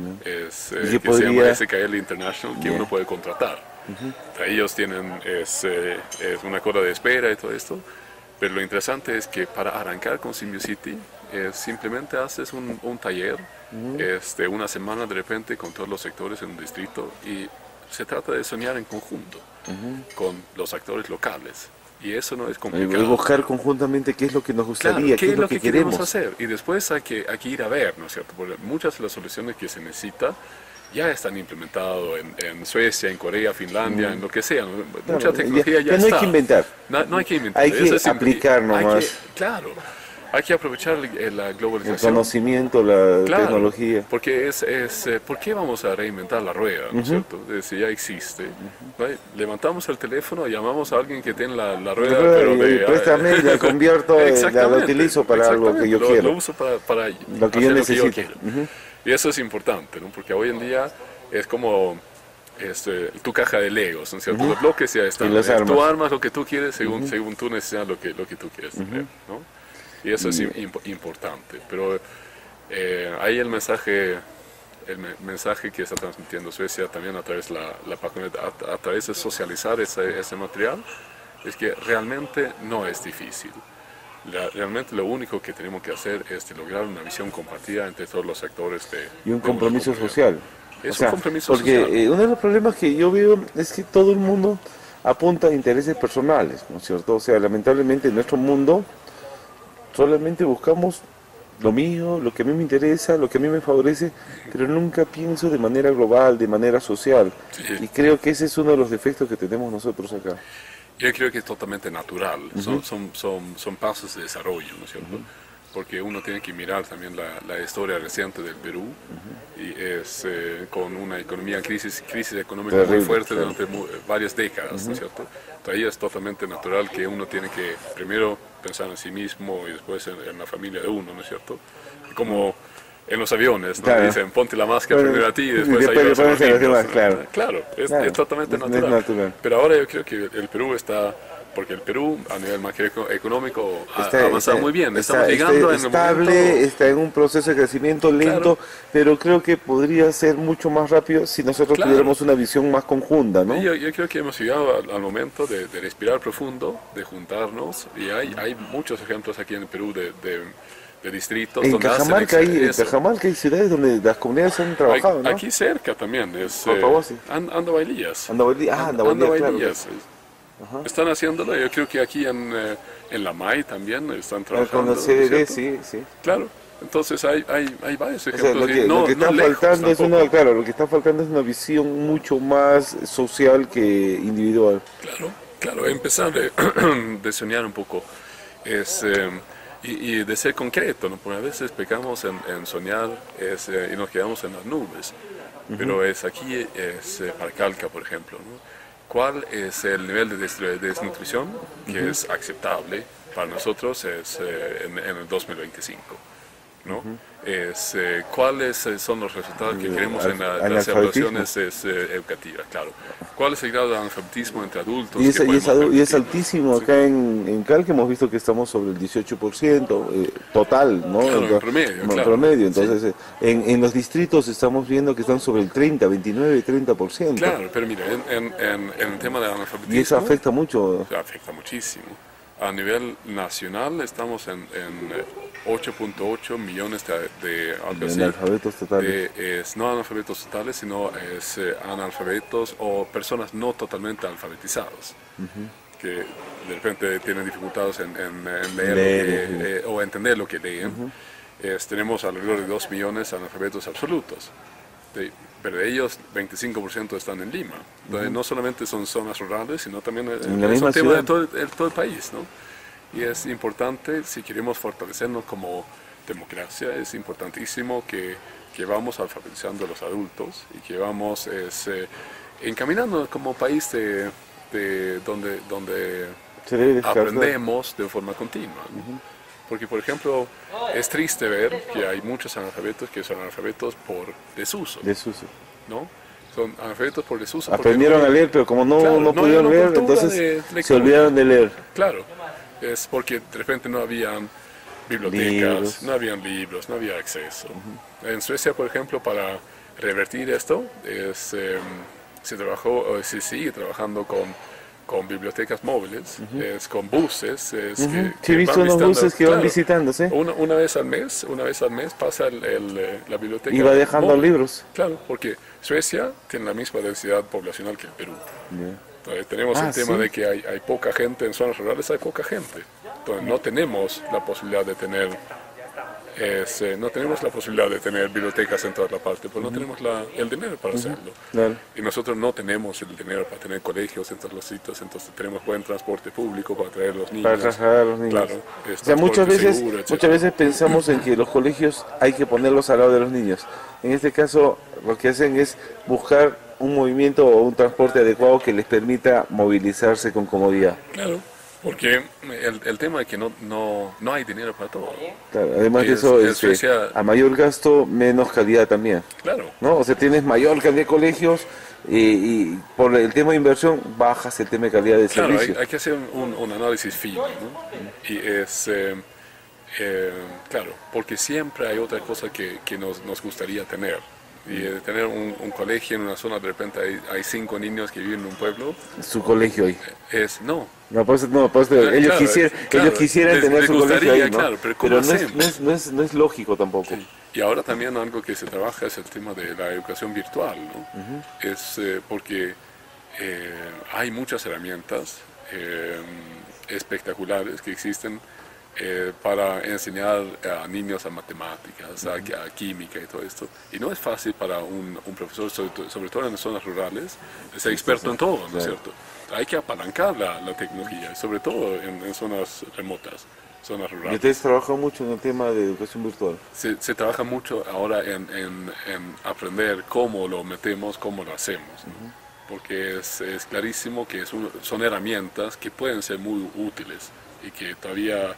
es, eh, ¿Y que qué se llama podría- S K L International, que Yeah. uno puede contratar. Ellos tienen es, eh, es una cola de espera y todo esto, pero lo interesante es que para arrancar con Symbiocity, eh, simplemente haces un, un taller, este, una semana de repente con todos los sectores en un distrito y se trata de soñar en conjunto con los actores locales. Y eso no es Y complicado. buscar conjuntamente qué es lo que nos Claro, gustaría, qué, es lo que, queremos queremos. hacer. Y después hay que, hay que ir a ver, ¿no es cierto? Porque muchas de las soluciones que se necesita ya están implementadas en, en Suecia, en Corea, Finlandia, en lo que sea. ¿no? Mucha Claro, tecnología ya, ya no hay está. que inventar. No, no hay que inventar. Hay que Eso es simple. aplicar Hay nomás. que- claro, hay que aprovechar el- la El globalización. conocimiento, la Claro, tecnología. porque es, es eh, ¿por qué vamos a reinventar la rueda, ¿no es cierto? Eh, Si ya existe. ¿no? Levantamos el teléfono, llamamos a alguien que tiene la, la rueda, rueda pero y- de, y préstame, la convierto, eh, la- la Exactamente, utilizo para algo que yo exactamente, lo- quiero. Lo uso para, para Lo que yo hacer necesito. quiero. Y eso es importante, ¿no? Porque hoy en día es como este, tu caja de Legos, ¿no es cierto? Los bloques ya están. Y las Eh, armas. Tú armas lo que tú quieres según, según tú necesitas lo que, lo que tú quieres tener, ¿no? Y eso es imp- importante. Pero eh, ahí el mensaje, el me- mensaje que está transmitiendo Suecia también a través de la, la página, a, a través de socializar ese, ese material, es que realmente no es difícil. La- realmente lo único que tenemos que hacer es de lograr una visión compartida entre todos los sectores de Y un de una compromiso comunidad. social. Es O sea, un compromiso porque social. eh, uno de los problemas que yo veo es que todo el mundo apunta a intereses personales, ¿no es cierto? O sea, lamentablemente en nuestro mundo solamente buscamos lo mío, lo que a mí me interesa, lo que a mí me favorece, pero nunca pienso de manera global, de manera social. Sí. Y creo que ese es uno de los defectos que tenemos nosotros acá. Yo creo que es totalmente natural, son, son, son, son pasos de desarrollo, ¿no es cierto? Porque uno tiene que mirar también la, la historia reciente del Perú, y es eh, con una economía en crisis, crisis económica Terrible, muy fuerte claro. durante mu- varias décadas, ¿no es cierto? Entonces ahí es totalmente natural que uno tiene que primero pensar en sí mismo y después en, en la familia de uno, ¿no es cierto? Como en los aviones, ¿no? Claro. Dicen, ponte la máscara Bueno, primero a ti y y después, después ayudas le a los pones a los niños, demás, ¿no? claro. Claro, es, Claro, es totalmente es- es natural. natural. Pero ahora yo creo que el Perú está, porque el Perú a nivel macroeconómico ha Está- ha avanzado está- muy bien, está- estamos llegando está en estable, el momento... está en un proceso de crecimiento lento, Claro. pero creo que podría ser mucho más rápido si nosotros Claro. tuviéramos una visión más conjunta, ¿no? Yo, yo creo que hemos llegado al, al momento de, de respirar profundo, de juntarnos, y hay, hay muchos ejemplos aquí en el Perú de, de, de distritos En donde hacen Cajamarca, hay, en eso. Cajamarca hay ciudades donde las comunidades han trabajado, ¿no? Aquí cerca también, es Alpahuasi. eh, An- Andahuaylillas. Andahuaylí- ah, Andahuaylillas, claro. Andahuaylillas. Están haciéndolo, yo creo que aquí en, eh, en la M A I también están Ah, trabajando. Con la ¿no es C D D, cierto? sí, sí. Claro, entonces hay, hay, hay varios O sea, ejemplos. lo que, y no, lo que no está lejos faltando es tampoco. una, claro, lo que está faltando es una visión mucho más social que individual. Claro, claro, empezar de, de soñar un poco es, eh, y, y de ser concreto, ¿no? Porque a veces pecamos en, en soñar es, eh, y nos quedamos en las nubes, pero es aquí, es eh, para Calca, por ejemplo, ¿no? ¿Cuál es el nivel de des- de desnutrición que es aceptable para nosotros es, eh, en, en el dos mil veinticinco? ¿No? Es, eh, ¿Cuáles eh, son los resultados que Eh, queremos en la- al- las analfabetismo. evaluaciones es, eh, educativas? Claro. ¿Cuál es el grado de analfabetismo entre adultos? Y es, que y, es, podemos adu- y es permitir? altísimo Sí. acá en, en Calca, hemos visto que estamos sobre el dieciocho por ciento eh, total, ¿no? Claro, en Entonces, promedio, en claro. promedio. Entonces, eh, en, en los distritos estamos viendo que están sobre el treinta, veintinueve, treinta por ciento. Claro, pero mira, en, en, en, en el tema del analfabetismo... Y eso afecta mucho. afecta muchísimo. A nivel nacional estamos en, en eh, ocho punto ocho millones de, de algo así, Analfabetos totales. de, es, no analfabetos totales, sino es, eh, analfabetos o personas no totalmente alfabetizados, que de repente tienen dificultades en, en- en leer, Leer, lo que, ujú. eh, o entender lo que leen. Es, tenemos alrededor de dos millones de analfabetos absolutos. De- pero de ellos veinticinco por ciento están en Lima. Entonces, no solamente son zonas rurales, sino también es, En la es misma un tema de ciudad. todo el, todo el país, ¿no? Y es importante, si queremos fortalecernos como democracia, es importantísimo que, que vamos alfabetizando a los adultos y que vamos es, eh, encaminando como país de, de donde, donde Se debe descartar. aprendemos de forma continua, ¿no? Porque, por ejemplo, es triste ver que hay muchos analfabetos que son analfabetos por desuso, Desuso. ¿no? Son analfabetos por desuso. porque Aprendieron no hay- a leer, pero como no, Claro, no no hay pudieron una leer, cultura entonces de se lectura. olvidaron de leer. Claro, es porque de repente no habían bibliotecas, Libros. no habían libros, no había acceso. En Suecia, por ejemplo, para revertir esto, es, eh, se trabajó, o se sigue trabajando con, con bibliotecas móviles, es con buses. Es Ujú. que, Sí, que he visto van unos visitando- buses que van claro, visitándose. Una, una vez al mes, una vez al mes pasa el, el, eh, la biblioteca. Y va dejando móvil. libros. Claro, porque Suecia tiene la misma densidad poblacional que el Perú. Ya. Entonces, tenemos Ah, el tema ¿sí? de que hay, hay poca gente en zonas rurales, hay poca gente. Entonces no tenemos la posibilidad de tener es, eh, no tenemos la posibilidad de tener bibliotecas en toda la parte, pues no tenemos la- el dinero para hacerlo. Claro. Y nosotros no tenemos el dinero para tener colegios en todos los sitios, entonces tenemos buen transporte público para traer a los niños. Para trasladar a los niños. Claro, es O sea, muchas transporte veces, seguro, muchas etcétera. veces pensamos en que los colegios hay que ponerlos al lado de los niños. En este caso, lo que hacen es buscar un movimiento o un transporte adecuado que les permita movilizarse con comodidad. Claro, porque el, el tema es que no, no, no hay dinero para todo. Claro, además de Es- eso, en este, Suecia- a mayor gasto, menos calidad también. Claro. ¿No? O sea, tienes mayor cantidad de colegios y, y por el tema de inversión bajas el tema de calidad de Claro, hay, servicio. hay que hacer un, un análisis fino, ¿no? Y es, eh, eh, claro, porque siempre hay otra cosa que, que nos, nos gustaría tener. Y eh, tener un, un colegio en una zona, de repente hay, hay cinco niños que viven en un pueblo, Su colegio ahí. es no. No, por eso- no, por eso Claro, ellos, claro, quisieran, claro, ellos quisieran les- tener les su colegio gustaría, ahí, ¿no? claro, pero ¿cómo no, es, hacemos? no, es, no, es, no es lógico tampoco. Y ahora también algo que se trabaja es el tema de la educación virtual, ¿no? Es eh, porque eh, hay muchas herramientas eh, espectaculares que existen eh, para enseñar a niños a matemáticas, a, a química y todo esto. Y no es fácil para un, un profesor, sobre, to- sobre todo en las zonas rurales, ser experto en todo, ¿no es cierto? Hay que apalancar la, la tecnología, sobre todo en, en zonas remotas, zonas Y rurales. ustedes trabajan mucho en el tema de educación virtual. Se, se trabaja mucho ahora en, en- en aprender cómo lo metemos, cómo lo hacemos, ¿no? Porque es, es clarísimo que es un- son herramientas que pueden ser muy útiles y que todavía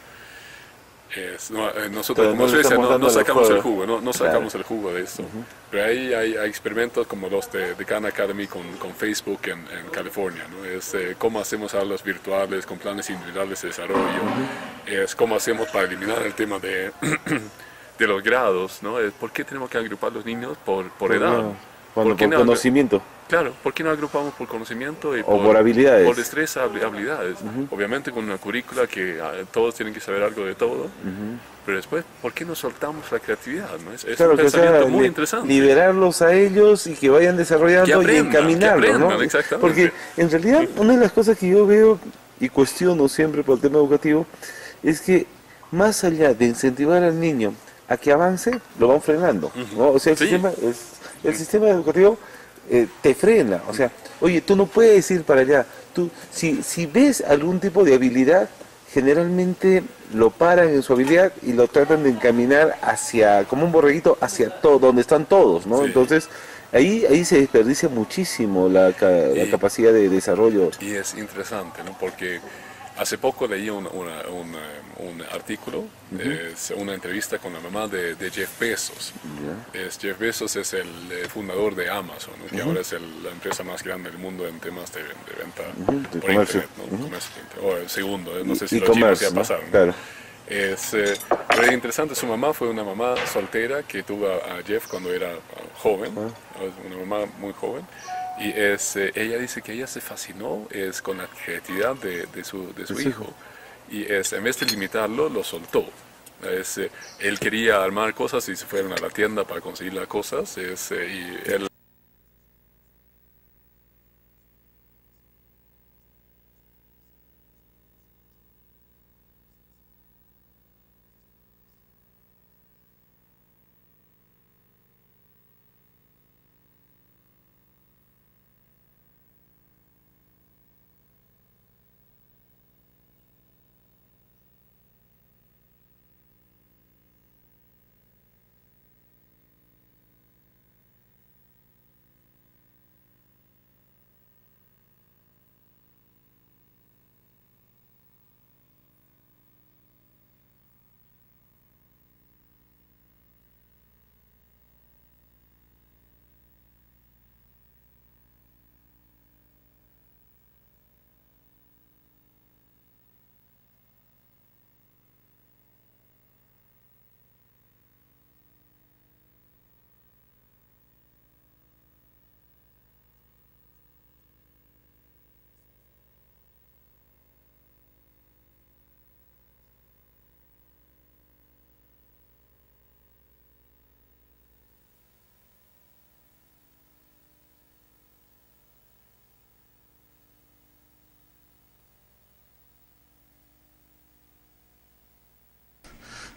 es- no, eh, nosotros Pero como no le Suecia estamos no, no dando la sacamos el jugo. jugo, no, no Claro. sacamos el jugo de esto. Pero ahí hay, hay experimentos como los de, de Khan Academy con, con Facebook en, en California, ¿no? Es eh, cómo hacemos aulas virtuales con planes individuales de desarrollo, es cómo hacemos para eliminar el tema de, de los grados, ¿no? Es ¿por qué tenemos que agrupar los niños por, por edad? Cuando, cuando qué por no- conocimiento. Claro, ¿por qué no agrupamos por conocimiento y O por habilidades. Por destreza, habli- habilidades. Obviamente con una currícula que ah, todos tienen que saber algo de todo, pero después, ¿por qué no soltamos la creatividad? ¿No? Es, es Claro, un que sea, pensamiento muy li- interesante. liberarlos a ellos y que vayan desarrollando Que aprendan, y encaminarlos, que aprendan, ¿no? exactamente. Porque en realidad una de las cosas que yo veo y cuestiono siempre por el tema educativo es que más allá de incentivar al niño a que avance, lo van frenando, ¿no? O sea, el Sí. sistema, es- el sistema educativo eh, te frena, o sea, oye, tú no puedes ir para allá, tú, si, si ves algún tipo de habilidad, generalmente lo paran en su habilidad y lo tratan de encaminar hacia, como un borreguito, hacia todo, donde están todos, ¿no? Sí. Entonces, ahí, ahí se desperdicia muchísimo la, ca- la Y- capacidad de desarrollo. Y es interesante, ¿no? Porque hace poco leí un, una- un, eh, un artículo, es una entrevista con la mamá de, de Jeff Bezos. Es, Jeff Bezos es el eh, fundador de Amazon, ¿no? Que ahora es el- la empresa más grande del mundo en temas de, de venta Ujú, de por comercio. internet, ¿no? Comercio por internet. O el segundo, eh, no sé si Y los chinos comercio, ya ¿no? pasaron. ¿no? Claro. Es, eh, pero es interesante, su mamá fue una mamá soltera que tuvo a, a Jeff cuando era uh, joven, una mamá muy joven, y es, eh, ella dice que ella se fascinó es, con la creatividad de, de su, de su De su hijo, y es, en vez de limitarlo, lo soltó. Es, eh, él quería armar cosas y se fueron a la tienda para conseguir las cosas, es, eh, y él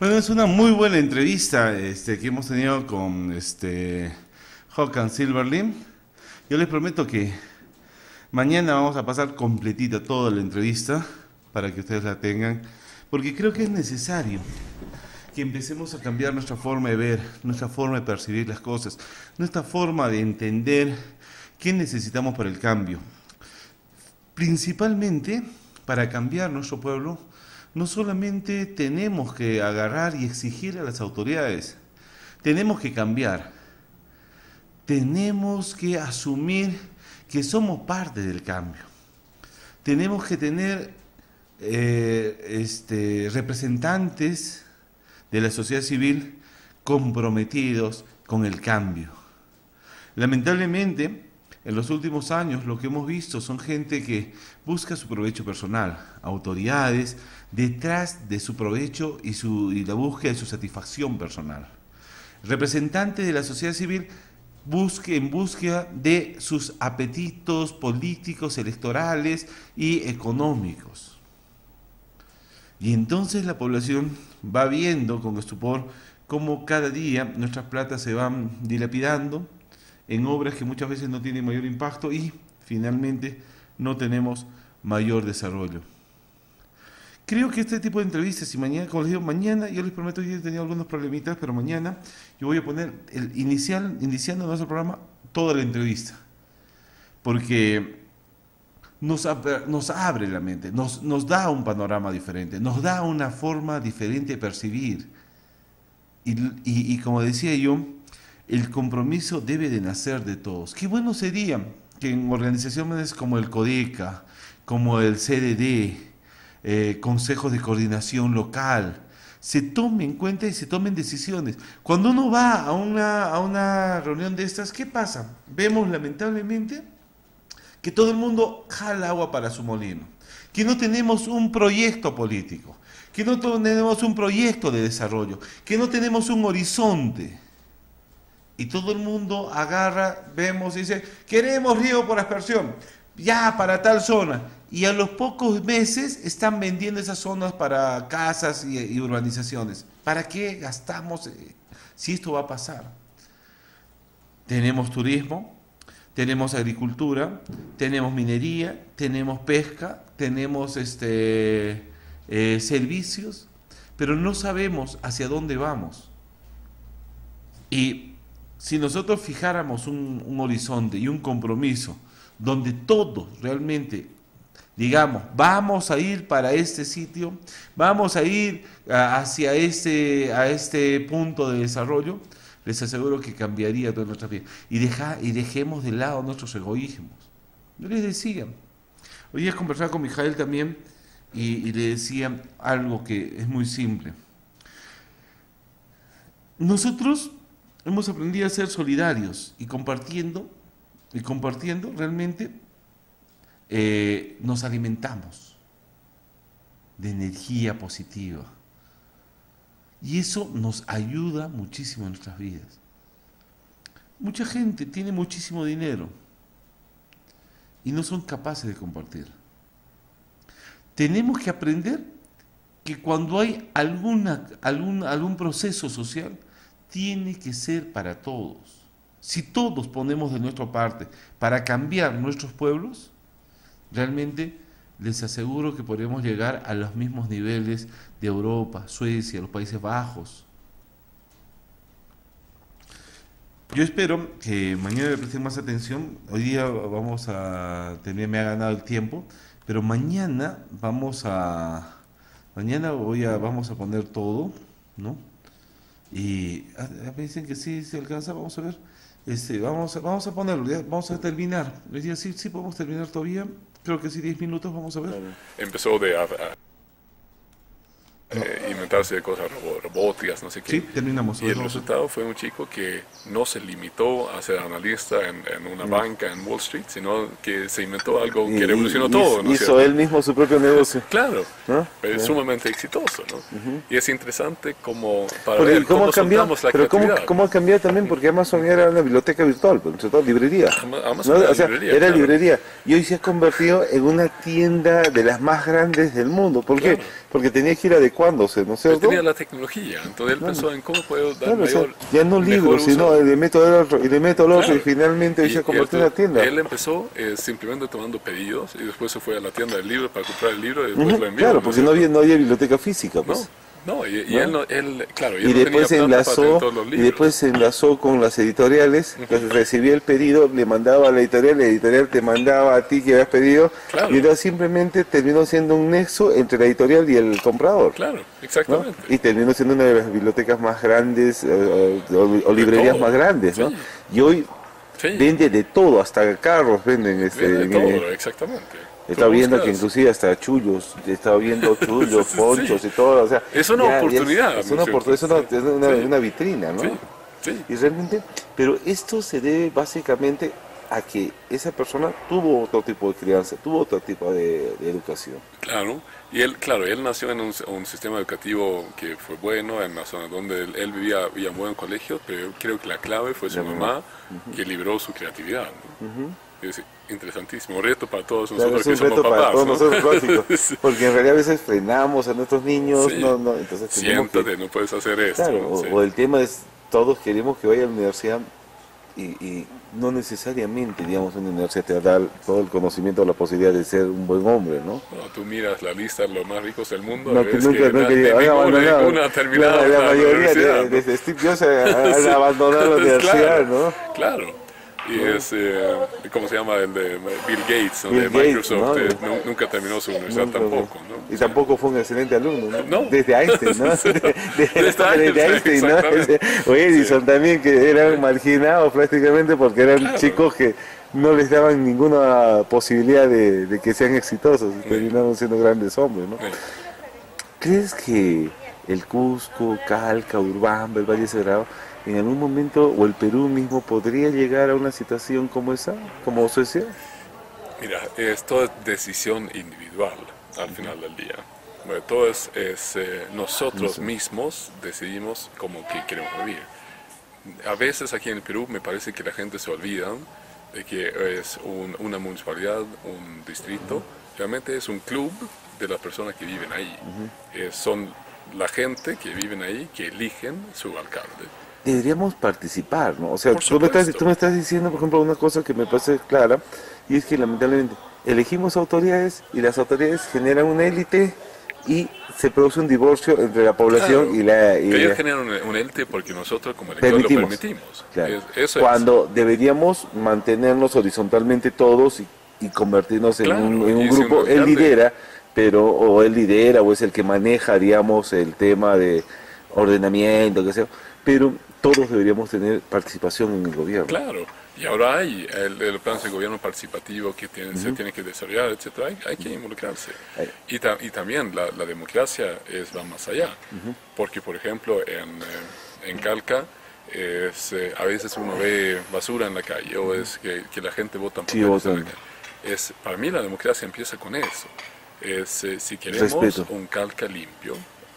Bueno, es una muy buena entrevista este, que hemos tenido con este, Håkan Silverlim. Yo les prometo que mañana vamos a pasar completita toda la entrevista para que ustedes la tengan, porque creo que es necesario que empecemos a cambiar nuestra forma de ver, nuestra forma de percibir las cosas, nuestra forma de entender qué necesitamos para el cambio. Principalmente, para cambiar nuestro pueblo, no solamente tenemos que agarrar y exigir a las autoridades, tenemos que cambiar, tenemos que asumir que somos parte del cambio, tenemos que tener eh, este, representantes de la sociedad civil comprometidos con el cambio. Lamentablemente, en los últimos años lo que hemos visto son gente que busca su provecho personal, autoridades detrás de su provecho y, su, y la búsqueda de su satisfacción personal. Representantes de la sociedad civil busque, en búsqueda de sus apetitos políticos, electorales y económicos. Y entonces la población va viendo con estupor cómo cada día nuestras platas se van dilapidando en obras que muchas veces no tienen mayor impacto y finalmente no tenemos mayor desarrollo. Creo que este tipo de entrevistas, y mañana, como les digo, mañana, yo les prometo que he tenido algunos problemitas, pero mañana yo voy a poner, el inicial, iniciando nuestro programa, toda la entrevista, porque nos, nos abre la mente, nos, nos da un panorama diferente, nos da una forma diferente de percibir, y, y, y como decía yo, el compromiso debe de nacer de todos. Qué bueno sería que en organizaciones como el CODECA, como el C D D, eh, consejos de coordinación local, se tomen en cuenta y se tomen decisiones. Cuando uno va a una, a una reunión de estas, ¿qué pasa? Vemos lamentablemente que todo el mundo jala agua para su molino, que no tenemos un proyecto político, que no tenemos un proyecto de desarrollo, que no tenemos un horizonte. Y todo el mundo agarra, vemos y dice, queremos riego por aspersión, ya para tal zona. Y a los pocos meses están vendiendo esas zonas para casas y, y urbanizaciones. ¿Para qué gastamos eh, si esto va a pasar? Tenemos turismo, tenemos agricultura, tenemos minería, tenemos pesca, tenemos este, eh, servicios, pero no sabemos hacia dónde vamos. Y si nosotros fijáramos un, un horizonte y un compromiso donde todos realmente digamos, vamos a ir para este sitio, vamos a ir a, hacia este, a este punto de desarrollo, les aseguro que cambiaría toda nuestra vida. Y, deja, y dejemos de lado nuestros egoísmos. Yo les decía, hoy día conversaba con Mijael también y, y le decía algo que es muy simple. Nosotros hemos aprendido a ser solidarios y compartiendo, y compartiendo realmente eh, nos alimentamos de energía positiva. Y eso nos ayuda muchísimo en nuestras vidas. Mucha gente tiene muchísimo dinero y no son capaces de compartir. Tenemos que aprender que cuando hay alguna, algún, algún proceso social, tiene que ser para todos. Si todos ponemos de nuestra parte para cambiar nuestros pueblos, realmente les aseguro que podremos llegar a los mismos niveles de Europa, Suecia, los Países Bajos. Yo espero que mañana le presten más atención. Hoy día vamos a tener, me ha ganado el tiempo, pero mañana vamos a, mañana voy a, vamos a poner todo, ¿no? Y a, a me dicen que sí se alcanza, vamos a ver. Este, vamos, a, vamos a ponerlo, ya, vamos a terminar. Hoy día sí, sí podemos terminar todavía. Creo que sí, diez minutos, vamos a ver. Empezó de a, a, eh, inventarse de cosas robo, robóticas, no sé qué. Sí, terminamos. Y el resultado fue un chico que no se limitó a ser analista en, en una no. banca en Wall Street, sino que se inventó algo que y, revolucionó y, todo. ¿no? Hizo él mismo su propio negocio. Claro, ¿no? pero es ¿no? sumamente exitoso, ¿no? Uh-huh. Y es interesante como para porque ver cómo, cómo cambió, soltamos la pero creatividad. Cómo, cómo ha cambiado también, porque Amazon era una biblioteca virtual, pero sobre todo librería. Amazon ¿no? era, o sea, librería, era claro. librería. Y hoy se ha convertido en una tienda de las más grandes del mundo. ¿Por qué? Claro. porque tenía que ir adecuándose, ¿no es Él cierto? tenía la tecnología, entonces él Claro. pensó en cómo puedo dar Claro, o sea, mayor, ya no mejor libros, uso. sino le meto el otro, y le meto el otro, Claro. y finalmente Y- se y convirtió en esto- la tienda. Él empezó eh, simplemente tomando pedidos y después se fue a la tienda del libro para comprar el libro y después Ujú, lo envió. claro, ¿no porque es no había, cierto? no había biblioteca física, pues. No, no, y, y ¿No? él, no, él, claro, y él Y no después se tenía plata para tener enlazó, todos los y libros. después se enlazó con las editoriales, entonces recibía el pedido, le mandaba a la editorial, la editorial te mandaba a ti que habías pedido, Claro. y entonces simplemente terminó siendo un nexo entre la editorial y el comprador. Claro, ¿no? exactamente. Y terminó siendo una de las bibliotecas más grandes, eh, o, o librerías todo. más grandes, ¿no? Sí. Y hoy Sí, vende de todo, hasta carros venden. Este, vende en- todo, exactamente. Estaba Tú viendo que buscas- inclusive hasta chullos, estaba viendo chullos, Sí. ponchos y todo, o sea... Es una ya- ya oportunidad, Es, ¿no una es oportunidad, es cierto? una, es una, Sí. una vitrina, ¿no? Sí, sí. Y realmente, pero esto se debe básicamente a que esa persona tuvo otro tipo de crianza, tuvo otro tipo de, de educación. Claro, y él, claro, él nació en un, un sistema educativo que fue bueno, en la zona donde él, él vivía, había un buen colegio, pero yo creo que la clave fue su La mamá, mamá. que libró su creatividad. ¿no? Ujú. Es decir, interesantísimo, reto para todos Claro, nosotros es que un somos reto para papás. todos ¿no? nosotros, lógico, Sí. porque en realidad a veces frenamos a nuestros niños, Sí. no, no, entonces tenemos que... Siéntate, no puedes hacer esto. Claro, ¿no? o, Sí. o el tema es, todos queremos que vaya a la universidad y, y no necesariamente, digamos, una universidad te da todo el conocimiento o la posibilidad de ser un buen hombre, ¿no? No, tú miras la lista de los más ricos del mundo No, y que ves nunca, que no na- quería, de han ninguna, abandonado. ninguna ha terminado La, la la mayoría universidad, de, ¿no? desde Steve Jobs han Sí. abandonado la universidad, Claro, ¿no? Claro. Y es, eh, ¿cómo se llama? El de Bill Gates, ¿no? Bill de Gates, Microsoft. ¿no? eh, nu- nunca terminó su universidad Nunca, tampoco, ¿no? Y tampoco fue un excelente alumno, ¿no? No. Desde Einstein, ¿no? Sí. De- de- Desde desde Einstein, Einstein, ¿no? exactamente. O Edison también, que eran marginados prácticamente porque eran Claro. chicos que no les daban ninguna posibilidad de, de que sean exitosos y terminaron siendo grandes hombres, ¿no? Sí. ¿Crees que el Cusco, Calca, Urbamba, el Valle Sagrado, en algún momento, o el Perú mismo, podría llegar a una situación como esa, como Suecia? Mira, es toda decisión individual al final del día. Bueno, todo es, es, eh, nosotros mismos decidimos cómo que queremos vivir. A veces aquí en el Perú me parece que la gente se olvida de que es un- una municipalidad, un distrito, realmente es un club de las personas que viven ahí. Eh, son la gente que viven ahí que eligen su alcalde. Deberíamos participar, ¿no? O sea, Por tú me, estás, supuesto. tú me estás diciendo, por ejemplo, una cosa que me parece clara, y es que lamentablemente elegimos autoridades y las autoridades generan una élite y se produce un divorcio entre la población Claro. y la... y Ellos la- generan un, un élite porque nosotros como electores lo Permitimos. permitimos. Claro. Es- eso Cuando deberíamos mantenernos horizontalmente todos y, y convertirnos en Claro, un, en un y si un grupo, él alcalde- lidera, pero o él lidera o es el que maneja, digamos, el tema de ordenamiento, que sea, pero todos deberíamos tener participación en el gobierno. es, claro. Y ahora hay el, el plan de gobierno participativo que tiene- se tiene que desarrollar, etcétera. Hay, hay que involucrarse. Hay- Y, ta- y también la, la democracia es, va más allá. Porque, por ejemplo, en, eh, en Calca, es, eh, a veces uno ve basura en la calle o es que, que la gente vota en Sí, papeles en la votan. calle. Es, para mí la democracia empieza con eso. Es, eh, si queremos Respeto. un Calca limpio,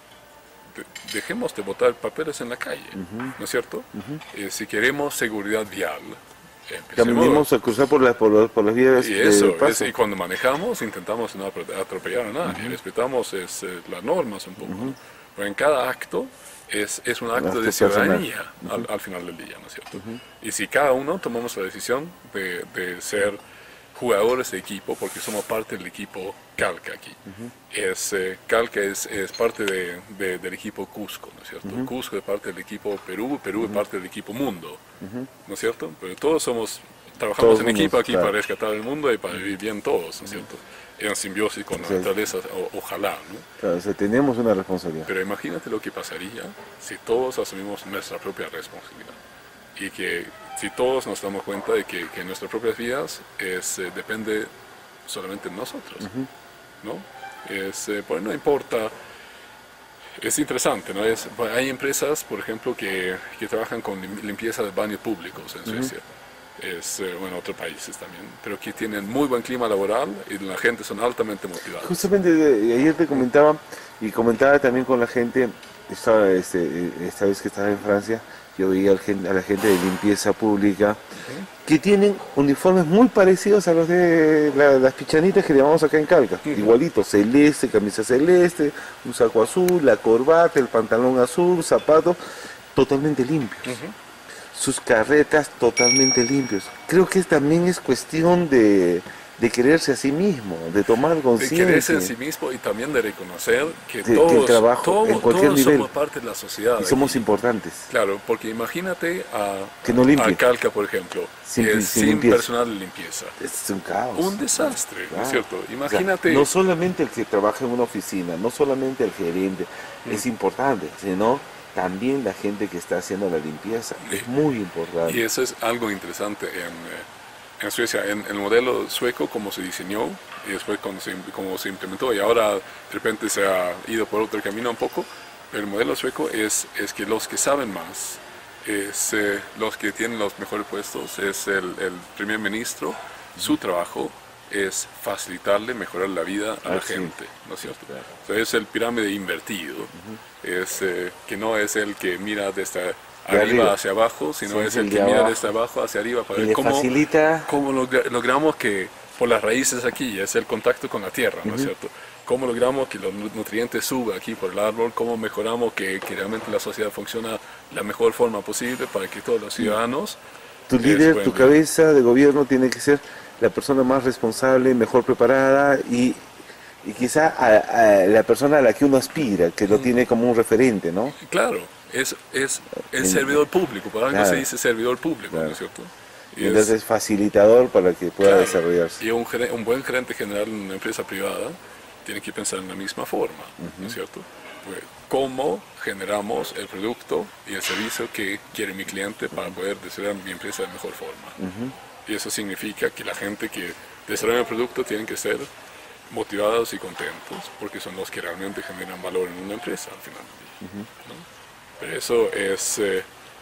de- dejemos de botar papeles en la calle, ¿no es cierto? Eh, si queremos seguridad vial, empecemos. Caminemos a cruzar por las, por las, por las vías Y de eso, es- paso. y cuando manejamos intentamos no apro- atropellar a nadie, respetamos es, eh, las normas un poco. ¿no? Pero en cada acto es, es un acto acto de personal. ciudadanía al, al final del día, ¿no es cierto? Y si cada uno tomamos la decisión de, de ser jugadores de equipo, porque somos parte del equipo Calca aquí. es, eh, Calca es, es parte de, de- del equipo Cusco, ¿no es cierto? Cusco es parte del equipo Perú, Perú es parte del equipo Mundo, ¿no es cierto? Pero todos somos, trabajamos Todos en somos, equipo aquí claro. para rescatar el mundo y para vivir bien todos, ¿no es cierto? En simbiosis con la Sí. naturaleza, o- ojalá, ¿no? Claro, o sea, tenemos una responsabilidad. Pero imagínate lo que pasaría si todos asumimos nuestra propia responsabilidad y que si todos nos damos cuenta de que, que nuestras propias vidas es, eh, depende solamente de nosotros, ¿no? Es, eh, pues no importa, es interesante, ¿no? Es, hay empresas, por ejemplo, que, que trabajan con lim- limpieza de baños públicos en Suecia. Es, eh, bueno, otros países también, pero que tienen muy buen clima laboral y la gente son altamente motivados. Justamente de- ayer te comentaba y comentaba también con la gente, esta, este, esta vez que estaba en Francia, yo veía al gen- a la gente de limpieza pública que tienen uniformes muy parecidos a los de la- las pichanitas que llamamos acá en Calca, igualitos, celeste, camisa celeste, un saco azul, la corbata, el pantalón azul, zapatos, totalmente limpios. Sus carretas totalmente limpios. Creo que también es cuestión de, de quererse a sí mismo, de tomar De conciencia. quererse en sí mismo y también de reconocer que De- que todos, el trabajo, todos, en cualquier todos nivel. somos parte de la sociedad. Y somos aquí. importantes. Claro, porque imagínate a, Que no limpie. a Calca, por ejemplo, Sin- que es sin sin limpieza. personal de limpieza. Es un caos. Un desastre, ¿no Claro. es cierto? O sea, Imagínate, no solamente el que trabaja en una oficina, no solamente el gerente, es importante, sino también la gente que está haciendo la limpieza. Es muy importante. y eso es algo interesante en, eh, en Suecia, en, en el modelo sueco, como se diseñó y después cuando se, como se implementó, y ahora de repente se ha ido por otro camino un poco, pero el modelo sueco es, es que los que saben más, es, eh, los que tienen los mejores puestos, es el, el primer ministro, su trabajo es facilitarle, mejorar la vida a Ah, la sí. gente, ¿no es cierto? O sea, es el pirámide invertido, es eh, que no es el que mira desde arriba, arriba. hacia abajo, sino Sí, es el el de que mira abajo. desde abajo hacia arriba para Y ver le cómo, facilita. cómo logra- logramos que por las raíces aquí, es el contacto con la tierra, ¿no es cierto? Cómo logramos que los nu- nutrientes suban aquí por el árbol, cómo mejoramos que, que realmente la sociedad funciona de la mejor forma posible para que todos los ciudadanos... Tu eh, líder, puedan tu vivir. cabeza de gobierno tiene que ser la persona más responsable, mejor preparada y, y quizá a, a la persona a la que uno aspira, que lo tiene como un referente, ¿no? Claro, es, es el En- servidor público, por algo Claro. se dice servidor público, Claro. ¿no es cierto? Y Y es- entonces es facilitador para que pueda claro, desarrollarse. Y un, gere- un buen gerente general en una empresa privada tiene que pensar en la misma forma, ¿no es cierto? Pues, ¿cómo generamos el producto y el servicio que quiere mi cliente para poder desarrollar mi empresa de mejor forma? Y eso significa que la gente que desarrolla el producto tienen que ser motivados y contentos porque son los que realmente generan valor en una empresa al final del día, ¿no? Pero eso es... eh,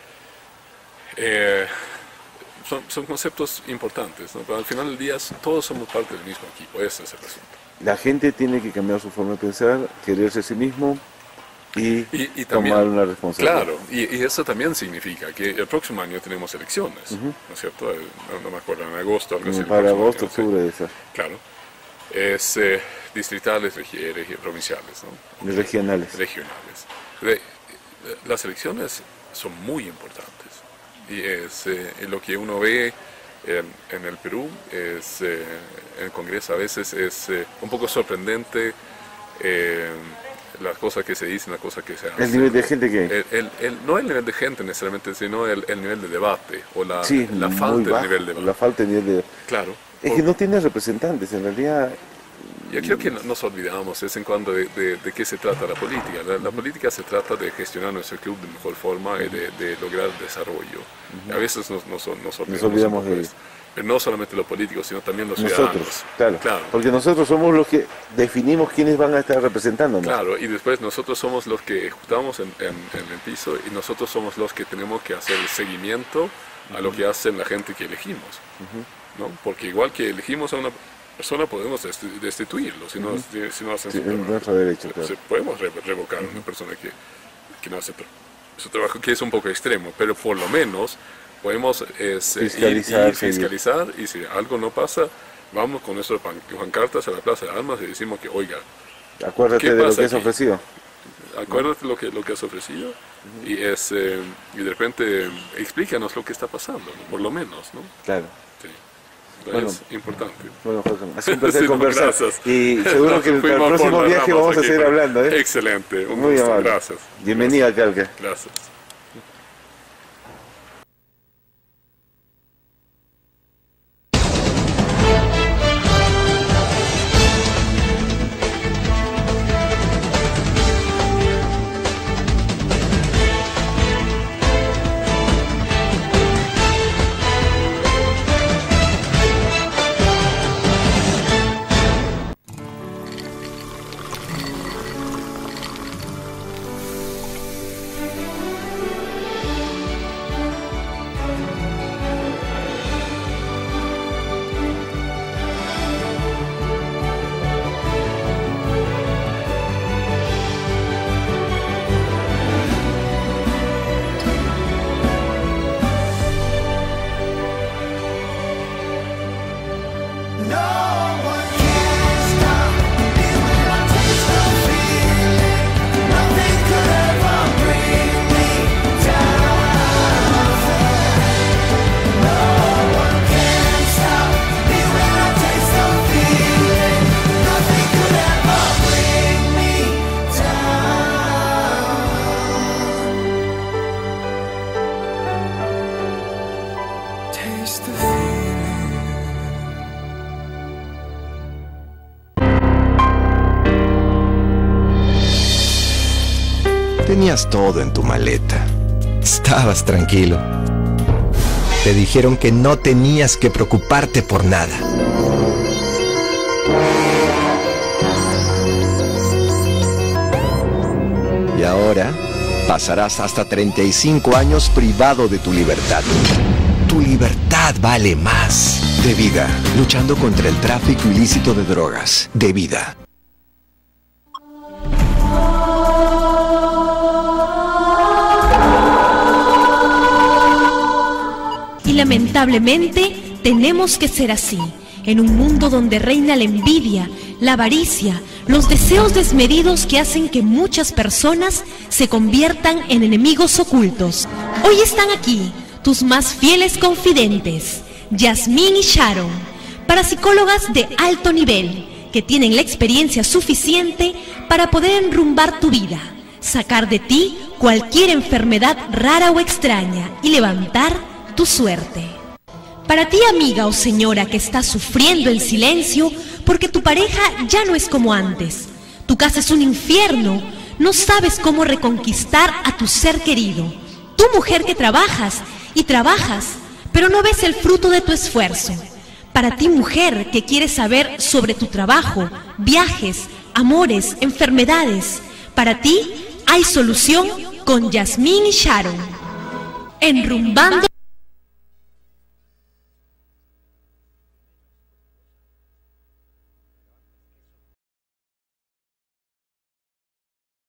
eh, son, son conceptos importantes, ¿no? Pero al final del día todos somos parte del mismo equipo, ese es el asunto. La gente tiene que cambiar su forma de pensar, quererse a sí mismo y, Y, y también, tomar una responsabilidad. claro, y, y eso también significa que el próximo año tenemos elecciones, ¿no es cierto? Eh, No, no me acuerdo, en agosto, algo así. el Para próximo agosto, año, sí. octubre, esa, Claro. Es eh, distritales, regi- regi- provinciales, ¿no? y regionales. Regionales. De- las elecciones son muy importantes y es eh, lo que uno ve en, en el Perú, es, eh, en el Congreso a veces es eh, un poco sorprendente eh, las cosas que se dicen, las cosas que se hacen. El nivel de gente que hay. El- el- el- no el nivel de gente necesariamente, sino el, el nivel de debate o la, Sí, la muy falta de bajo, nivel de debate. la falta de nivel de... Claro. Es Por- que no tiene representantes, en realidad. Yo creo que no- nos olvidamos de vez en cuando de, de- de qué se trata la política. La, la política se trata de gestionar nuestro club de mejor forma y de, de lograr desarrollo. A veces nos, nos, nos olvidamos, olvidamos un poco de esto. Pero no solamente los políticos, sino también los Nosotros, ciudadanos. claro, claro. Porque nosotros somos los que definimos quiénes van a estar representándonos. Claro, y después nosotros somos los que ejecutamos en, en- en el piso y nosotros somos los que tenemos que hacer el seguimiento a lo que hacen la gente que elegimos. ¿No? Porque igual que elegimos a una persona podemos desti- destituirlo si no, si, si no hacen Sí, su es trabajo. nuestro derecho, Se- claro. se- podemos re- revocar a una persona que, que no hace tra- su trabajo, que es un poco extremo, pero por lo menos podemos es, eh, ir- Fiscalizar, ir, seguir. fiscalizar y si algo no pasa, vamos con nuestras pan- pancartas a la Plaza de Armas y decimos que, oiga, Acuérdate ¿qué de lo pasa que has aquí? ofrecido. acuérdate lo que, lo que has ofrecido y, es, eh, y de repente eh, explícanos lo que está pasando, ¿no? Por lo menos, ¿no? Claro. Sí. Bueno. Es importante. Bueno, Jorge, ha sido un placer Sí, no, conversar. gracias. Y seguro que el, Fuimos para el por próximo las viaje ramas vamos a aquí, seguir pero- hablando, ¿eh? Excelente, un Muy gusto, amable. gracias. Bienvenida, Calca. Gracias. tenías todo en tu maleta. Estabas tranquilo. Te dijeron que no tenías que preocuparte por nada. Y ahora pasarás hasta treinta y cinco años privado de tu libertad. Tu libertad vale más. De Vida, luchando contra el tráfico ilícito de drogas. De Vida. Y lamentablemente tenemos que ser así, en un mundo donde reina la envidia, la avaricia, los deseos desmedidos que hacen que muchas personas se conviertan en enemigos ocultos. Hoy están aquí tus más fieles confidentes, Yasmín y Sharon, parapsicólogas de alto nivel, que tienen la experiencia suficiente para poder enrumbar tu vida, sacar de ti cualquier enfermedad rara o extraña y levantar tu suerte. Para ti, amiga o señora que está sufriendo en silencio porque tu pareja ya no es como antes, tu casa es un infierno, no sabes cómo reconquistar a tu ser querido, tú mujer que trabajas y trabajas, pero no ves el fruto de tu esfuerzo. Para ti, mujer que quieres saber sobre tu trabajo, viajes, amores, enfermedades, para ti hay solución con Yasmín y Sharon. Enrumbando